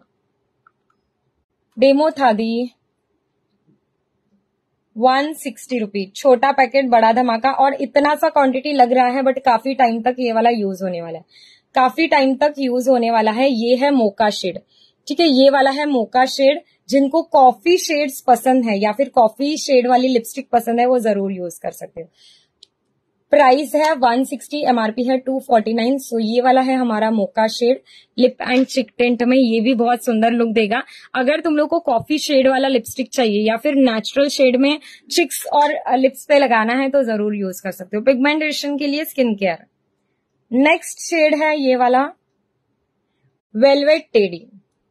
डेमो था दी। वन सिक्सटी रुपीज, छोटा पैकेट बड़ा धमाका, और इतना सा क्वांटिटी लग रहा है बट काफी टाइम तक ये वाला यूज होने वाला है, काफी टाइम तक यूज होने वाला है। ये है मोका शेड, ठीक है, ये वाला है मोका शेड। जिनको कॉफी शेड्स पसंद है या फिर कॉफी शेड वाली लिपस्टिक पसंद है वो जरूर यूज कर सकते हो। प्राइस है वन सिक्सटी, एमआरपी है टू फोर्टी नाइन। सो ये वाला है हमारा mocha shade lip and cheek tint में, ये भी बहुत सुंदर लुक देगा। अगर तुम लोग को कॉफी शेड वाला लिपस्टिक चाहिए या फिर नेचुरल शेड में चिक्स और लिप्स पे लगाना है तो जरूर यूज कर सकते हो। पिगमेंटेशन के लिए स्किन केयर। नेक्स्ट शेड है ये वाला वेलवेट टेडी।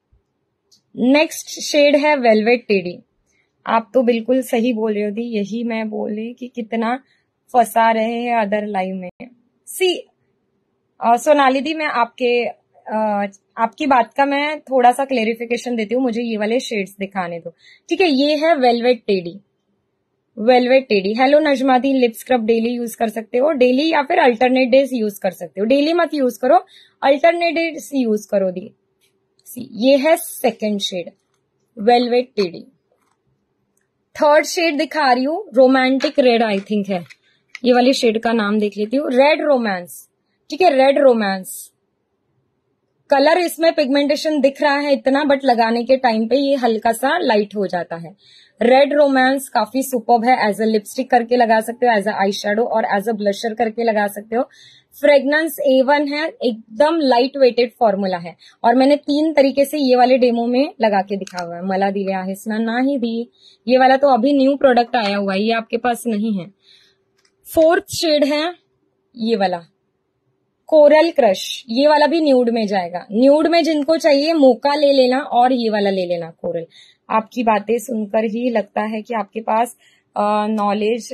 नेक्स्ट शेड है वेलवेट टेडी। आप तो बिल्कुल सही बोल रहे हो दी, यही मैं बोले कि कितना फंसा रहे हैं अदर लाइव में। सी सोनाली दी, मैं आपके आ, आपकी बात का मैं थोड़ा सा क्लेरिफिकेशन देती हूँ, मुझे ये वाले शेड्स दिखाने दो, ठीक है। ये है velvet teddy, velvet teddy. Hello Najma दी, लिप स्क्रब डेली यूज कर सकते हो, डेली या फिर अल्टरनेट डेज यूज कर सकते हो। डेली मत यूज करो, अल्टरनेट डेज यूज करो दी। सी ये है second shade velvet teddy. Third shade दिखा रही हूँ, रोमांटिक रेड आई थिंक है, ये वाली शेड का नाम देख लेती हूँ, रेड रोमांस, ठीक है, रेड रोमांस। कलर इसमें पिगमेंटेशन दिख रहा है इतना, बट लगाने के टाइम पे ये हल्का सा लाइट हो जाता है। रेड रोमांस काफी सुपर्ब है, एज अ लिपस्टिक करके लगा सकते हो, एज अ आई शेडो और एज अ ब्लशर करके लगा सकते हो। फ्रेग्रेंस ए वन है, एकदम लाइट वेटेड फॉर्मूला है, और मैंने तीन तरीके से ये वाले डेमो में लगा के दिखा हुआ है। मला दिले आहे ना, ना ही दी, ये वाला तो अभी न्यू प्रोडक्ट आया हुआ है, ये आपके पास नहीं है। फोर्थ शेड है ये वाला कोरल क्रश, ये वाला भी न्यूड में जाएगा। न्यूड में जिनको चाहिए मोका ले लेना और ये वाला ले लेना कोरल। आपकी बातें सुनकर ही लगता है कि आपके पास नॉलेज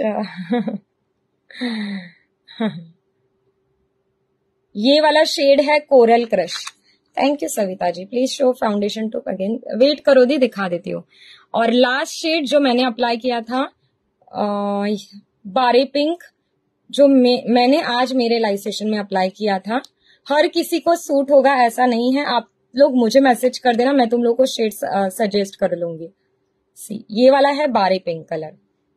ये वाला शेड है coral crush. Thank you Savita ji, please show foundation too again. Wait करो दी, दिखा देती हूँ। और लास्ट शेड जो मैंने अप्लाई किया था आ, बारे पिंक, जो मैं, मैंने आज मेरे लाइव सेशन में अप्लाई किया था। हर किसी को सूट होगा ऐसा नहीं है, आप लोग मुझे मैसेज कर देना, मैं तुम लोग को शेड सजेस्ट कर लूंगी। सी ये वाला है बारे पिंक कलर,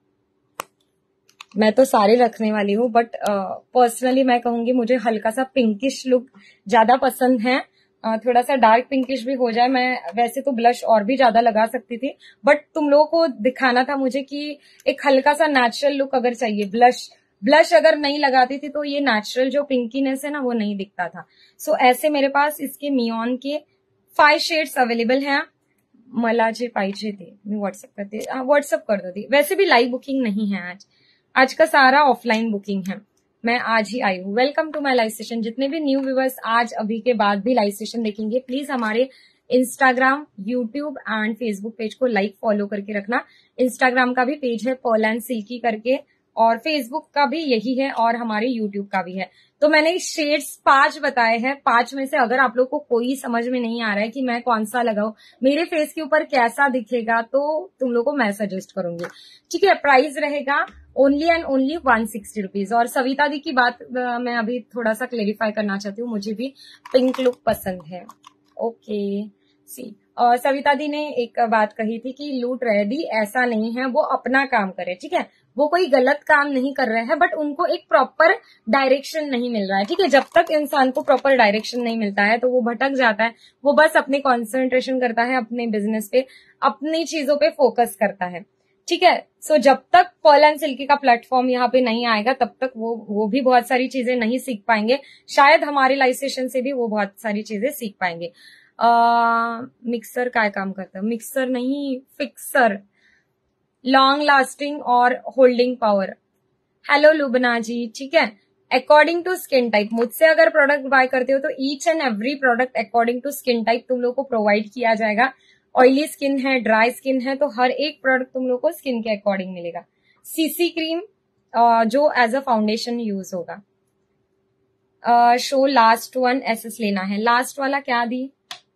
मैं तो सारे रखने वाली हूँ, बट पर्सनली uh, मैं कहूंगी मुझे हल्का सा पिंकिश लुक ज्यादा पसंद है। uh, थोड़ा सा डार्क पिंकिश भी हो जाए। मैं वैसे तो ब्लश और भी ज्यादा लगा सकती थी, बट तुम लोगों को दिखाना था मुझे कि एक हल्का सा नेचुरल लुक अगर चाहिए, ब्लश ब्लश अगर नहीं लगाती थी तो ये नेचुरल जो पिंकीनेस है ना वो नहीं दिखता था। सो so, ऐसे मेरे पास इसके मियॉन के फाइव शेड्स अवेलेबल हैं। मला जे पाहिजे थे मी व्हाट्सअप करते, व्हाट्सअप कर दो दी। वैसे भी लाइव बुकिंग नहीं है आज, आज का सारा ऑफलाइन बुकिंग है। मैं आज ही आई हूँ। Welcome to my live session. जितने भी न्यू व्यूअर्स आज अभी के बाद भी लाइव सेशन देखेंगे, प्लीज हमारे Instagram, YouTube and Facebook page को लाइक फॉलो करके रखना। इंस्टाग्राम का भी पेज है पर्ल एंड सिल्की करके, और फेसबुक का भी यही है, और हमारे यूट्यूब का भी है। तो मैंने शेड्स पांच बताए हैं। पांच में से अगर आप लोग को कोई समझ में नहीं आ रहा है कि मैं कौन सा लगाऊं, मेरे फेस के ऊपर कैसा दिखेगा, तो तुम लोग को मैं सजेस्ट करूंगी। ठीक है, प्राइस रहेगा only and only one sixty rupees. और सविता दी की बात आ, मैं अभी थोड़ा सा क्लेरिफाई करना चाहती हूँ, मुझे भी पिंक लुक पसंद है। ओके सी, और सविता दी ने एक बात कही थी कि लूट रहे दी, ऐसा नहीं है, वो अपना काम करे। ठीक है, वो कोई गलत काम नहीं कर रहे हैं, बट उनको एक प्रॉपर डायरेक्शन नहीं मिल रहा है। ठीक है, जब तक इंसान को प्रॉपर डायरेक्शन नहीं मिलता है तो वो भटक जाता है। वो बस अपने कॉन्सेंट्रेशन करता है अपने बिजनेस पे, अपनी चीजों पे फोकस करता है। ठीक है, सो जब तक पर्ल एंड सिल्की का प्लेटफॉर्म यहाँ पे नहीं आएगा तब तक वो वो भी बहुत सारी चीजें नहीं सीख पाएंगे। शायद हमारे लाइव सेशन से भी वो बहुत सारी चीजें सीख पाएंगे। मिक्सर काय काम करता है? मिक्सर नहीं, फिक्सर, लॉन्ग लास्टिंग और holding power. Hello Lubna ji. ठीक है, अकॉर्डिंग टू स्किन टाइप, मुझसे अगर प्रोडक्ट बाय करते हो तो each and every product according to skin type तुम लोग को प्रोवाइड किया जाएगा। ऑयली स्किन है, ड्राई स्किन है, तो हर एक प्रोडक्ट तुम लोग को स्किन के अकॉर्डिंग मिलेगा। सीसी क्रीम जो एज अ फाउंडेशन यूज होगा। शो लास्ट वन एसएस लेना है। लास्ट वाला क्या दी,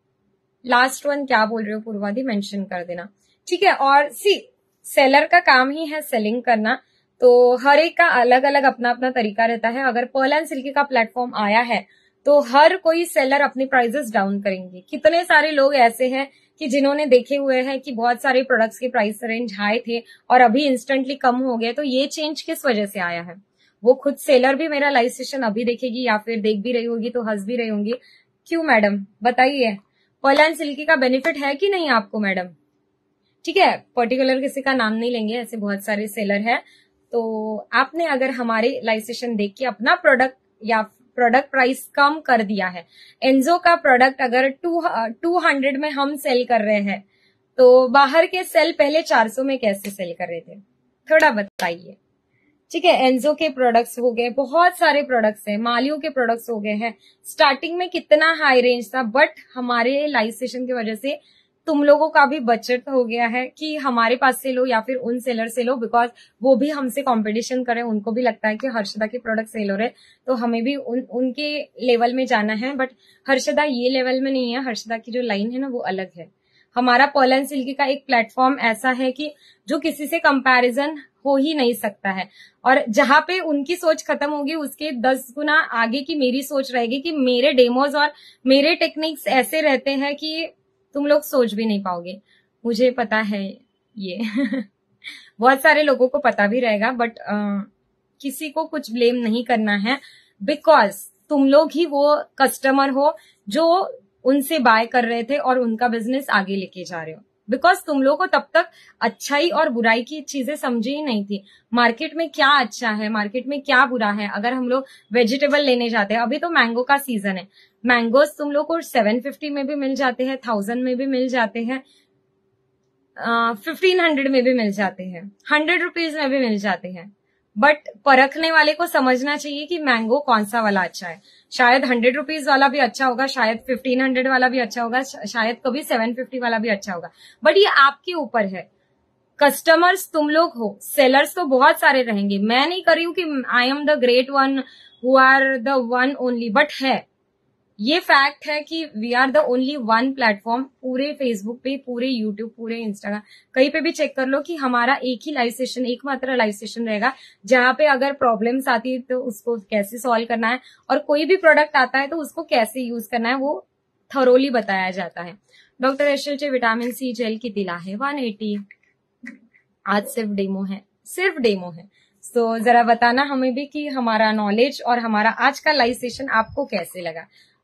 लास्ट वन क्या बोल रहे हो पूर्वा दी, मेंशन कर देना। ठीक है, और सी सेलर का काम ही है सेलिंग करना, तो हर एक का अलग अलग अपना अपना तरीका रहता है। अगर पर्ल एंड सिल्की का प्लेटफॉर्म आया है तो हर कोई सेलर अपनी प्राइसेस डाउन करेंगे। कितने सारे लोग ऐसे हैं कि जिन्होंने देखे हुए हैं कि बहुत सारे प्रोडक्ट्स के प्राइस रेंज हाई थे और अभी इंस्टेंटली कम हो गए। तो ये चेंज किस वजह से आया है, वो खुद सेलर भी मेरा लाइव सेशन अभी देखेगी या फिर देख भी रही होगी तो हंस भी रही होंगी। क्यों मैडम बताइए, पर्ल एंड सिल्की का बेनिफिट है कि नहीं आपको मैडम? ठीक है, पर्टिकुलर किसी का नाम नहीं लेंगे, ऐसे बहुत सारे सेलर है। तो आपने अगर हमारे लाइव सेशन देख के अपना प्रोडक्ट या प्रोडक्ट प्राइस कम कर दिया है, एंजो का प्रोडक्ट अगर टू टू हंड्रेड में हम सेल कर रहे हैं तो बाहर के सेल पहले चार सौ में कैसे सेल कर रहे थे, थोड़ा बताइए। ठीक है, एंजो के प्रोडक्ट्स हो गए, बहुत सारे प्रोडक्ट्स हैं, मालियो के प्रोडक्ट्स हो गए हैं। स्टार्टिंग में कितना हाई रेंज था, बट हमारे लाइव सेशन की वजह से तुम लोगों का भी बचत हो गया है कि हमारे पास से लो या फिर उन सेलर से लो, बिकॉज वो भी हमसे कंपटीशन करें। उनको भी लगता है कि हर्षदा के प्रोडक्ट सेल हो रहे, तो हमें भी उन, उनके लेवल में जाना है। बट हर्षदा ये लेवल में नहीं है, हर्षदा की जो लाइन है ना वो अलग है। हमारा पर्ल एंड सिल्की का एक प्लेटफॉर्म ऐसा है कि जो किसी से कंपैरिजन हो ही नहीं सकता है, और जहां पे उनकी सोच खत्म होगी उसके दस गुना आगे की मेरी सोच रहेगी कि मेरे डेमोज और मेरे टेक्निक्स ऐसे रहते हैं कि तुम लोग सोच भी नहीं पाओगे। मुझे पता है ये बहुत सारे लोगों को पता भी रहेगा, बट किसी को कुछ ब्लेम नहीं करना है, बिकॉज तुम लोग ही वो कस्टमर हो जो उनसे बाय कर रहे थे और उनका बिजनेस आगे लेके जा रहे हो। बिकॉज तुम लोग को तब तक अच्छाई और बुराई की चीजें समझी ही नहीं थी। मार्केट में क्या अच्छा है, मार्केट में क्या बुरा है। अगर हम लोग वेजिटेबल लेने जाते हैं, अभी तो मैंगो का सीजन है, मैंगोज तुम लोग को सेवन फिफ्टी में भी मिल जाते हैं, थाउजेंड में भी मिल जाते हैं, फिफ्टीन हंड्रेड में भी मिल जाते हैं, हंड्रेड रुपीज में भी मिल जाते हैं। बट परखने वाले को समझना चाहिए कि मैंगो कौन सा वाला अच्छा है। शायद हंड्रेड रुपीज वाला भी अच्छा होगा, शायद फिफ्टीन हंड्रेड वाला भी अच्छा होगा, शायद कभी सेवन फिफ्टी वाला भी अच्छा होगा। बट ये आपके ऊपर है। कस्टमर्स तुम लोग हो, सेलर्स तो बहुत सारे रहेंगे। मैं नहीं कर रही हूं कि I am the great one who are the one only, but है ये फैक्ट है कि we are the only one platform पूरे फेसबुक पे, पूरे यूट्यूब, पूरे इंस्टाग्राम, कहीं पे भी चेक कर लो कि हमारा एक ही लाइव सेशन, एकमात्र लाइव सेशन रहेगा जहां पे अगर प्रॉब्लम्स आती है तो उसको कैसे सॉल्व करना है, और कोई भी प्रोडक्ट आता है तो उसको कैसे यूज करना है, वो थरोली बताया जाता है। डॉक्टर एशलचे विटामिन सी जेल कितीला आहे? One eighty. आज सिर्फ डेमो है, सिर्फ डेमो है। तो so, जरा बताना हमें भी कि हमारा नॉलेज और हमारा आज का लाइव सेशन आपको कैसे लगा।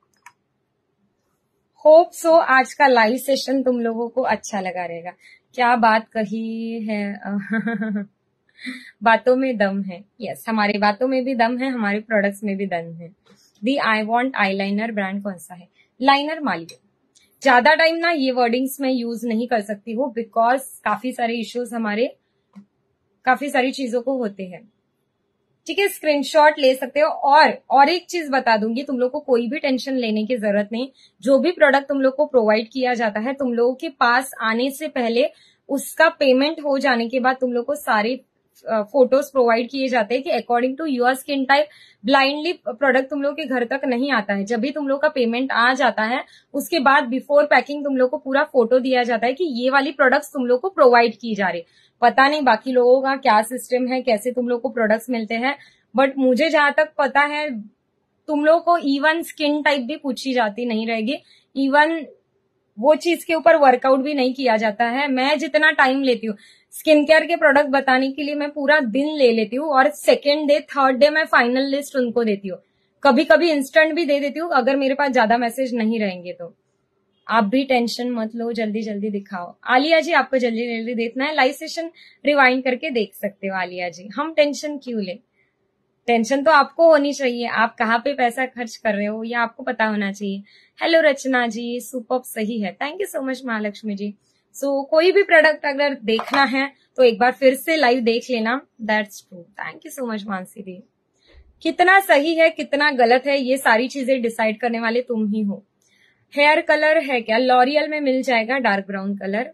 होप सो so, आज का लाइव सेशन तुम लोगों को अच्छा लगा रहेगा। क्या बात कही है बातों में दम है। यस yes, हमारी बातों में भी दम है, हमारे प्रोडक्ट्स में भी दम है। दी I want eyeliner brand कौन सा है? लाइनर मालियो। ज्यादा टाइम ना ये वर्डिंग्स में यूज नहीं कर सकती हूँ बिकॉज काफी सारे इश्यूज हमारे काफी सारी चीजों को होते हैं। ठीक है, स्क्रीनशॉट ले सकते हो। और और एक चीज बता दूंगी, तुम लोग को कोई भी टेंशन लेने की जरूरत नहीं। जो भी प्रोडक्ट तुम लोग को प्रोवाइड किया जाता है, तुम लोगों के पास आने से पहले उसका पेमेंट हो जाने के बाद तुम लोग को सारे फोटोज प्रोवाइड किए जाते हैं कि according to your skin type blindly product तुम लोग के घर तक नहीं आता है। जब भी तुम लोग का पेमेंट आ जाता है उसके बाद बिफोर पैकिंग तुम लोग को पूरा फोटो दिया जाता है कि ये वाली प्रोडक्ट्स तुम लोग को प्रोवाइड की जा रही। पता नहीं बाकी लोगों का क्या सिस्टम है, कैसे तुम लोग को प्रोडक्ट्स मिलते हैं, बट मुझे जहां तक पता है तुम लोग को इवन स्किन टाइप भी पूछी जाती नहीं रहेगी। इवन वो चीज के ऊपर वर्कआउट भी नहीं किया जाता है। मैं जितना टाइम लेती हूँ स्किन केयर के प्रोडक्ट बताने के लिए, मैं पूरा दिन ले लेती हूँ और सेकेंड डे थर्ड डे मैं फाइनल लिस्ट उनको देती हूँ। कभी कभी इंस्टेंट भी दे देती हूँ अगर मेरे पास ज्यादा मैसेज नहीं रहेंगे तो। आप भी टेंशन मत लो, जल्दी जल्दी दिखाओ। आलिया जी आपको जल्दी जल्दी देखना है, लाइव सेशन रिवाइंड करके देख सकते हो। आलिया जी हम टेंशन क्यों ले? टेंशन तो आपको होनी चाहिए, आप कहाँ पे पैसा खर्च कर रहे हो ये आपको पता होना चाहिए। हेलो रचना जी, सुपर सही है, thank you so much Mahalakshmi ji. So so, कोई भी प्रोडक्ट अगर देखना है तो एक बार फिर से लाइव देख लेना। That's true, thank you so much Mansi दी। कितना सही है कितना गलत है ये सारी चीजें डिसाइड करने वाले तुम ही हो। हेयर कलर है क्या? लॉरियल में मिल जाएगा डार्क ब्राउन कलर।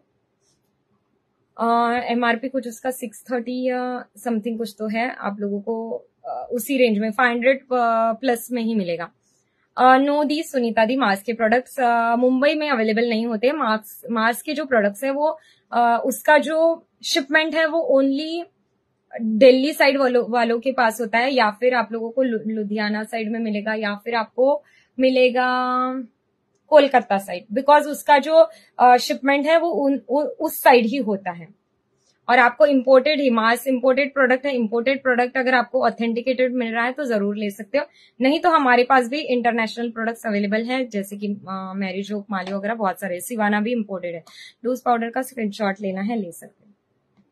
एमआरपी कुछ उसका सिक्स थर्टी या समथिंग कुछ तो है, आप लोगों को uh, उसी रेंज में फाइव हंड्रेड प्लस में ही मिलेगा। नो दी सुनीता दी, मार्स के प्रोडक्ट्स मुंबई में अवेलेबल नहीं होते। मार्स मार्स के जो प्रोडक्ट्स है वो uh, उसका जो शिपमेंट है वो ओनली दिल्ली साइड वालों वालों के पास होता है, या फिर आप लोगों को लुधियाना साइड में मिलेगा, या फिर आपको मिलेगा कोलकाता साइड, बिकॉज उसका जो शिपमेंट है वो उन, उ, उस साइड ही होता है। और आपको इम्पोर्टेड ही मार्स इम्पोर्टेड प्रोडक्ट है। इम्पोर्टेड प्रोडक्ट अगर आपको ऑथेंटिकेटेड मिल रहा है तो जरूर ले सकते हो, नहीं तो हमारे पास भी इंटरनेशनल प्रोडक्ट्स अवेलेबल है जैसे कि मैरिज होप मालियो वगैरह बहुत सारे। सिवाना भी इम्पोर्टेड है। लूज पाउडर का स्क्रीनशॉट लेना है ले सकते हो।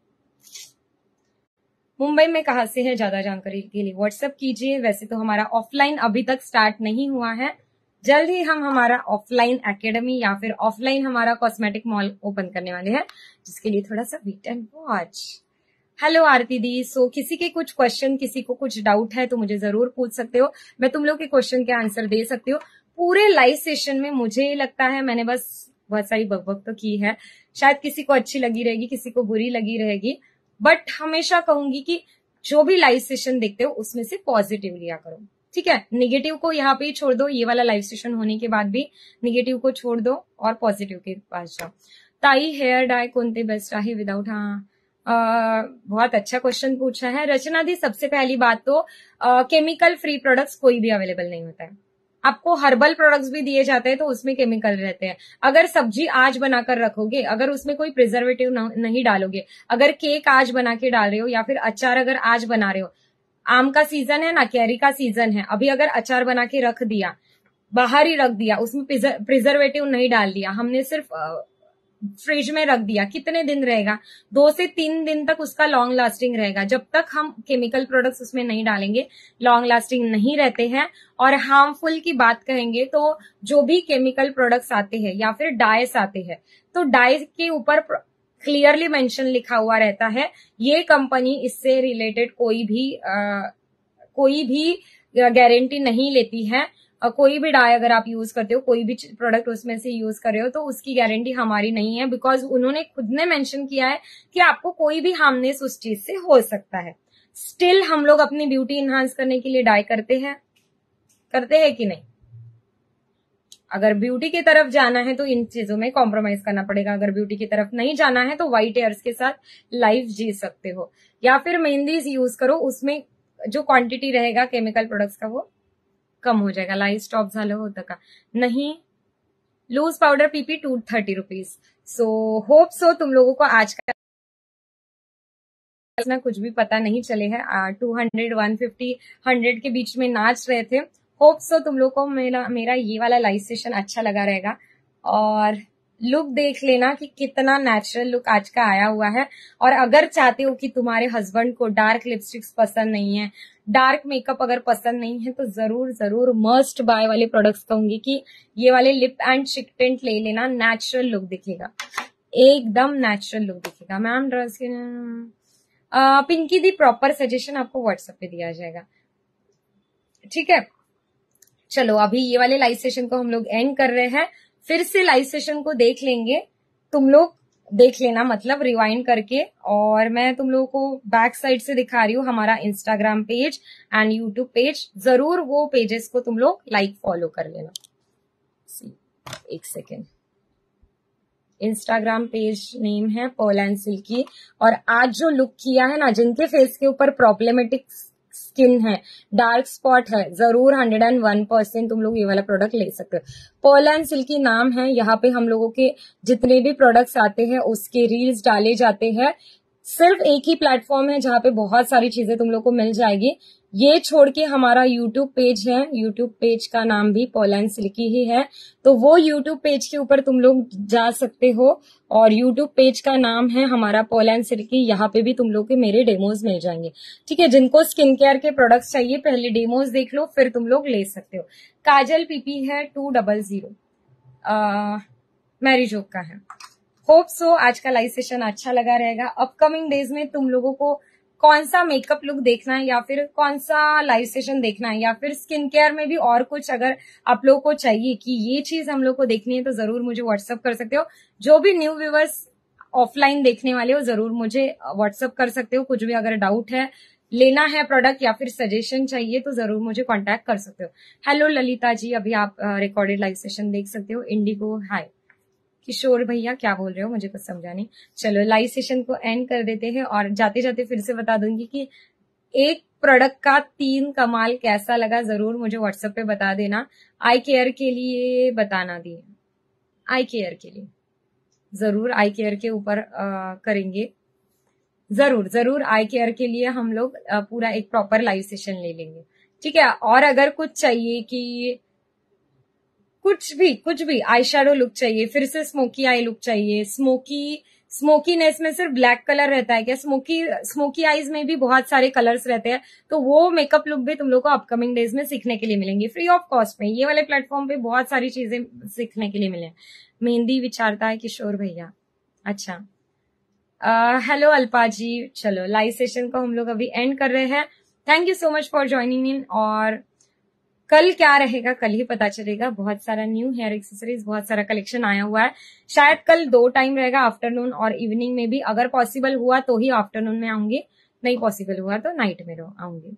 मुंबई में कहाँ से है? ज्यादा जानकारी के लिए व्हाट्सएप कीजिए। वैसे तो हमारा ऑफलाइन अभी तक स्टार्ट नहीं हुआ है, जल्द ही हम हमारा ऑफलाइन एकेडमी या फिर ऑफलाइन हमारा कॉस्मेटिक मॉल ओपन करने वाले हैं, जिसके लिए थोड़ा सा wait and watch. Hello Aarti दी। सो किसी के कुछ क्वेश्चन, किसी को कुछ डाउट है तो मुझे जरूर पूछ सकते हो, मैं तुम लोग के क्वेश्चन के आंसर दे सकती हूँ। पूरे लाइव सेशन में मुझे लगता है मैंने बस बहुत सारी बकबक तो की है, शायद किसी को अच्छी लगी रहेगी किसी को बुरी लगी रहेगी, बट हमेशा कहूंगी कि जो भी लाइव सेशन देखते हो उसमें से पॉजिटिव लिया करो। ठीक है, निगेटिव को यहाँ पे ही छोड़ दो। ये वाला लाइव सेशन होने के बाद भी निगेटिव को छोड़ दो और पॉजिटिव के पास जाओ। ताई हेयर डाय कोणते बेस्ट आहे विदाउट? हाँ, बहुत अच्छा क्वेश्चन पूछा है रचना दी। सबसे पहली बात तो केमिकल फ्री प्रोडक्ट्स कोई भी अवेलेबल नहीं होता है। आपको हर्बल प्रोडक्ट्स भी दिए जाते हैं तो उसमें केमिकल रहते हैं। अगर सब्जी आज बनाकर रखोगे, अगर उसमें कोई प्रिजर्वेटिव नहीं डालोगे, अगर केक आज बना के डाल रहे हो या फिर अचार अगर आज बना रहे हो, आम का सीजन है ना, कैरी का सीजन है, अभी अगर अचार बना के रख दिया, बाहर ही रख दिया, उसमें प्रिजर्वेटिव नहीं डाल दिया, हमने सिर्फ फ्रिज में रख दिया, कितने दिन रहेगा? दो से तीन दिन तक उसका लॉन्ग लास्टिंग रहेगा। जब तक हम केमिकल प्रोडक्ट्स उसमें नहीं डालेंगे लॉन्ग लास्टिंग नहीं रहते हैं। और हार्मफुल की बात करेंगे तो जो भी केमिकल प्रोडक्ट्स आते हैं या फिर डाइस आते हैं, तो डाइस के ऊपर क्लियरली मेंशन लिखा हुआ रहता है ये कंपनी इससे रिलेटेड कोई भी आ, कोई भी गारंटी नहीं लेती है। आ, कोई भी डाई अगर आप यूज करते हो, कोई भी प्रोडक्ट उसमें से यूज कर रहे हो, तो उसकी गारंटी हमारी नहीं है, बिकॉज उन्होंने खुद ने मेंशन किया है कि आपको कोई भी हार्मनेस उस चीज से हो सकता है। स्टिल हम लोग अपनी ब्यूटी इनहांस करने के लिए डाई करते हैं करते हैं कि नहीं? अगर ब्यूटी की तरफ जाना है तो इन चीजों में कॉम्प्रोमाइज करना पड़ेगा। अगर ब्यूटी की तरफ नहीं जाना है तो व्हाइट हेयर्स के साथ लाइफ जी सकते हो, या फिर मेहंदी यूज करो, उसमें जो क्वांटिटी रहेगा केमिकल प्रोडक्ट्स का वो कम हो जाएगा। लाइफ स्टॉप झालं होतं का? नहीं, loose powder PP two thirty rupees. So hope so तुम लोगों को आज का ना कुछ भी पता नहीं चले है, two hundred one fifty hundred के बीच में नाच रहे थे। होप सो तुम लोग को मेरा मेरा ये वाला लाइव सेशन अच्छा लगा रहेगा। और लुक देख लेना कि कितना नेचुरल लुक आज का आया हुआ है। और अगर चाहते हो कि तुम्हारे हस्बैंड को डार्क लिपस्टिक्स पसंद नहीं है, डार्क मेकअप अगर पसंद नहीं है, तो जरूर जरूर मस्ट बाय वाले प्रोडक्ट्स कहूंगी कि ये वाले लिप एंड चिक टिंट ले लेना। नेचुरल लुक दिखेगा, एकदम नेचुरल लुक दिखेगा। मैम ड्रेस पिंकी दी प्रॉपर सजेशन आपको व्हाट्सएप पे दिया जाएगा, ठीक है। चलो अभी ये वाले लाइव सेशन को हम लोग एंड कर रहे हैं, फिर से लाइव सेशन को देख लेंगे। तुम लोग देख लेना, मतलब रिवाइंड करके। और मैं तुम लोगों को बैक साइड से दिखा रही हूँ हमारा Instagram page and YouTube page. जरूर वो पेजेस को तुम लोग लाइक फॉलो कर लेना। एक सेकेंड, इंस्टाग्राम पेज नेम है पर्ल एंड सिल्की। और आज जो लुक किया है ना, जिनके फेस के ऊपर प्रॉब्लमेटिक स्किन है, डार्क स्पॉट है, जरूर हंड्रेड एंड वन परसेंट तुम लोग ये वाला प्रोडक्ट ले सकते हो। पर्ल एंड सिल्की नाम है, यहाँ पे हम लोगों के जितने भी प्रोडक्ट्स आते हैं उसके रील्स डाले जाते हैं। सिर्फ एक ही प्लेटफॉर्म है जहाँ पे बहुत सारी चीजें तुम लोग को मिल जाएगी। ये छोड़ के हमारा यूट्यूब पेज है, यूट्यूब पेज का नाम भी पर्ल एंड सिल्की ही है, तो वो यूट्यूब पेज के ऊपर तुम लोग जा सकते हो। और यूट्यूब पेज का नाम है हमारा पर्ल एंड सिल्की। यहाँ पे भी तुम लोग के मेरे डेमोज मिल जाएंगे, ठीक है। जिनको स्किन केयर के प्रोडक्ट्स चाहिए पहले डेमोज देख लो, फिर तुम लोग ले सकते हो। काजल पीपी है टू डबल जीरो, मैरी जोक का है। होप सो आज का लाइव सेशन अच्छा लगा रहेगा। अपकमिंग डेज में तुम लोगों को कौन सा मेकअप लुक देखना है, या फिर कौन सा लाइव सेशन देखना है, या फिर स्किन केयर में भी और कुछ अगर आप लोगों को चाहिए कि ये चीज हम लोग को देखनी है, तो जरूर मुझे व्हाट्सअप कर सकते हो। जो भी न्यू व्यूवर्स ऑफलाइन देखने वाले हो, जरूर मुझे व्हाट्सअप कर सकते हो। कुछ भी अगर डाउट है, लेना है प्रोडक्ट या फिर सजेशन चाहिए, तो जरूर मुझे कॉन्टैक्ट कर सकते हो। हेलो ललिता जी, अभी आप रिकॉर्डेड लाइव सेशन देख सकते हो। इंडिगो हाय। किशोर भैया क्या बोल रहे हो, मुझे कुछ समझा नहीं। चलो लाइव सेशन को एंड कर देते हैं। और जाते जाते फिर से बता दूंगी कि एक प्रोडक्ट का तीन कमाल कैसा लगा, जरूर मुझे व्हाट्सएप पे बता देना। आई केयर के लिए बताना दिए, आई केयर के लिए जरूर आई केयर के ऊपर करेंगे। जरूर जरूर आई केयर के लिए हम लोग पूरा एक प्रॉपर लाइव सेशन ले लेंगे, ठीक है। और अगर कुछ चाहिए कि कुछ भी कुछ भी आई शेडो लुक चाहिए, फिर से स्मोकी आई लुक चाहिए, स्मोकी स्मोकीनेस में सिर्फ ब्लैक कलर रहता है क्या, स्मोकी स्मोकी आईज में भी बहुत सारे कलर्स रहते हैं, तो वो मेकअप लुक भी तुम लोग को अपकमिंग डेज में सीखने के लिए मिलेंगे फ्री ऑफ कॉस्ट में। ये वाले प्लेटफॉर्म पे बहुत सारी चीजें सीखने के लिए मिले। मेहंदी विचारता है किशोर भैया, अच्छा। हेलो अल्पा जी। चलो लाइव सेशन को हम लोग अभी एंड कर रहे हैं। Thank you so much for joining in. और कल क्या रहेगा कल ही पता चलेगा। बहुत सारा न्यू हेयर एक्सेसरीज, बहुत सारा कलेक्शन आया हुआ है। शायद कल दो टाइम रहेगा, आफ्टरनून और इवनिंग में भी। अगर पॉसिबल हुआ तो ही आफ्टरनून में आऊंगी, नहीं पॉसिबल हुआ तो नाइट में आऊंगी।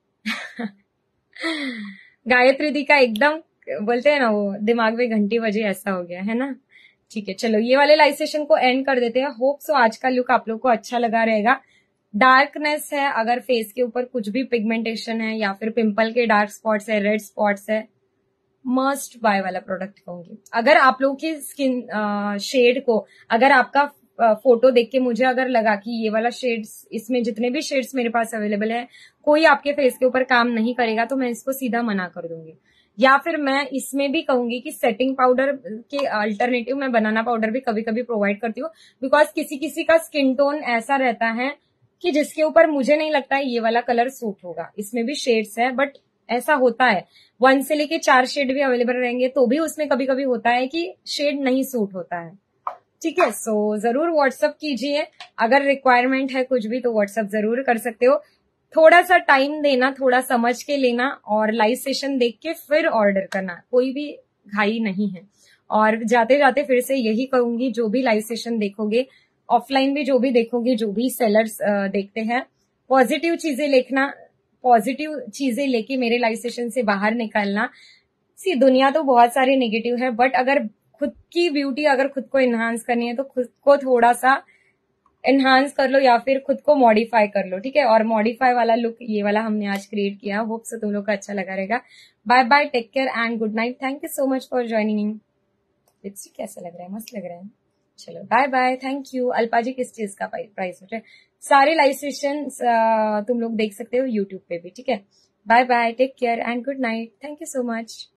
गायत्री दी का एकदम बोलते हैं ना, वो दिमाग में घंटी बजे ऐसा हो गया है ना, ठीक है। चलो ये वाले लाइव सेशन को एंड कर देते हैं। होप सो आज का लुक आप लोग को अच्छा लगा रहेगा। डार्कनेस है, अगर फेस के ऊपर कुछ भी पिगमेंटेशन है, या फिर पिंपल के डार्क स्पॉट्स है, रेड स्पॉट्स है, मस्ट बाय वाला प्रोडक्ट कहूंगी। अगर आप लोगों की स्किन शेड को, अगर आपका फोटो देख के मुझे अगर लगा कि ये वाला शेड्स, इसमें जितने भी शेड्स मेरे पास अवेलेबल है, कोई आपके फेस के ऊपर काम नहीं करेगा, तो मैं इसको सीधा मना कर दूंगी। या फिर मैं इसमें भी कहूंगी कि सेटिंग पाउडर के अल्टरनेटिव मैं बनाना पाउडर भी कभी कभी प्रोवाइड करती हूँ। बिकॉज किसी किसी का स्किन टोन ऐसा रहता है कि जिसके ऊपर मुझे नहीं लगता है ये वाला कलर सूट होगा। इसमें भी शेड्स है, बट ऐसा होता है वन से लेके चार शेड भी अवेलेबल रहेंगे, तो भी उसमें कभी कभी होता है कि शेड नहीं सूट होता है, ठीक है। सो जरूर व्हाट्सअप कीजिए, अगर रिक्वायरमेंट है कुछ भी तो व्हाट्सअप जरूर कर सकते हो। थोड़ा सा टाइम देना, थोड़ा समझ के लेना, और लाइव सेशन देख के फिर ऑर्डर करना, कोई भी घाई नहीं है। और जाते जाते फिर से यही कहूंगी, जो भी लाइव सेशन देखोगे, ऑफलाइन भी जो भी देखोगे, जो भी सेलर्स देखते हैं, पॉजिटिव चीजें लिखना, पॉजिटिव चीजें लेके मेरे लाइव सेशन से बाहर निकलना। सी दुनिया तो बहुत सारी नेगेटिव है, बट अगर खुद की ब्यूटी अगर खुद को एनहांस करनी है तो खुद को थोड़ा सा एनहांस कर लो, या फिर खुद को मॉडिफाई कर लो, ठीक है। और मॉडिफाई वाला लुक ये वाला हमने आज क्रिएट किया। होप सो तुम लोग को अच्छा लगा रहेगा। Bye bye, take care and good night. Thank you so much for joining in. Lipstick कैसा लग रहा है? मस्त लग रहा है। चलो bye bye, thank you. Alpa ji किस चीज का प्राइस है? सारे लाइव सेशन तुम लोग देख सकते हो यूट्यूब पे भी, ठीक है। Bye bye, take care and good night, thank you so much.